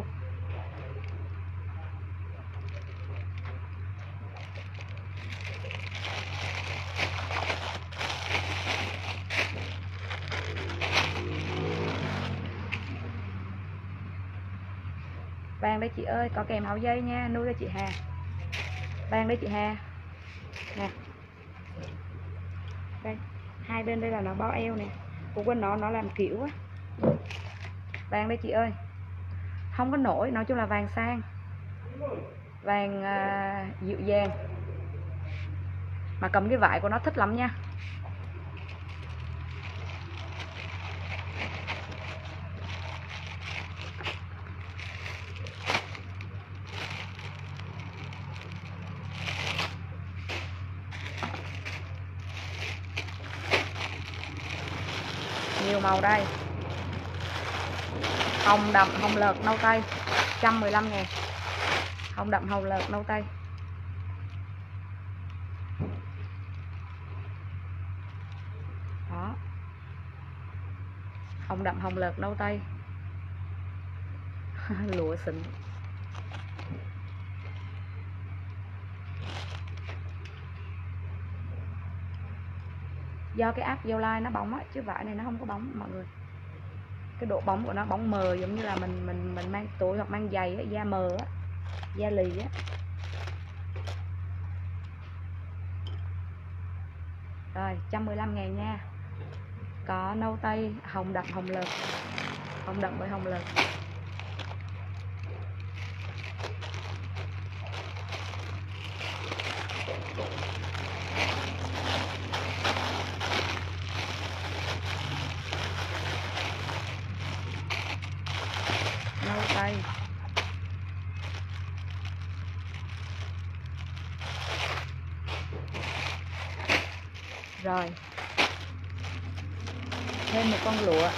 Vàng đây chị ơi, có kèm áo dây nha, nuôi cho chị Hà. Vàng đây chị Hà. Nè. Đây, hai bên đây là nó bao eo nè. Của bên nó làm kiểu á. Vàng đây chị ơi. Không có nổi, nói chung là vàng sang. Vàng dịu dàng. Mà cầm cái vải của nó thích lắm nha. Nhiều màu đây. Hồng đậm, hồng lợt, nâu tây 115.000. Hồng đậm, hồng lợt, nâu tây. Đó. Hồng đậm, hồng lợt, nâu tây. Lụa xịn. Do cái áp giao line nó bóng á, chứ vải này nó không có bóng mọi người. Cái độ bóng của nó bóng mờ, giống như là mình mang tối hoặc mang giày á, da mờ á, da lì á. Rồi 115.000 nha. Có nâu tây, hồng đậm, hồng lợt. Hồng đậm với hồng lợt. Nâu tây. Rồi. Thêm một con lụa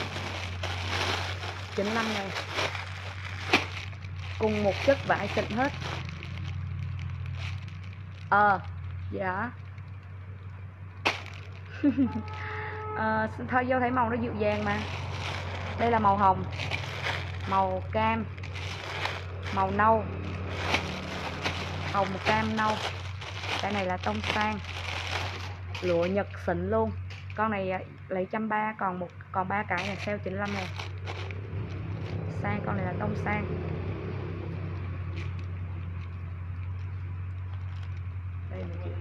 95.000. Cùng một chất vải xịn hết. Dạ. Thôi vô thấy màu nó dịu dàng mà. Đây là màu hồng, màu cam, màu nâu, hồng cam nâu. Cái này là tông sang, lụa Nhật xịn luôn. Con này lấy 130, còn 3 cái này sale 95.000. Sang, con này là tông sang. Đây nè chị.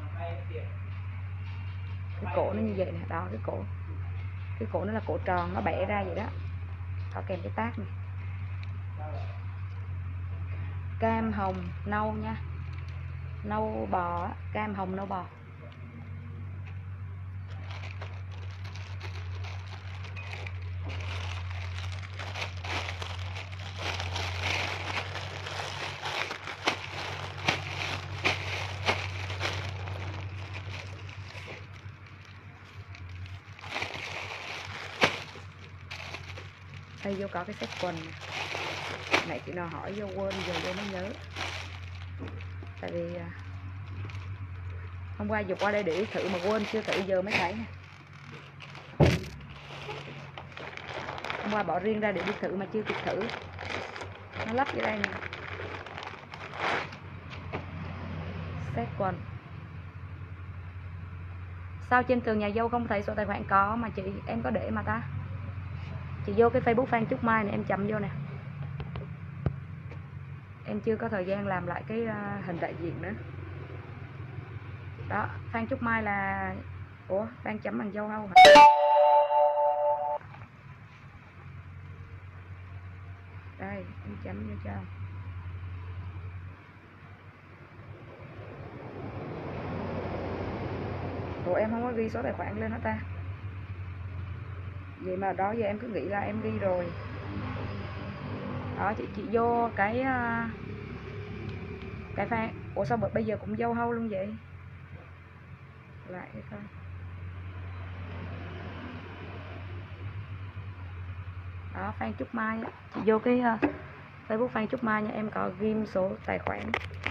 Cái cổ nó như vậy nè, đó cái cổ. Cái cổ nó là cổ tròn, nó bẻ ra vậy đó. Có kèm cái tác này. Cam hồng nâu nha. Nâu bò, cam hồng nâu bò. Đây vô có cái set quần này. Nãy chị nào hỏi vô quên, giờ vô mới nhớ. Tại vì Hôm qua dục qua đây để thử mà quên chưa thử, giờ mới thấy nè. Hôm qua bỏ riêng ra để đi thử mà chưa kịp thử. Nó lắp vô đây nè. Set quần. Sao trên tường nhà dâu không thấy số tài khoản? Có mà chị, em có để mà ta. Chị vô cái Facebook fan Trúc Mai này em chậm vô nè. Em chưa có thời gian làm lại cái hình đại diện nữa. Đó, fan Trúc Mai là... Ủa, đang chấm bằng dâu hâu hả? Đây, em chấm vô cho. Ủa, em không có ghi số tài khoản lên đó ta. Vậy mà đó giờ em cứ nghĩ là em ghi rồi. Đó, chị vô cái fan. Ủa sao bây giờ cũng dâu hâu luôn vậy? Lại coi. Đó, fan Trúc Mai á. Chị vô cái Facebook fan Trúc Mai nha, em có ghim số tài khoản.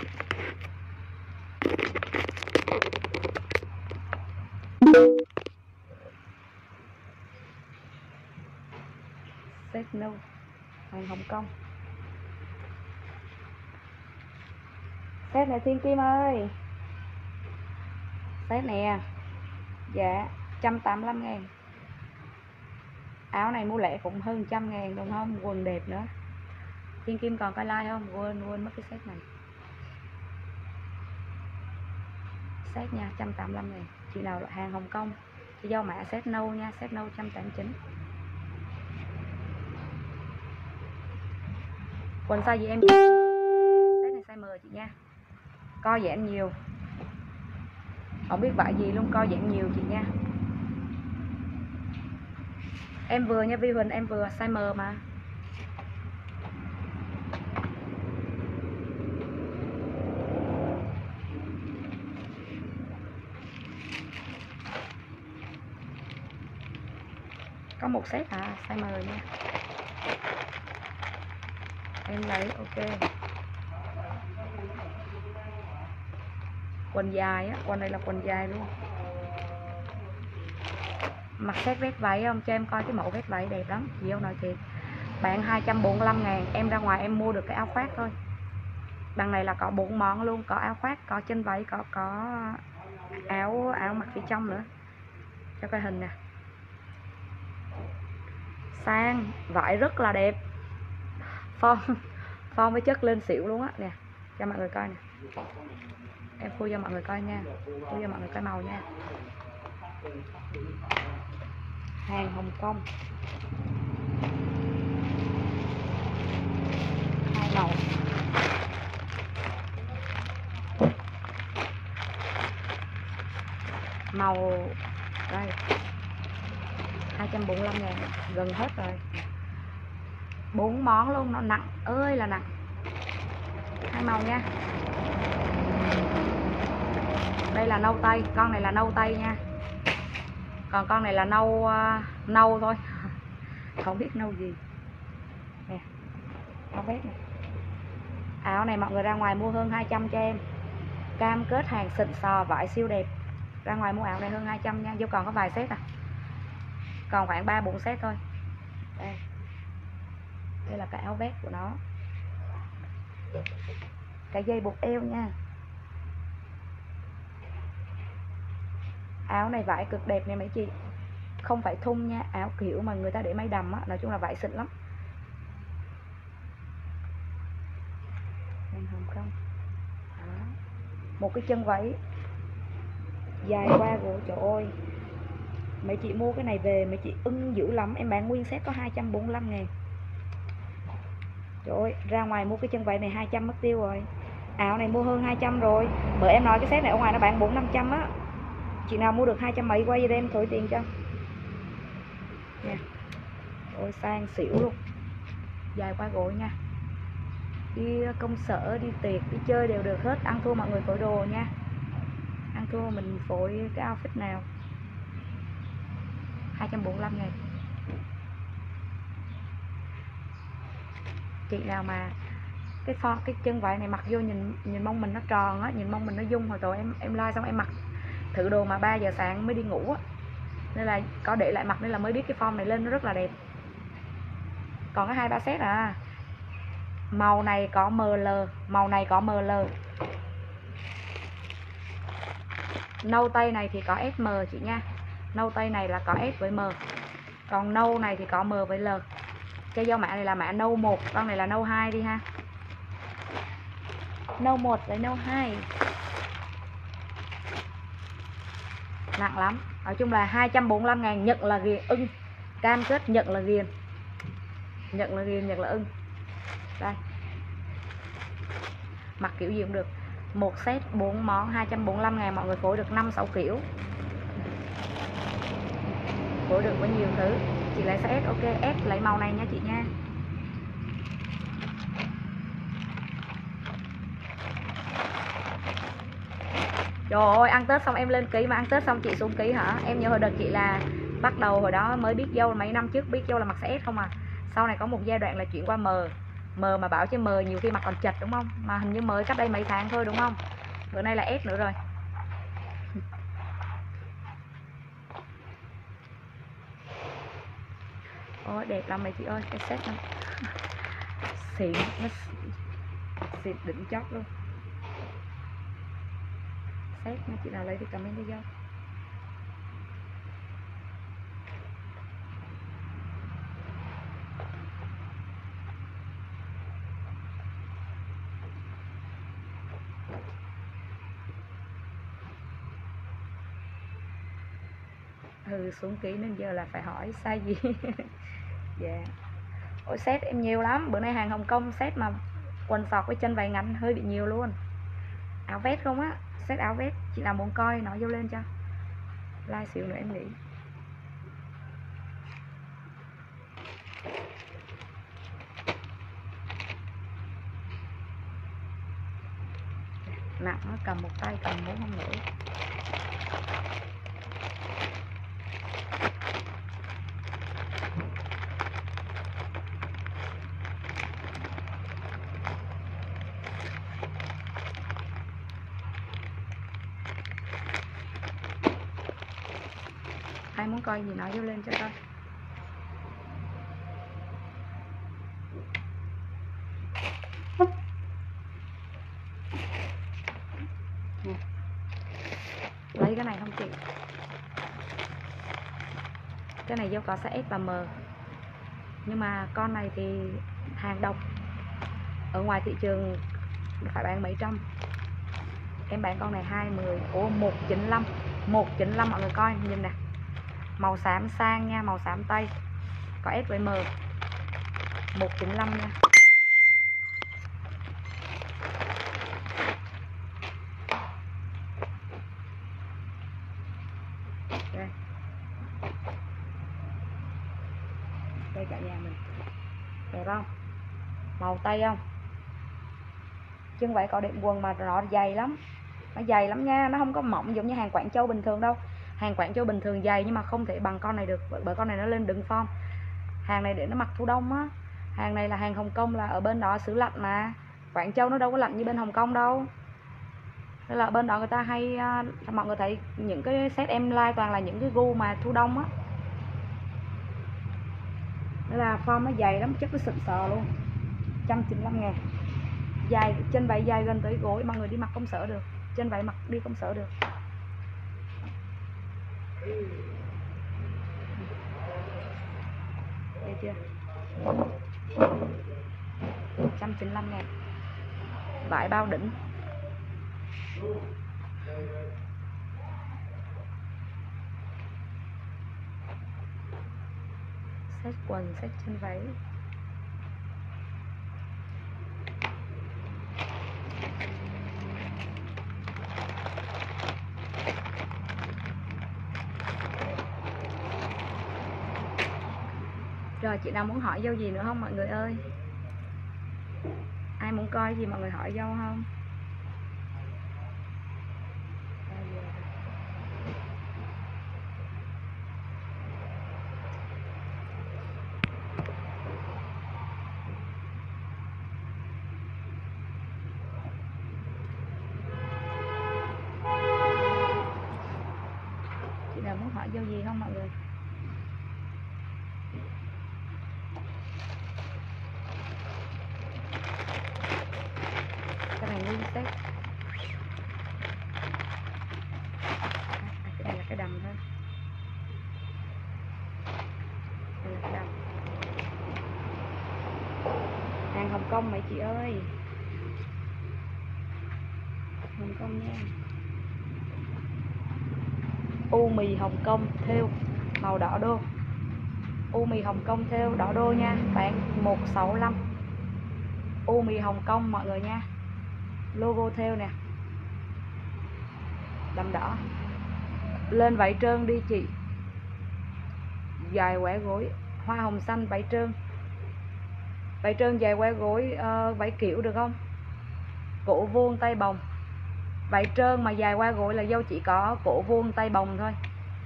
Set no. Hàng Hồng Kông. Set này Thiên Kim ơi. Set nè. Dạ 185.000. Áo này mua lẻ cũng hơn 100.000 đúng không? Quần đẹp nữa. Thiên Kim còn coi like không? Quên mất cái set này. Set nha, 185.000. Chị nào là hàng Hồng Kông, chị giao mã set nâu nha, set nâu 189. Quần size gì em? Set này size M chị nha. Co giãn nhiều. Không biết vải gì luôn, co giãn nhiều chị nha. Em vừa nha Vi Huỳnh, em vừa size M mà. Có một set à, size M nha. Em lấy ok. Quần dài á, quần này là quần dài luôn. Mặc set vest váy không? Cho em coi cái mẫu vest váy đẹp lắm. Chị yêu nói thiệt. Bạn 245.000, em ra ngoài em mua được cái áo khoác thôi. Đằng này là có 4 món luôn, có áo khoác, có chân váy, có áo mặc phía trong nữa. Cho coi hình nè. Sang, vải rất là đẹp. Form với chất lên xỉu luôn á nè. Cho mọi người coi nè. Em khui cho mọi người coi nha. Khui cho mọi người coi màu nha. Hàng Hồng Kông. Hai màu. Màu đây 245.000, gần hết rồi. 4 món luôn, nó nặng ơi là nặng. Hai màu nha. Đây là nâu tây, con này là nâu tây nha. Còn con này là nâu thôi. Không biết nâu gì. Nè. Áo vest này. Áo này mọi người ra ngoài mua hơn 200 cho em. Cam kết hàng xịn sò, vải siêu đẹp. Ra ngoài mua áo này hơn 200 nha. Vô còn có vài set à. Còn khoảng 3-4 set thôi. Đây. Đây là cái áo vest của nó. Cái dây buộc eo nha. Áo này vải cực đẹp nè mấy chị. Không phải thun nha, áo kiểu mà người ta để may đầm á, nói chung là vải xịn lắm. Hàng Hồng Kông. Đó. Một cái chân váy dài qua gỗ, trời ơi. Mấy chị mua cái này về mấy chị ưng dữ lắm. Em bán nguyên set có 245.000. Trời ơi, ra ngoài mua cái chân váy này 200 mất tiêu rồi. Áo này mua hơn 200 rồi. Bởi em nói cái set này ở ngoài nó bán 400-500 á. Chị nào mua được 200 mấy quay về em thổi tiền cho nha. Ôi sang xỉu luôn. Dài qua gối nha. Đi công sở, đi tiệc, đi chơi đều được hết. Ăn thua mọi người phối đồ nha. Ăn thua mình phối cái outfit nào. 245.000. Chị nào mà cái chân váy này mặc vô nhìn mông mình nó tròn á, nhìn mông mình nó dung hồi rồi em like xong em mặc thử đồ mà 3 giờ sáng mới đi ngủ á, nên là có để lại mặc nên là mới biết cái form này lên nó rất là đẹp. Còn có 2-3 set à. Màu này có ML, màu này có ML. Nâu tây này thì có SM chị nha. Nâu tây này là có S với M. Còn nâu này thì có M với L. Cái dấu mã này là mã nâu 1, con này là nâu 2 đi ha. Nâu 1 với nâu 2. Nặng lắm. Nói chung là 245.000, nhận là ghiền ưng. Cam kết nhận là ghiền. Nhận là ghiền, nhận là ưng. Đây. Mặc kiểu gì cũng được. Một set 4 món 245.000, mọi người phối được 5-6 kiểu. Phối được với nhiều thứ. Chị lấy size S, ok, S lấy màu này nha chị nha. Trời ơi, ăn Tết xong em lên ký mà ăn Tết xong chị xuống ký hả? Em nhớ hồi đợt chị là bắt đầu hồi đó mới biết dâu, mấy năm trước biết dâu là mặc size S không à. Sau này có một giai đoạn là chuyển qua M. M mà bảo chứ M nhiều khi mặc còn chật đúng không? Mà hình như mới cách đây mấy tháng thôi đúng không? Bữa nay là S nữa rồi. Ôi đẹp lắm mấy chị ơi, cái set này xịn, nó xịn đỉnh chót luôn. Set nha, chị nào lấy thì comment cho dâu. Xuống ký nên giờ là phải hỏi size gì. Dạ. Yeah. Ôi set em nhiều lắm, bữa nay hàng Hồng Kông set mà quần sọt với chân váy ngắn hơi bị nhiều luôn. Áo vest không á, set áo vest, chị nào muốn coi nói vô lên cho. Like xíu nữa em nghĩ. Nặng nó cầm một tay cầm muốn không nổi. Ai muốn coi gì nói vô lên cho coi. Lấy cái này không chị? Cái này vô có size S và M. Nhưng mà con này thì hàng độc. Ở ngoài thị trường phải bán mấy trăm. Em bán con này 20. Ồ 195. 195 mọi người coi nhìn nè. Màu xám sang nha, màu xám tây. Có S với M. 195 nha. Đây. Đây cả nhà mình. Đẹp không? Màu tây không? Chân váy có đệm quần mà nó dày lắm. Nó dày lắm nha, nó không có mỏng giống như hàng Quảng Châu bình thường đâu. Hàng Quảng Châu bình thường dày nhưng mà không thể bằng con này được, bởi con này nó lên đựng form. Hàng này để nó mặc thu đông á. Hàng này là hàng Hồng Kông, là ở bên đó xứ lạnh mà. Quảng Châu nó đâu có lạnh như bên Hồng Kông đâu. Nên là bên đó người ta hay, mọi người thấy những cái set em like toàn là những cái gu mà thu đông á. Nên là form nó dày lắm, chất nó xịn sò luôn. 195.000. Dài, chân váy dài gần tới gối, mọi người đi mặc không sợ được. Chân váy mặc đi không sợ được. Đây chưa? 195.000. Vải bao đỉnh. Set quần, set chân váy. Rồi chị nào muốn hỏi dâu gì nữa không mọi người ơi? Ai muốn coi gì mọi người hỏi dâu không? Hồng Kông mấy chị ơi. Hồng Kông nha. U mì Hồng Kông thêu màu đỏ đô. U mì Hồng Kông thêu đỏ đô nha, bán 165. U mì Hồng Kông mọi người nha. Logo thêu nè. Đầm đỏ. Lên vải trơn đi chị. Dài quẻ gối, hoa hồng xanh vải trơn. Vải trơn dài quẻ gối, vải kiểu được không? Cổ vuông tay bồng. Vải trơn mà dài qua gối là dâu chỉ có cổ vuông tay bồng thôi.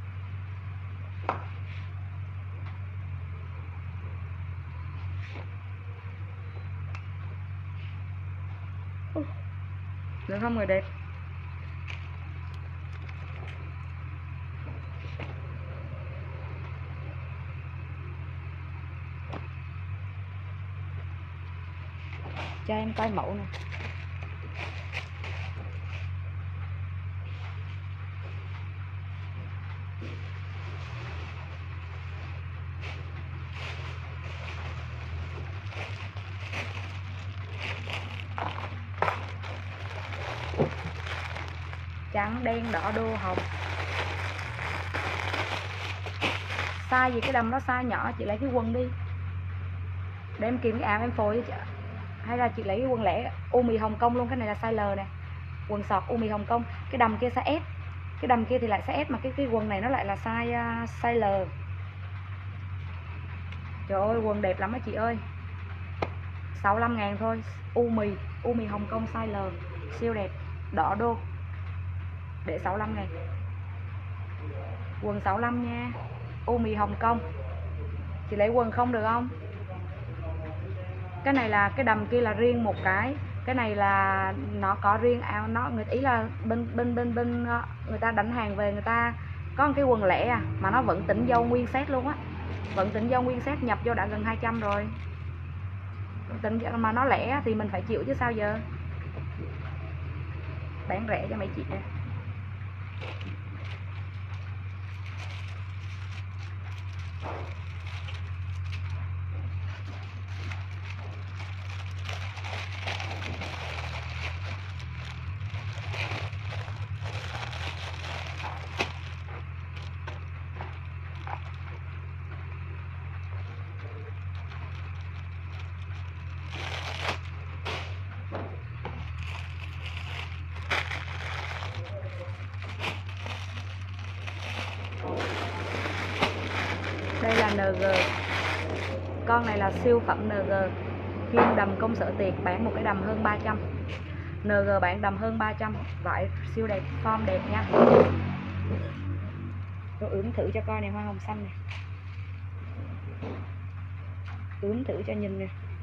Được không người đẹp? Cho em coi mẫu nè. Trắng đen đỏ đô hồng. Size gì cái đầm nó size nhỏ, chị lấy cái quần đi để em kiếm cái áo em phối cho. Hay là chị lấy cái quần lẻ U mì Hồng Kông luôn, cái này là size L nè. Quần sọt U mì Hồng Kông, cái đầm kia size S. Cái đầm kia thì lại size S mà cái quần này nó lại là size L. Trời ơi quần đẹp lắm á chị ơi. 65.000 thôi. U mì Hồng Kông size L, siêu đẹp, đỏ đô. Để 65.000. Quần 65 nha. U mì Hồng Kông. Chị lấy quần không được không? Cái này là cái đầm kia là riêng một cái này là nó có riêng áo, nó người ý là bên người ta đánh hàng về, người ta có một cái quần lẻ à mà nó vẫn tỉnh dâu nguyên set luôn á. Vẫn tỉnh dâu nguyên set, nhập vô đã gần 200 rồi. Tỉnh mà nó lẻ thì mình phải chịu chứ sao giờ. Bán rẻ cho mấy chị nè. Đây là NG. Con này là siêu phẩm NG. Kim đầm công sở tiệc, bán một cái đầm hơn 300. NG bán đầm hơn 300. Vải siêu đẹp, form đẹp nha. Tôi ướm thử cho coi này, hoa hồng xanh này. Ướm thử cho nhìn nè.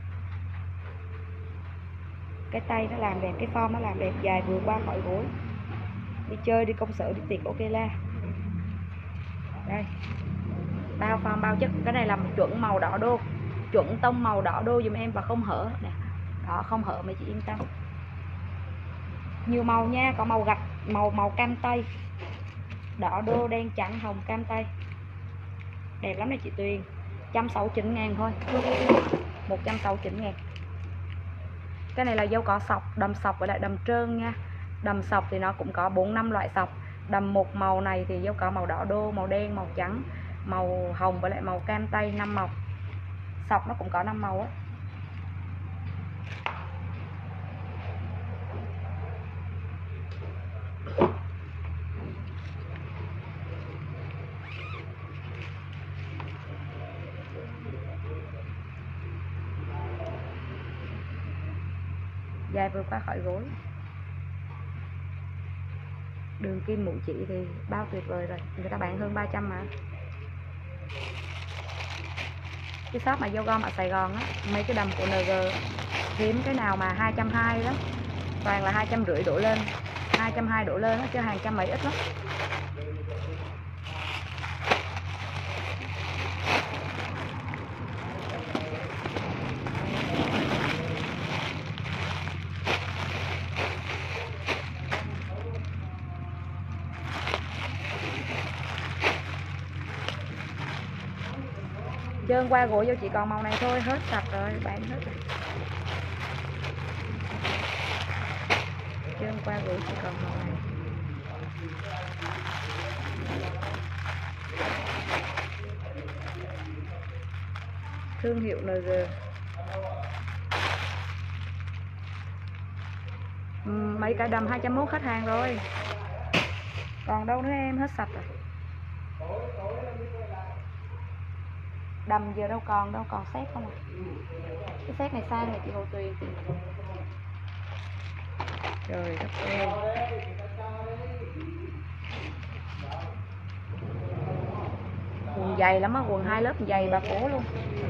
Cái tay nó làm đẹp, cái form nó làm đẹp, dài vừa qua khỏi gối. Đi chơi, đi công sở, đi tiệc ok la. Đây. Bao form bao chất. Cái này là chuẩn màu đỏ đô. Chuẩn tông màu đỏ đô dùm em và không hở nè. Đó, không hở mấy chị yên tâm. Nhiều màu nha, có màu gạch, màu cam tây, đỏ đô, đen trắng, hồng, cam tây. Đẹp lắm này chị Tuyền. 169.000 thôi. 169.000. Cái này là dâu có sọc, đầm sọc với lại đầm trơn nha. Đầm sọc thì nó cũng có 4-5 loại sọc. Đầm một màu này thì dâu có màu đỏ đô, màu đen, màu trắng, màu hồng với lại màu cam tây, 5 màu. Sọc nó cũng có 5 màu á. Dài vừa qua khỏi gối. Đường kim mũ chỉ thì bao tuyệt vời rồi. Người ta bán hơn 300 mà. Cái shop mà dâu gom ở Sài Gòn á, mấy cái đầm của NG hiếm cái nào mà 220 đó. Toàn là 250 đổ lên, 220 đổ lên đó, chứ hàng trăm mấy ít lắm. Trơn qua gối vô chỉ còn màu này thôi, hết sạch rồi, bán hết rồi. chứ hôm qua gửi chỉ còn màu này. Thương hiệu NG. Mấy cái đầm 201 hết hàng rồi. Còn đâu nữa em, hết sạch rồi. Đầm giờ đâu còn set không à. Cái set này sang này chị Hồ Tuyền. Trời đất ơi. Quần dày lắm á, quần 2 lớp dày bà cổ luôn.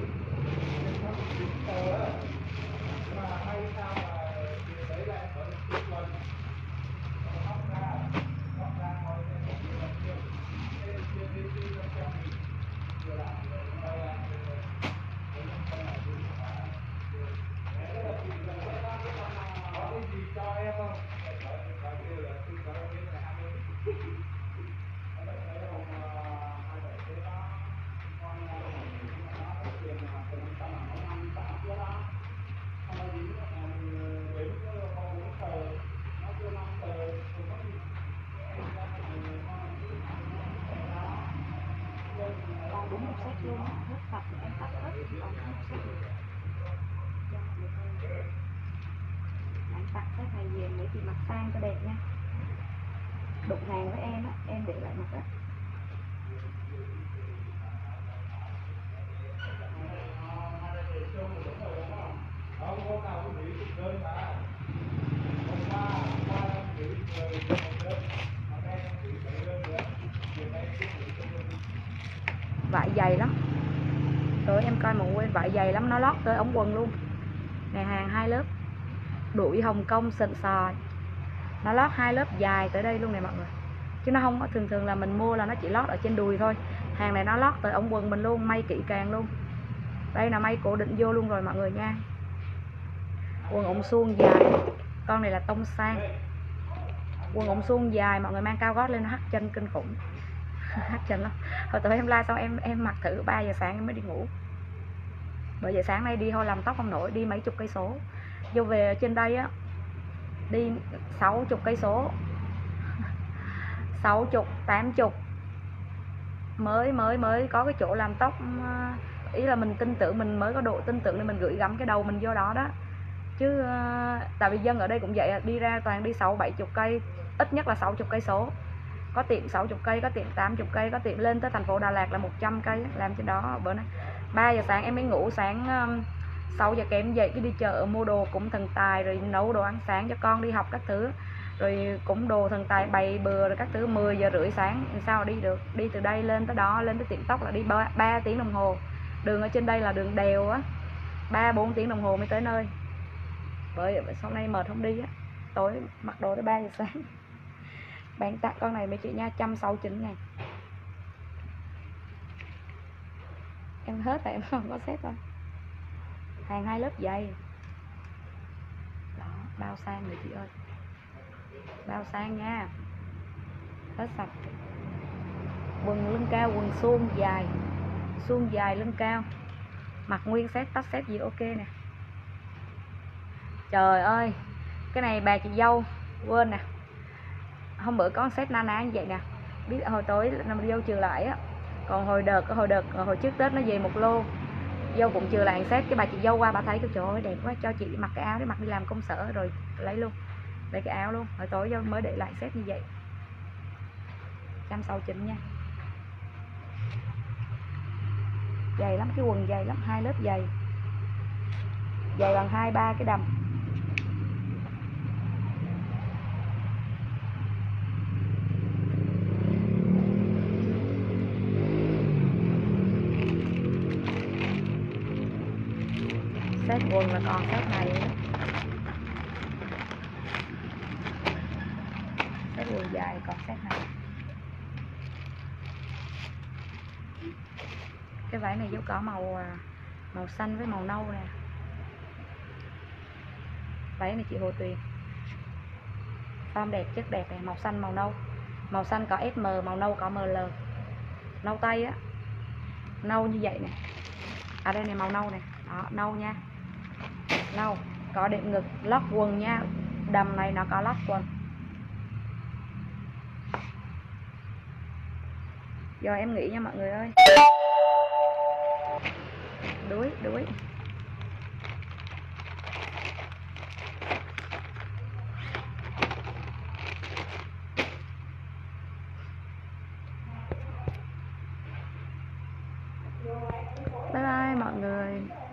Đúng một set luôn á, hết sạch em tắt hết, còn một set nữa. Em tặng set này về để chị mặc sang cho đẹp nha. Đụng hàng với em á, em để lại mặc á. Vải dày lắm. Rồi em coi mà quên, vải dày lắm, nó lót tới ống quần luôn. Này hàng 2 lớp. Đuổi Hồng Kông xịn sò. Nó lót 2 lớp dài tới đây luôn này mọi người. Chứ nó không có, thường là mình mua là nó chỉ lót ở trên đùi thôi. Hàng này nó lót tới ống quần mình luôn, may kỹ càng luôn. Đây là may cố định vô luôn rồi mọi người nha. Quần ống suông dài. Con này là tông sang. Quần ống suông dài, mọi người mang cao gót lên nó hắt chân kinh khủng. Hắt chân lắm. Hồi tối em live xong em mặc thử 3 giờ sáng em mới đi ngủ. Bởi vậy sáng nay đi thôi làm tóc không nổi, đi mấy chục cây số. Vô về trên đây á, đi 60 cây số. 60, 80 mới có cái chỗ làm tóc. Ý là mình tin tưởng, mình mới có độ tin tưởng để mình gửi gắm cái đầu mình vô đó đó. Chứ tại vì dân ở đây cũng vậy, đi ra toàn đi 60-70 cây, ít nhất là 60 cây số. Có tiệm 60 cây, có tiệm 80 cây, có tiệm lên tới thành phố Đà Lạt là 100 cây làm trên đó. Bữa nay 3 giờ sáng em mới ngủ, sáng 6 giờ kém dậy cái đi chợ mua đồ cũng thần tài, rồi nấu đồ ăn sáng cho con đi học các thứ, rồi cũng đồ thần tài bày bừa rồi các thứ. 10 giờ rưỡi sáng sao đi được, đi từ đây lên tới đó, lên tới tiệm tóc là đi 3 tiếng đồng hồ. Đường ở trên đây là đường đèo á, 3-4 tiếng đồng hồ mới tới nơi. Bởi sau này mệt không đi á, tối mặc đồ tới 3 giờ sáng. Bạn tặng con này mấy chị nha, 169.000. Em hết rồi, em không có xếp thôi. Hàng 2 lớp dày. Đó, bao sang rồi chị ơi. Bao sang nha. Hết sạch. Quần lưng cao, quần suông dài. Suông dài lưng cao. Mặc nguyên set, tắt set gì ok nè. Trời ơi, cái này bà chị dâu quên nè. Hôm bữa có set Nana như vậy nè. Biết hồi tối năm dâu trừ lại á. Còn hồi trước Tết nó về một lô, dâu cũng trừ lại set. Cái bà chị dâu qua bà thấy cái trời ơi đẹp quá, cho chị mặc cái áo để mặc đi làm công sở, rồi lấy luôn, lấy cái áo luôn. Hồi tối dâu mới để lại set như vậy. 169 nha. Dày lắm, cái quần dày lắm, 2 lớp dày, dày bằng 2-3 cái đầm. Set quần là còn set này nữa. Set quần dài còn set này. Cái vải này dấu có màu xanh với màu nâu nè. Vải này chị Hồ Tuyền. Form đẹp, chất đẹp này, màu xanh màu nâu. Màu xanh có SM, màu nâu có ML. Nâu tây á. Nâu như vậy nè. À đây này màu nâu nè. Đó, nâu nha. Nâu, có đệm ngực, lót quần nha. đầm này nó có lắp quần. Giờ em nghỉ nha mọi người ơi. Đuối. Bye bye mọi người.